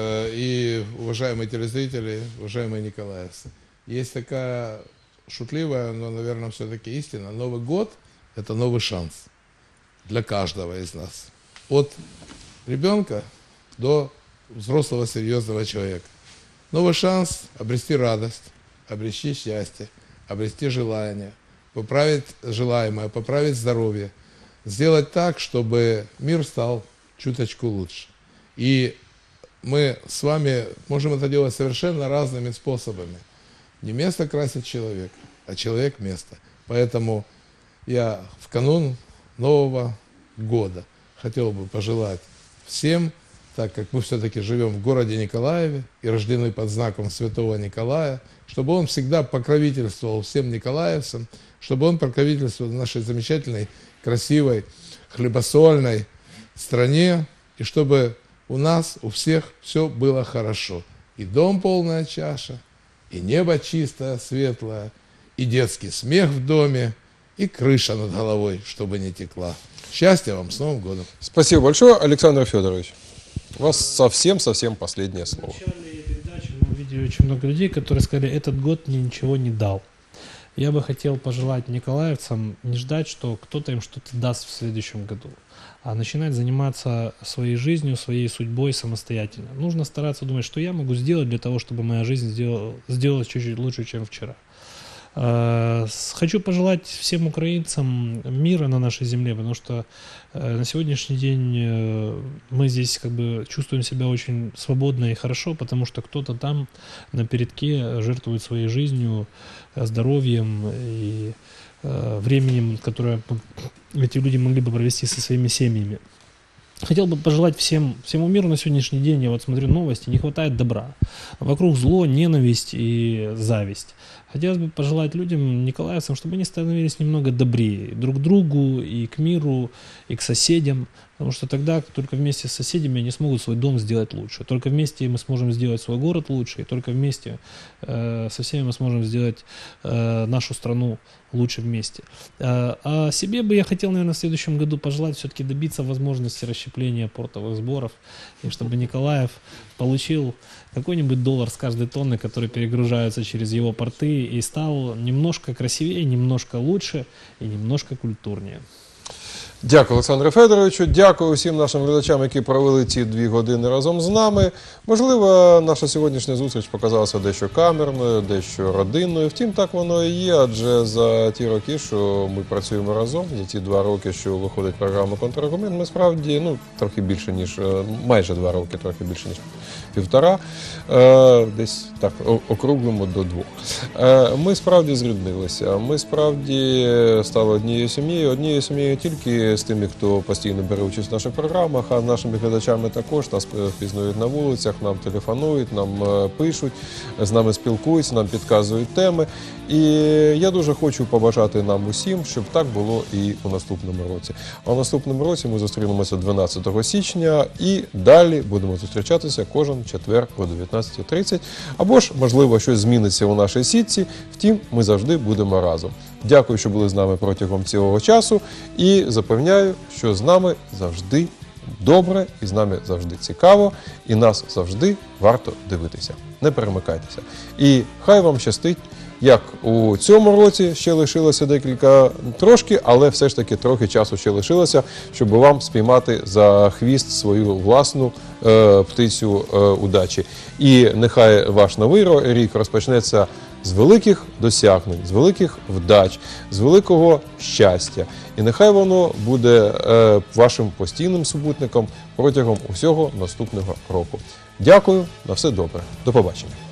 и уважаемые телезрители, уважаемые николаевцы. Есть такая шутливая, но, наверное, все-таки истина. Новый год – это новый шанс для каждого из нас. От ребенка до взрослого серьезного человека. Новый шанс обрести радость, обрести счастье, обрести желание, поправить желаемое, поправить здоровье, сделать так, чтобы мир стал чуточку лучше. И мы с вами можем это делать совершенно разными способами. Не место красит человек, а человек место. Поэтому я в канун Нового года хотел бы пожелать всем, так как мы все-таки живем в городе Николаеве и рождены под знаком Святого Николая, чтобы он всегда покровительствовал всем николаевцам, чтобы он покровительствовал нашей замечательной, красивой, хлебосольной стране, и чтобы у нас, у всех все было хорошо. И дом полная чаша, и небо чистое, светлое, и детский смех в доме, и крыша над головой, чтобы не текла. Счастья вам, с Новым годом. Спасибо большое, Александр Федорович. У вас совсем-совсем последнее слово. В начале передачи мы видели очень много людей, которые сказали, этот год мне ничего не дал. Я бы хотел пожелать николаевцам не ждать, что кто-то им что-то даст в следующем году, а начинать заниматься своей жизнью, своей судьбой самостоятельно. Нужно стараться думать, что я могу сделать для того, чтобы моя жизнь сделала, сделалась чуть-чуть лучше, чем вчера. Хочу пожелать всем украинцам мира на нашей земле, потому что на сегодняшний день мы здесь как бы чувствуем себя очень свободно и хорошо, потому что кто-то там на передке жертвует своей жизнью, здоровьем и временем, которое эти люди могли бы провести со своими семьями. Хотел бы пожелать всем, всему миру на сегодняшний день, я вот смотрю новости, не хватает добра. Вокруг зло, ненависть и зависть. Хотелось бы пожелать людям, николаевцам, чтобы они становились немного добрее друг к другу, и к миру, и к соседям. Потому что тогда только вместе с соседями они смогут свой дом сделать лучше. Только вместе мы сможем сделать свой город лучше, и только вместе э, со всеми мы сможем сделать э, нашу страну лучше вместе. Э, а себе бы я хотел, наверное, в следующем году пожелать все-таки добиться возможности расщепления портовых сборов, и чтобы Николаев получил какой-нибудь доллар с каждой тонны, которые перегружаются через его порты, и стал немножко красивее, немножко лучше и немножко культурнее. Дякую, Олександру Федоровичу. Дякую всім нашим глядачам, які провели ці дві години разом з нами. Можливо, наша сьогоднішня зустріч показалася дещо камерною, дещо родинною. Втім, так воно і є, адже за ті роки, що ми працюємо разом, за ті два роки, що виходить програма «Контраргумент», ми справді, ну, трохи більше, ніж, майже два роки, трохи більше, ніж півтора, десь так, округлимо до двох. Ми справді зріднилися, ми справді стали однією сім'єю, однією сім'єю тільки з тими, хто постійно бере участь в наших програмах, а нашими глядачами також. Нас впізнають на вулицях, нам телефонують, нам пишуть, з нами спілкуються, нам підказують теми. І я дуже хочу побажати нам усім, щоб так було і у наступному році. А у наступному році ми зустрінемося дванадцятого січня і далі будемо зустрічатися кожен четвер о дев'ятнадцятій тридцять. Або ж, можливо, щось зміниться у нашій сітці, втім, ми завжди будемо разом. Дякую, що були з нами протягом цього часу і запевняю, що з нами завжди добре, і з нами завжди цікаво, і нас завжди варто дивитися. Не перемикайтеся. І хай вам щастить, як у цьому році ще лишилося декілька трошки, але все ж таки трохи часу ще лишилося, щоб вам спіймати за хвіст свою власну е, птицю е, удачі. І нехай ваш новий рік розпочнеться з великих досягнень, з великих вдач, з великого щастя. І нехай воно буде е, вашим постійним супутником протягом усього наступного року. Дякую, на все добре. До побачення.